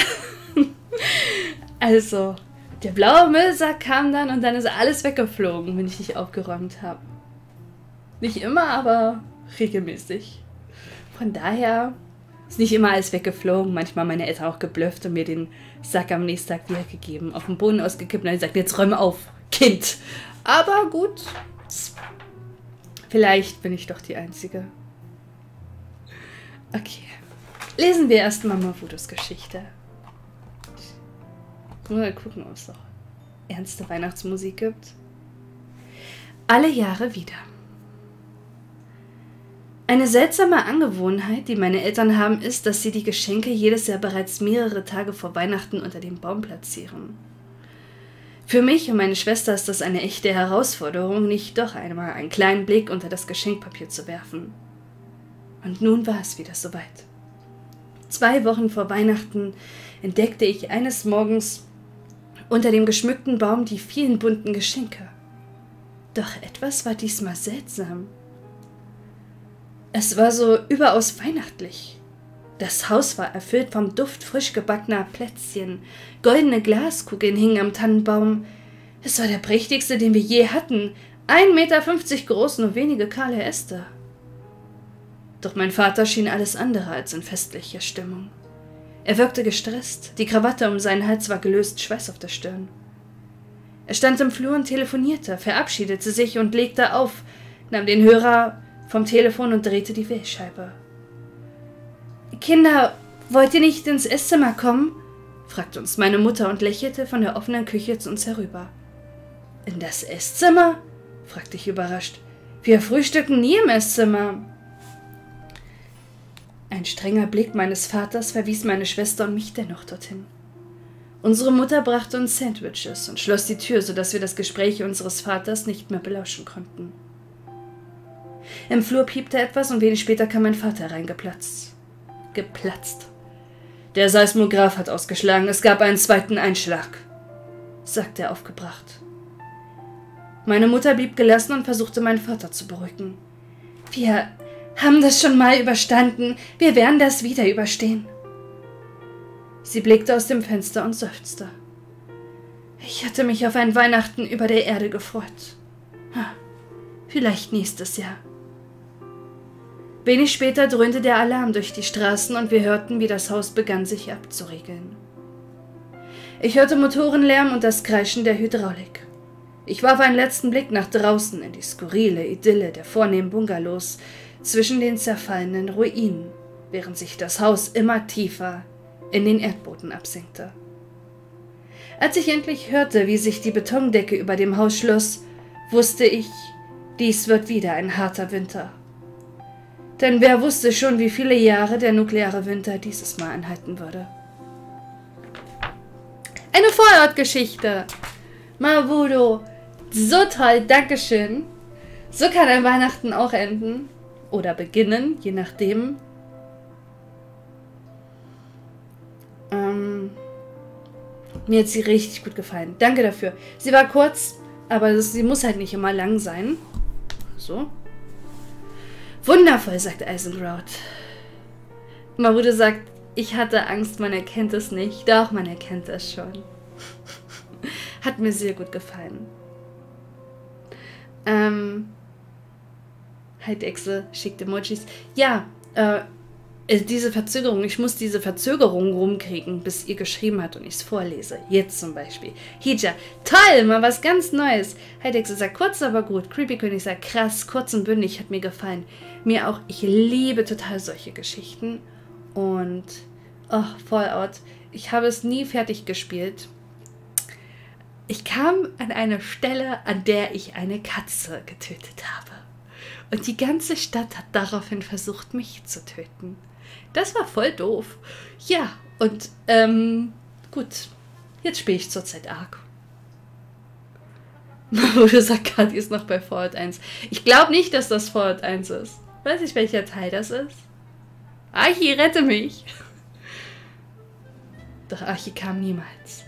[SPEAKER 3] Also, der blaue Müllsack kam dann und dann ist alles weggeflogen, wenn ich nicht aufgeräumt habe. Nicht immer, aber regelmäßig. Von daher ist nicht immer alles weggeflogen. Manchmal haben meine Eltern auch geblufft und mir den Sack am nächsten Tag wiedergegeben, auf den Boden ausgekippt und dann gesagt, jetzt räume auf, Kind. Aber gut, vielleicht bin ich doch die Einzige. Okay, lesen wir erstmal Mavudos Geschichte. Mal gucken, ob es noch ernste Weihnachtsmusik gibt. Alle Jahre wieder. Eine seltsame Angewohnheit, die meine Eltern haben, ist, dass sie die Geschenke jedes Jahr bereits mehrere Tage vor Weihnachten unter dem Baum platzieren. Für mich und meine Schwester ist das eine echte Herausforderung, nicht doch einmal einen kleinen Blick unter das Geschenkpapier zu werfen. Und nun war es wieder soweit. Zwei Wochen vor Weihnachten entdeckte ich eines Morgens unter dem geschmückten Baum die vielen bunten Geschenke. Doch etwas war diesmal seltsam. Es war so überaus weihnachtlich. Das Haus war erfüllt vom Duft frisch gebackener Plätzchen, goldene Glaskugeln hingen am Tannenbaum. Es war der prächtigste, den wir je hatten, ein Meter fünfzig groß, nur wenige kahle Äste. Doch mein Vater schien alles andere als in festlicher Stimmung. Er wirkte gestresst, die Krawatte um seinen Hals war gelöst, Schweiß auf der Stirn. Er stand im Flur und telefonierte, verabschiedete sich und legte auf, nahm den Hörer vom Telefon und drehte die Wählscheibe. »Kinder, wollt ihr nicht ins Esszimmer kommen?« fragte uns meine Mutter und lächelte von der offenen Küche zu uns herüber. »In das Esszimmer?« fragte ich überrascht. »Wir frühstücken nie im Esszimmer.« Ein strenger Blick meines Vaters verwies meine Schwester und mich dennoch dorthin. Unsere Mutter brachte uns Sandwiches und schloss die Tür, sodass wir das Gespräch unseres Vaters nicht mehr belauschen konnten. Im Flur piepte etwas und wenig später kam mein Vater hereingeplatzt. Geplatzt. »Der Seismograph hat ausgeschlagen, es gab einen zweiten Einschlag«, sagte er aufgebracht. Meine Mutter blieb gelassen und versuchte, meinen Vater zu beruhigen. »Wir haben das schon mal überstanden, wir werden das wieder überstehen.« Sie blickte aus dem Fenster und seufzte. »Ich hatte mich auf ein Weihnachten über der Erde gefreut. Ha, vielleicht nächstes Jahr.« Wenig später dröhnte der Alarm durch die Straßen und wir hörten, wie das Haus begann, sich abzuriegeln. Ich hörte Motorenlärm und das Kreischen der Hydraulik. Ich warf einen letzten Blick nach draußen in die skurrile Idylle der vornehmen Bungalows zwischen den zerfallenen Ruinen, während sich das Haus immer tiefer in den Erdboden absenkte. Als ich endlich hörte, wie sich die Betondecke über dem Haus schloss, wusste ich, dies wird wieder ein harter Winter. Denn wer wusste schon, wie viele Jahre der nukleare Winter dieses Mal anhalten würde. Eine Vorortgeschichte. Mabudo. So toll, Dankeschön. So kann ein Weihnachten auch enden. Oder beginnen, je nachdem. Ähm, mir hat sie richtig gut gefallen. Danke dafür. Sie war kurz, aber sie muss halt nicht immer lang sein. So. Wundervoll, sagt Eisengrout. Mabudo sagt, ich hatte Angst, man erkennt es nicht. Doch, man erkennt es schon. Hat mir sehr gut gefallen. Ähm, Heidechse schickt Emojis. Ja, äh, diese Verzögerung, ich muss diese Verzögerung rumkriegen, bis ihr geschrieben habt und ich es vorlese. Jetzt zum Beispiel. Hija, toll, mal was ganz Neues. Heidexe sagt, kurz, aber gut. Creepy König sagt, krass, kurz und bündig, hat mir gefallen. Mir auch, ich liebe total solche Geschichten. Und, oh, Fallout, ich habe es nie fertig gespielt. Ich kam an eine Stelle, an der ich eine Katze getötet habe. Und die ganze Stadt hat daraufhin versucht, mich zu töten. Das war voll doof. Ja, und, ähm, gut. Jetzt spiele ich zurzeit Ark. Mabudo sagt, Kati ist noch bei Fallout eins. Ich glaube nicht, dass das Fallout eins ist. Weiß nicht, welcher Teil das ist. Archi, rette mich. Doch Archi kam niemals.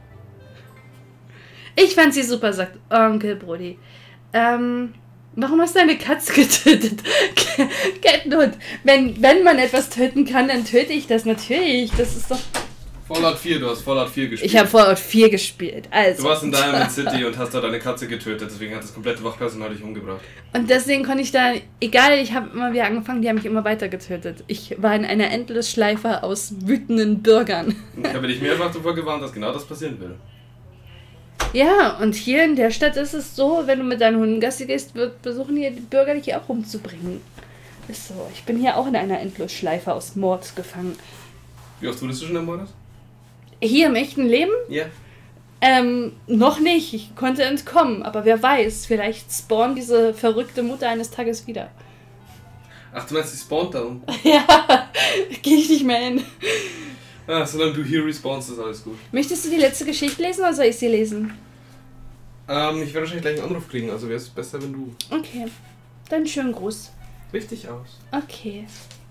[SPEAKER 3] Ich fand sie super, sagt Onkel Brody. Ähm... Warum hast du eine Katze getötet? Kettenhund. Wenn, wenn man etwas töten kann, dann töte ich das natürlich. Das ist doch...
[SPEAKER 2] Fallout vier, du hast Fallout vier gespielt.
[SPEAKER 3] Ich habe Fallout vier gespielt. Also.
[SPEAKER 2] Du warst in Diamond City und hast dort eine Katze getötet, deswegen hat das komplette Wachpersonal dich umgebracht.
[SPEAKER 3] Und deswegen konnte ich da, egal, ich habe immer wieder angefangen, die haben mich immer weiter getötet. Ich war in einer Endlosschleife aus wütenden Bürgern.
[SPEAKER 2] Ich habe dich mehrfach davor gewarnt, dass genau das passieren will.
[SPEAKER 3] Ja, und hier in der Stadt ist es so, wenn du mit deinen Hunden Gassi gehst, wird versuchen hier die Bürger dich auch umzubringen. Ist so. Ich bin hier auch in einer Endlosschleife aus Mord gefangen.
[SPEAKER 2] Wie oft wurdest du schon ermordet?
[SPEAKER 3] Hier im echten Leben?
[SPEAKER 2] Ja.
[SPEAKER 3] Ähm, noch nicht. Ich konnte entkommen. Aber wer weiß, vielleicht spawnt diese verrückte Mutter eines Tages wieder.
[SPEAKER 2] Ach, du meinst, die spawnt da unten?
[SPEAKER 3] Ja, gehe ich nicht mehr hin.
[SPEAKER 2] Ah, solange du hier respawnst, ist alles gut.
[SPEAKER 3] Möchtest du die letzte Geschichte lesen oder soll ich sie lesen?
[SPEAKER 2] Ähm, ich werde wahrscheinlich gleich einen Anruf kriegen, also wäre es besser, wenn du...
[SPEAKER 3] Okay. Dann schönen Gruß.
[SPEAKER 2] Richtig aus.
[SPEAKER 3] Okay.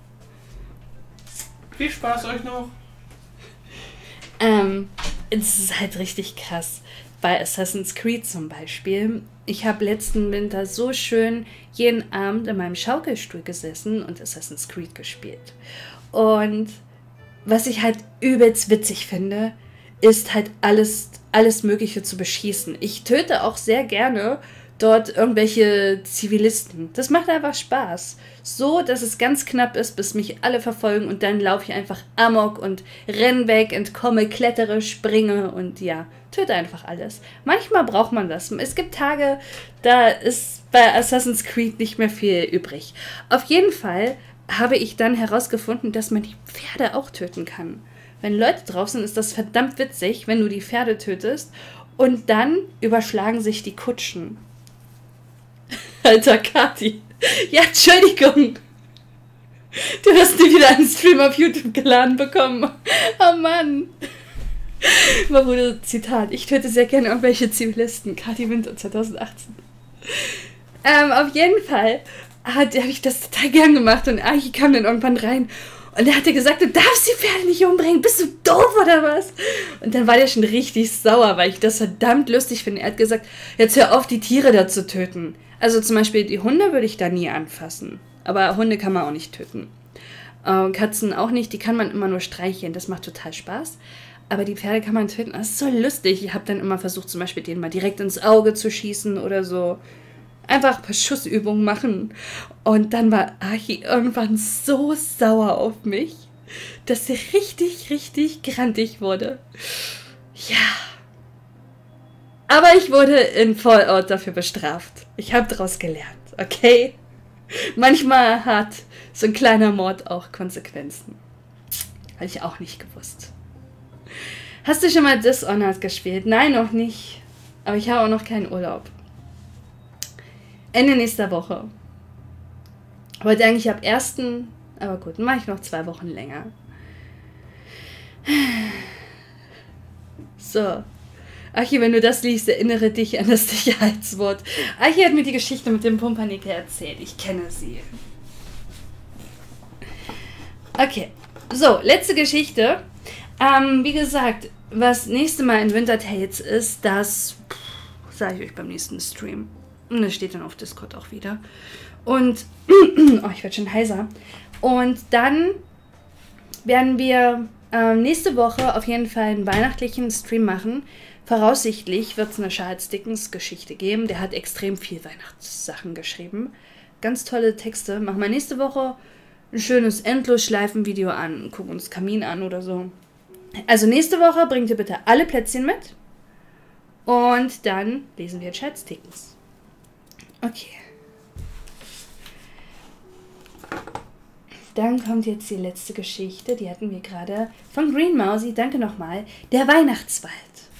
[SPEAKER 2] Viel Spaß euch noch.
[SPEAKER 3] Ähm, es ist halt richtig krass. Bei Assassin's Creed zum Beispiel. Ich habe letzten Winter so schön jeden Abend in meinem Schaukelstuhl gesessen und Assassin's Creed gespielt. Und was ich halt übelst witzig finde, ist halt alles, alles Mögliche zu beschießen. Ich töte auch sehr gerne dort irgendwelche Zivilisten. Das macht einfach Spaß. So, dass es ganz knapp ist, bis mich alle verfolgen und dann laufe ich einfach amok und renn weg, entkomme, klettere, springe und ja, töte einfach alles. Manchmal braucht man das. Es gibt Tage, da ist bei Assassin's Creed nicht mehr viel übrig. Auf jeden Fall habe ich dann herausgefunden, dass man die Pferde auch töten kann. Wenn Leute drauf sind, ist das verdammt witzig, wenn du die Pferde tötest und dann überschlagen sich die Kutschen. Alter, Kathi. Ja, Entschuldigung. Du hast dir wieder einen Stream auf YouTube geladen bekommen. Oh Mann. Mal wurde Zitat. Ich töte sehr gerne irgendwelche Zivilisten. Kathi Winter zwanzig achtzehn. Ähm, auf jeden Fall habe ich das total gern gemacht und Archie kam dann irgendwann rein und er hatte gesagt, du darfst die Pferde nicht umbringen, bist du doof oder was? Und dann war der schon richtig sauer, weil ich das verdammt lustig finde. Er hat gesagt, jetzt hör auf, die Tiere da zu töten. Also zum Beispiel die Hunde würde ich da nie anfassen, aber Hunde kann man auch nicht töten. Äh, Katzen auch nicht, die kann man immer nur streicheln, das macht total Spaß. Aber die Pferde kann man töten, das ist so lustig. Ich habe dann immer versucht, zum Beispiel denen mal direkt ins Auge zu schießen oder so. Einfach ein paar Schussübungen machen. Und dann war Archie irgendwann so sauer auf mich, dass er richtig, richtig grantig wurde. Ja. Aber ich wurde in Fallout dafür bestraft. Ich habe daraus gelernt, okay? Manchmal hat so ein kleiner Mord auch Konsequenzen. Habe ich auch nicht gewusst. Hast du schon mal Dishonored gespielt? Nein, noch nicht. Aber ich habe auch noch keinen Urlaub. Ende nächster Woche. Heute eigentlich ab ersten Aber gut, dann mache ich noch zwei Wochen länger. So. Archie, wenn du das liest, erinnere dich an das Sicherheitswort. Archie hat mir die Geschichte mit dem Pumpernickel erzählt. Ich kenne sie. Okay. So, letzte Geschichte. Ähm, wie gesagt, was nächste Mal in Winter Tales ist, das sage ich euch beim nächsten Stream. Und das steht dann auf Discord auch wieder. Und, oh, ich werde schon heiser. Und dann werden wir äh, nächste Woche auf jeden Fall einen weihnachtlichen Stream machen. Voraussichtlich wird es eine Charles Dickens Geschichte geben. Der hat extrem viel Weihnachtssachen geschrieben. Ganz tolle Texte. Machen wir nächste Woche ein schönes Endlosschleifen-Video an. Gucken uns Kamin an oder so. Also nächste Woche bringt ihr bitte alle Plätzchen mit. Und dann lesen wir Charles Dickens. Okay. Dann kommt jetzt die letzte Geschichte. Die hatten wir gerade von Green Mausi. Danke nochmal. Der Weihnachtswald.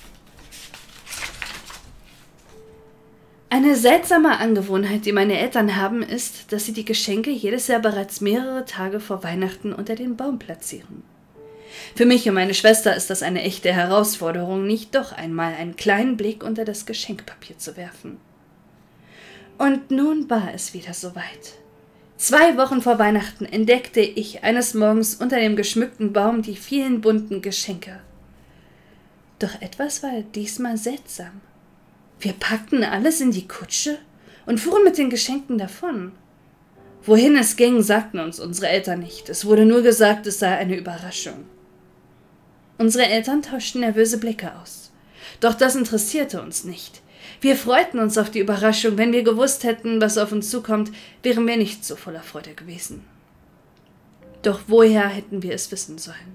[SPEAKER 3] Eine seltsame Angewohnheit, die meine Eltern haben, ist, dass sie die Geschenke jedes Jahr bereits mehrere Tage vor Weihnachten unter den Baum platzieren. Für mich und meine Schwester ist das eine echte Herausforderung, nicht doch einmal einen kleinen Blick unter das Geschenkpapier zu werfen. Und nun war es wieder soweit. Zwei Wochen vor Weihnachten entdeckte ich eines Morgens unter dem geschmückten Baum die vielen bunten Geschenke. Doch etwas war diesmal seltsam. Wir packten alles in die Kutsche und fuhren mit den Geschenken davon. Wohin es ging, sagten uns unsere Eltern nicht. Es wurde nur gesagt, es sei eine Überraschung. Unsere Eltern tauschten nervöse Blicke aus. Doch das interessierte uns nicht. Wir freuten uns auf die Überraschung. Wenn wir gewusst hätten, was auf uns zukommt, wären wir nicht so voller Freude gewesen. Doch woher hätten wir es wissen sollen?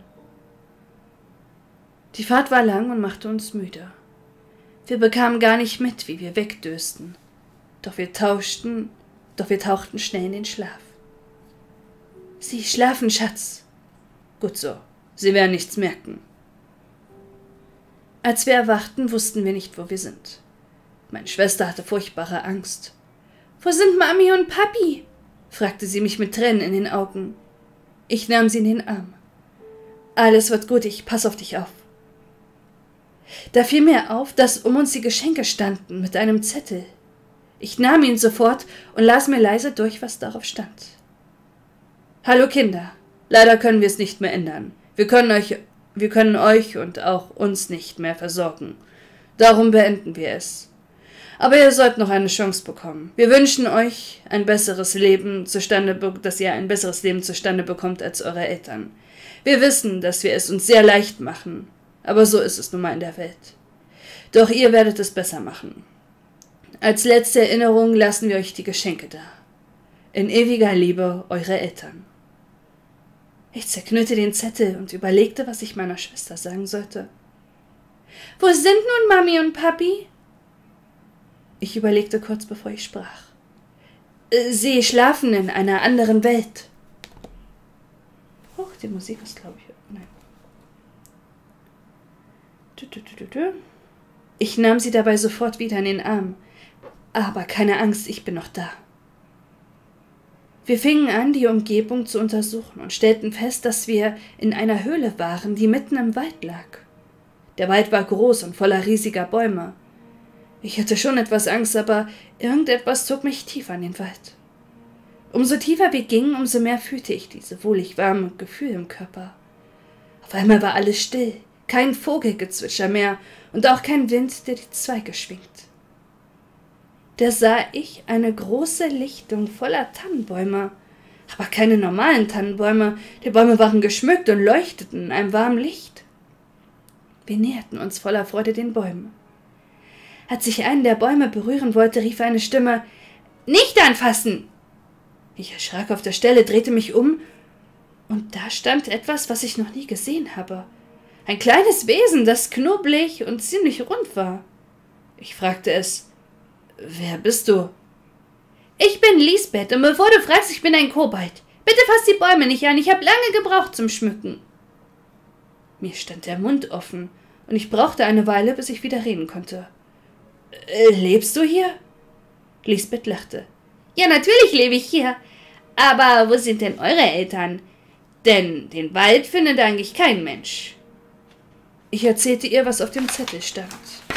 [SPEAKER 3] Die Fahrt war lang und machte uns müde. Wir bekamen gar nicht mit, wie wir wegdösten. Doch wir tauschten, doch wir tauchten schnell in den Schlaf. Sie schlafen, Schatz. Gut so, Sie werden nichts merken. Als wir erwachten, wussten wir nicht, wo wir sind. Meine Schwester hatte furchtbare Angst. »Wo sind Mami und Papi?« fragte sie mich mit Tränen in den Augen. Ich nahm sie in den Arm. »Alles wird gut, ich pass auf dich auf.« Da fiel mir auf, dass um uns die Geschenke standen mit einem Zettel. Ich nahm ihn sofort und las mir leise durch, was darauf stand. »Hallo Kinder, leider können wir es nicht mehr ändern. Wir können euch, wir können euch und auch uns nicht mehr versorgen. Darum beenden wir es. Aber ihr sollt noch eine Chance bekommen. Wir wünschen euch ein besseres Leben zustande, dass ihr ein besseres Leben zustande bekommt als eure Eltern. Wir wissen, dass wir es uns sehr leicht machen, aber so ist es nun mal in der Welt. Doch ihr werdet es besser machen. Als letzte Erinnerung lassen wir euch die Geschenke da. In ewiger Liebe, eure Eltern.« Ich zerknüllte den Zettel und überlegte, was ich meiner Schwester sagen sollte. »Wo sind nun Mami und Papi?« Ich überlegte kurz, bevor ich sprach. »Sie schlafen in einer anderen Welt.« Oh, die Musik ist, glaube ich... Nein. Ich nahm sie dabei sofort wieder in den Arm. Aber keine Angst, ich bin noch da. Wir fingen an, die Umgebung zu untersuchen und stellten fest, dass wir in einer Höhle waren, die mitten im Wald lag. Der Wald war groß und voller riesiger Bäume. Ich hatte schon etwas Angst, aber irgendetwas zog mich tiefer in den Wald. Umso tiefer wir gingen, umso mehr fühlte ich diese wohlig warme Gefühl im Körper. Auf einmal war alles still, kein Vogelgezwitscher mehr und auch kein Wind, der die Zweige schwingt. Da sah ich eine große Lichtung voller Tannenbäume, aber keine normalen Tannenbäume, die Bäume waren geschmückt und leuchteten in einem warmen Licht. Wir näherten uns voller Freude den Bäumen. Als ich einen der Bäume berühren wollte, rief eine Stimme, »Nicht anfassen!« Ich erschrak auf der Stelle, drehte mich um, und da stand etwas, was ich noch nie gesehen habe. Ein kleines Wesen, das knubbelig und ziemlich rund war. Ich fragte es, »Wer bist du?« »Ich bin Lisbeth, und bevor du fragst, ich bin ein Kobold. Bitte fass die Bäume nicht an, ich habe lange gebraucht zum Schmücken.« Mir stand der Mund offen, und ich brauchte eine Weile, bis ich wieder reden konnte. Äh, »Lebst du hier?« Lisbeth lachte. »Ja, natürlich lebe ich hier. Aber wo sind denn eure Eltern? Denn den Wald findet eigentlich kein Mensch.« Ich erzählte ihr, was auf dem Zettel stand.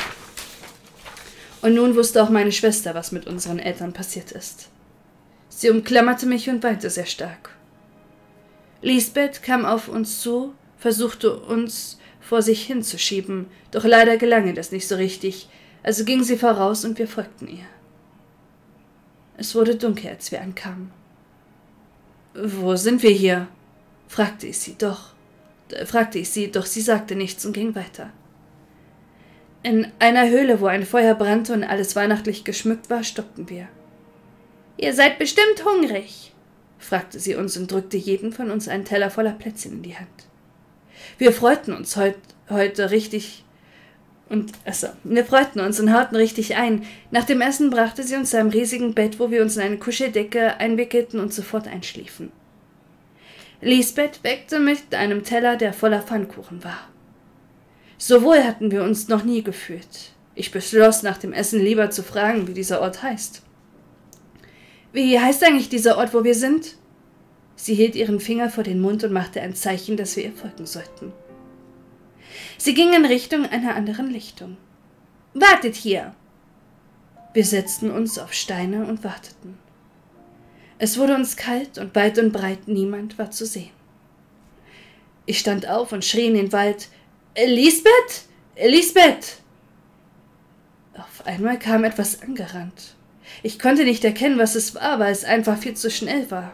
[SPEAKER 3] Und nun wusste auch meine Schwester, was mit unseren Eltern passiert ist. Sie umklammerte mich und weinte sehr stark. Lisbeth kam auf uns zu, versuchte uns vor sich hinzuschieben, doch leider gelang ihr das nicht so richtig, also ging sie voraus und wir folgten ihr. Es wurde dunkel, als wir ankamen. »Wo sind wir hier?« fragte ich sie, doch, äh, fragte ich sie, doch sie sagte nichts und ging weiter. In einer Höhle, wo ein Feuer brannte und alles weihnachtlich geschmückt war, stoppten wir. »Ihr seid bestimmt hungrig«, fragte sie uns und drückte jedem von uns einen Teller voller Plätzchen in die Hand. Wir freuten uns heut, heute richtig und also, wir freuten uns und hauten richtig ein. Nach dem Essen brachte sie uns zu einem riesigen Bett, wo wir uns in eine Kuscheldecke einwickelten und sofort einschliefen. Lisbeth weckte mit einem Teller, der voller Pfannkuchen war. So wohl hatten wir uns noch nie gefühlt. Ich beschloss, nach dem Essen lieber zu fragen, wie dieser Ort heißt. »Wie heißt eigentlich dieser Ort, wo wir sind?« Sie hielt ihren Finger vor den Mund und machte ein Zeichen, dass wir ihr folgen sollten. Sie ging in Richtung einer anderen Lichtung. »Wartet hier!« Wir setzten uns auf Steine und warteten. Es wurde uns kalt und weit und breit niemand war zu sehen. Ich stand auf und schrie in den Wald, »Lisbeth! Lisbeth!« Auf einmal kam etwas angerannt. Ich konnte nicht erkennen, was es war, weil es einfach viel zu schnell war.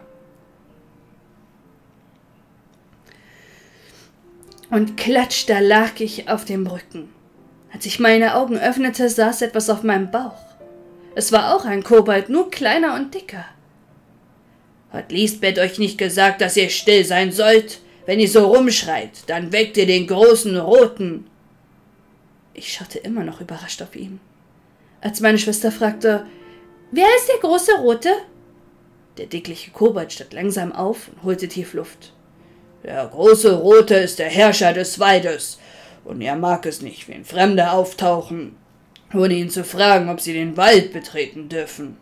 [SPEAKER 3] Und klatsch, da lag ich auf dem Rücken. Als ich meine Augen öffnete, saß etwas auf meinem Bauch. Es war auch ein Kobold, nur kleiner und dicker. »Hat Lisbeth euch nicht gesagt, dass ihr still sein sollt? Wenn ihr so rumschreit, dann weckt ihr den großen Roten.« Ich schaute immer noch überrascht auf ihn. Als meine Schwester fragte, »Wer ist der große Rote?« Der dickliche Kobold stand langsam auf und holte tief Luft. »Der große Rote ist der Herrscher des Waldes, und er mag es nicht, wenn Fremde auftauchen, ohne ihn zu fragen, ob sie den Wald betreten dürfen.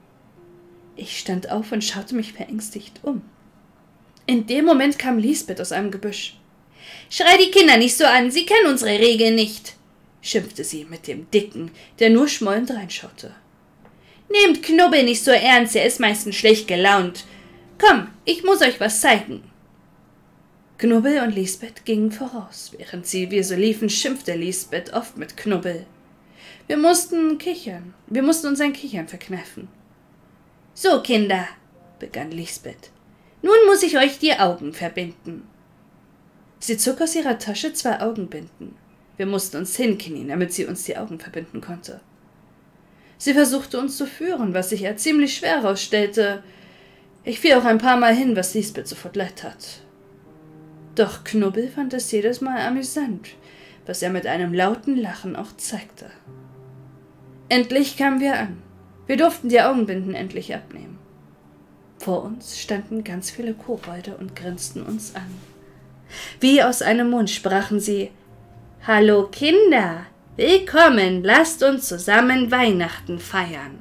[SPEAKER 3] Ich stand auf und schaute mich verängstigt um. In dem Moment kam Lisbeth aus einem Gebüsch. »Schrei die Kinder nicht so an, sie kennen unsere Regeln nicht«, schimpfte sie mit dem Dicken, der nur schmollend reinschaute. »Nehmt Knubbel nicht so ernst, er ist meistens schlecht gelaunt. Komm, ich muss euch was zeigen.« Knubbel und Lisbeth gingen voraus. Während sie wir so liefen, schimpfte Lisbeth oft mit Knubbel. Wir mussten kichern. Wir mussten uns ein Kichern verkneifen. »So, Kinder«, begann Lisbeth, »nun muss ich euch die Augen verbinden.« Sie zog aus ihrer Tasche zwei Augenbinden. Wir mussten uns hinknien, damit sie uns die Augen verbinden konnte. Sie versuchte uns zu führen, was sich als ziemlich schwer herausstellte. Ich fiel auch ein paar Mal hin, was Lisbeth sofort leid tat. Doch Knubbel fand es jedes Mal amüsant, was er mit einem lauten Lachen auch zeigte. Endlich kamen wir an. Wir durften die Augenbinden endlich abnehmen. Vor uns standen ganz viele Kobolde und grinsten uns an. Wie aus einem Mund sprachen sie: »Hallo Kinder, willkommen, lasst uns zusammen Weihnachten feiern.«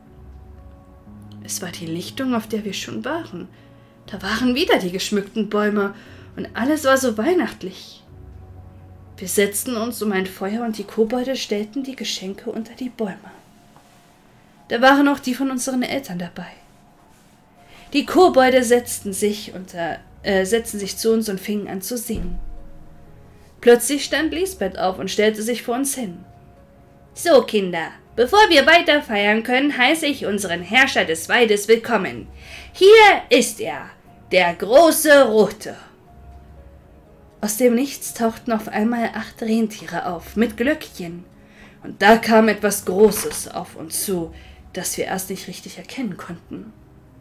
[SPEAKER 3] Es war die Lichtung, auf der wir schon waren. Da waren wieder die geschmückten Bäume und alles war so weihnachtlich. Wir setzten uns um ein Feuer und die Kobolde stellten die Geschenke unter die Bäume. Da waren auch die von unseren Eltern dabei. Die Kobolde setzten sich, unter, äh, setzten sich zu uns und fingen an zu singen. Plötzlich stand Lisbeth auf und stellte sich vor uns hin. »So, Kinder, bevor wir weiter feiern können, heiße ich unseren Herrscher des Waldes willkommen. Hier ist er, der große Rote.« Aus dem Nichts tauchten auf einmal acht Rentiere auf, mit Glöckchen. Und da kam etwas Großes auf uns zu, das wir erst nicht richtig erkennen konnten.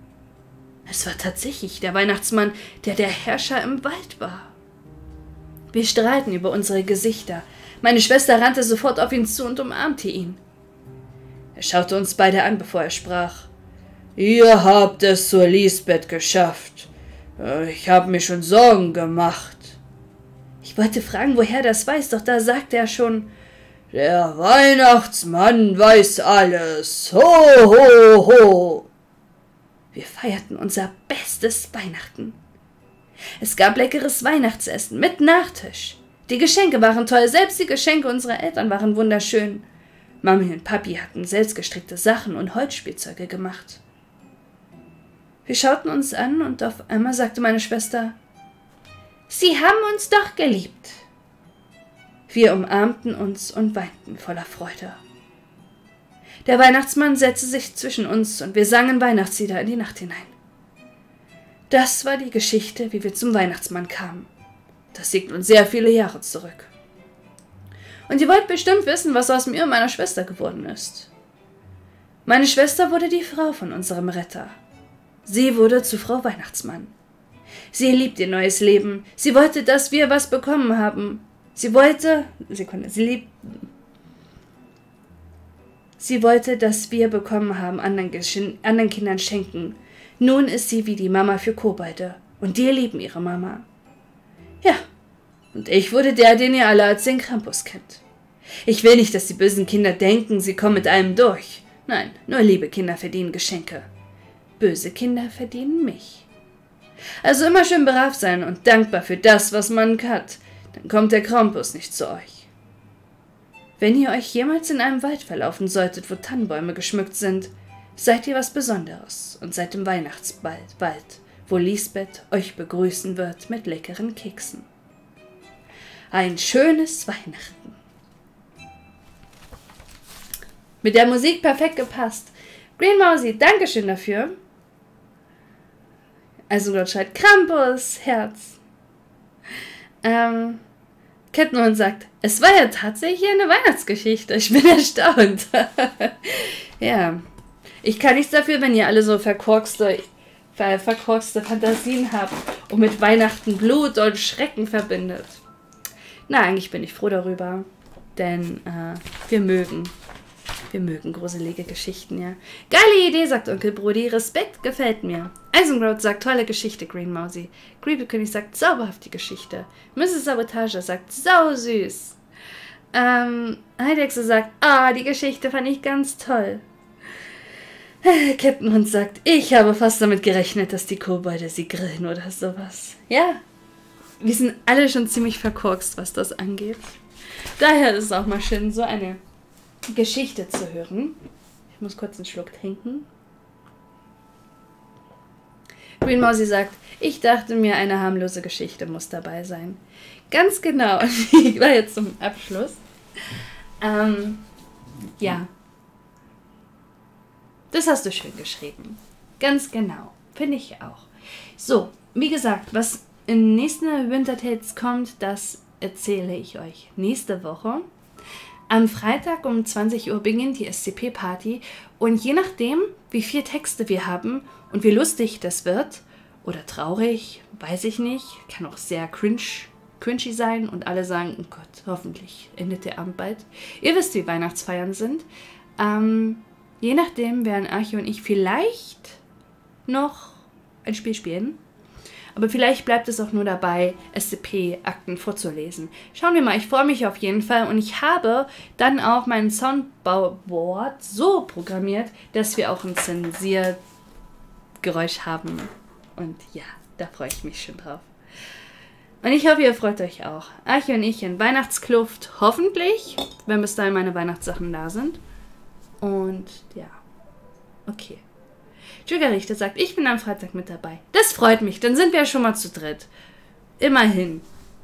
[SPEAKER 3] Es war tatsächlich der Weihnachtsmann, der der Herrscher im Wald war. Wir strahlten über unsere Gesichter. Meine Schwester rannte sofort auf ihn zu und umarmte ihn. Er schaute uns beide an, bevor er sprach. »Ihr habt es zur Lisbeth geschafft. Ich habe mir schon Sorgen gemacht.« Ich wollte fragen, woher das weiß, doch da sagte er schon: »Der Weihnachtsmann weiß alles. Ho, ho, ho!« Wir feierten unser bestes Weihnachten. Es gab leckeres Weihnachtsessen mit Nachtisch. Die Geschenke waren toll, selbst die Geschenke unserer Eltern waren wunderschön. Mami und Papi hatten selbstgestrickte Sachen und Holzspielzeuge gemacht. Wir schauten uns an und auf einmal sagte meine Schwester: »Sie haben uns doch geliebt.« Wir umarmten uns und weinten voller Freude. Der Weihnachtsmann setzte sich zwischen uns und wir sangen Weihnachtslieder in die Nacht hinein. Das war die Geschichte, wie wir zum Weihnachtsmann kamen. Das liegt nun sehr viele Jahre zurück. Und ihr wollt bestimmt wissen, was aus mir und meiner Schwester geworden ist. Meine Schwester wurde die Frau von unserem Retter. Sie wurde zu Frau Weihnachtsmann. Sie liebt ihr neues Leben. Sie wollte, dass wir was bekommen haben. Sie wollte, Sekunde, sie liebt, sie wollte, dass wir bekommen haben, anderen, anderen Kindern schenken. Nun ist sie wie die Mama für Kobolde. Und die lieben ihre Mama. Ja, und ich wurde der, den ihr alle als den Krampus kennt. Ich will nicht, dass die bösen Kinder denken, sie kommen mit allem durch. Nein, nur liebe Kinder verdienen Geschenke. Böse Kinder verdienen mich. Also immer schön brav sein und dankbar für das, was man hat. Dann kommt der Krampus nicht zu euch. Wenn ihr euch jemals in einem Wald verlaufen solltet, wo Tannenbäume geschmückt sind, seid ihr was Besonderes und seid im Weihnachtswald, wo Lisbeth euch begrüßen wird mit leckeren Keksen. Ein schönes Weihnachten. Mit der Musik perfekt gepasst. Green Mausi, Dankeschön dafür. Also dort schreibt Krampus, Herz. Ähm, Catnoan sagt, es war ja tatsächlich eine Weihnachtsgeschichte. Ich bin erstaunt. Ja, ich kann nichts dafür, wenn ihr alle so verkorkste, ver verkorkste Fantasien habt und mit Weihnachten Blut und Schrecken verbindet. Na, eigentlich bin ich froh darüber, denn äh, wir mögen Wir mögen gruselige Geschichten, ja. Geile Idee, sagt Onkel Brody. Respekt, gefällt mir. Eisengrout sagt, tolle Geschichte, Green Mausi. Creepykönig sagt, zauberhaft die Geschichte. Misses Sabotage sagt, sau süß. Ähm, Eidechse sagt, ah, die Geschichte fand ich ganz toll. Captain Hund sagt, ich habe fast damit gerechnet, dass die Kobolde sie grillen oder sowas. Ja, wir sind alle schon ziemlich verkorkst, was das angeht. Daher ist es auch mal schön, so eine Geschichte zu hören. Ich muss kurz einen Schluck trinken. Green Mausi sagt, ich dachte mir, eine harmlose Geschichte muss dabei sein. Ganz genau. Ich war jetzt zum Abschluss. Ähm, ja. Das hast du schön geschrieben. Ganz genau. Finde ich auch. So, wie gesagt, was in nächsten Winter Tales kommt, das erzähle ich euch nächste Woche. Am Freitag um zwanzig Uhr beginnt die S C P-Party und je nachdem, wie viele Texte wir haben und wie lustig das wird oder traurig, weiß ich nicht, kann auch sehr cringe, cringy sein und alle sagen, oh Gott, hoffentlich endet der Abend bald. Ihr wisst, wie Weihnachtsfeiern sind. Ähm, je nachdem werden Archie und ich vielleicht noch ein Spiel spielen. Aber vielleicht bleibt es auch nur dabei, S C P-Akten vorzulesen. Schauen wir mal, ich freue mich auf jeden Fall. Und ich habe dann auch mein Soundboard so programmiert, dass wir auch ein Zensiergeräusch haben. Und ja, da freue ich mich schon drauf. Und ich hoffe, ihr freut euch auch. Archie und ich in Weihnachtskluft, hoffentlich, wenn bis dahin meine Weihnachtssachen da sind. Und ja, okay. Triggerrichter sagt, ich bin am Freitag mit dabei. Das freut mich, dann sind wir ja schon mal zu dritt. Immerhin.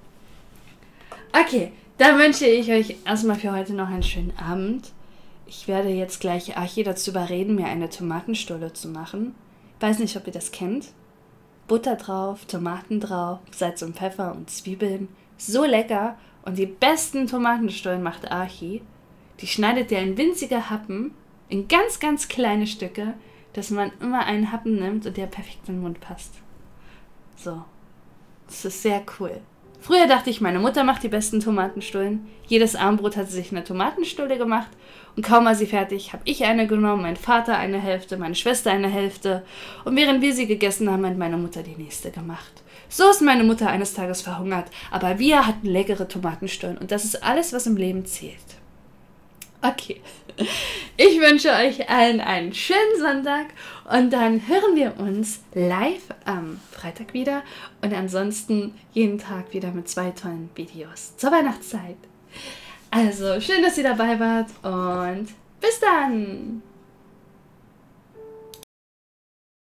[SPEAKER 3] Okay, dann wünsche ich euch erstmal für heute noch einen schönen Abend. Ich werde jetzt gleich Archie dazu überreden, mir eine Tomatenstulle zu machen. Ich weiß nicht, ob ihr das kennt. Butter drauf, Tomaten drauf, Salz und Pfeffer und Zwiebeln. So lecker. Und die besten Tomatenstullen macht Archie. Die schneidet er in winzige Happen, in ganz, ganz kleine Stücke, dass man immer einen Happen nimmt und der perfekt in den Mund passt. So. Das ist sehr cool. Früher dachte ich, meine Mutter macht die besten Tomatenstullen. Jedes Abendbrot hat sie sich eine Tomatenstulle gemacht. Und kaum war sie fertig, habe ich eine genommen, mein Vater eine Hälfte, meine Schwester eine Hälfte. Und während wir sie gegessen haben, hat meine Mutter die nächste gemacht. So ist meine Mutter eines Tages verhungert. Aber wir hatten leckere Tomatenstullen. Und das ist alles, was im Leben zählt. Okay, ich wünsche euch allen einen schönen Sonntag und dann hören wir uns live am Freitag wieder und ansonsten jeden Tag wieder mit zwei tollen Videos zur Weihnachtszeit. Also, schön, dass ihr dabei wart und bis dann!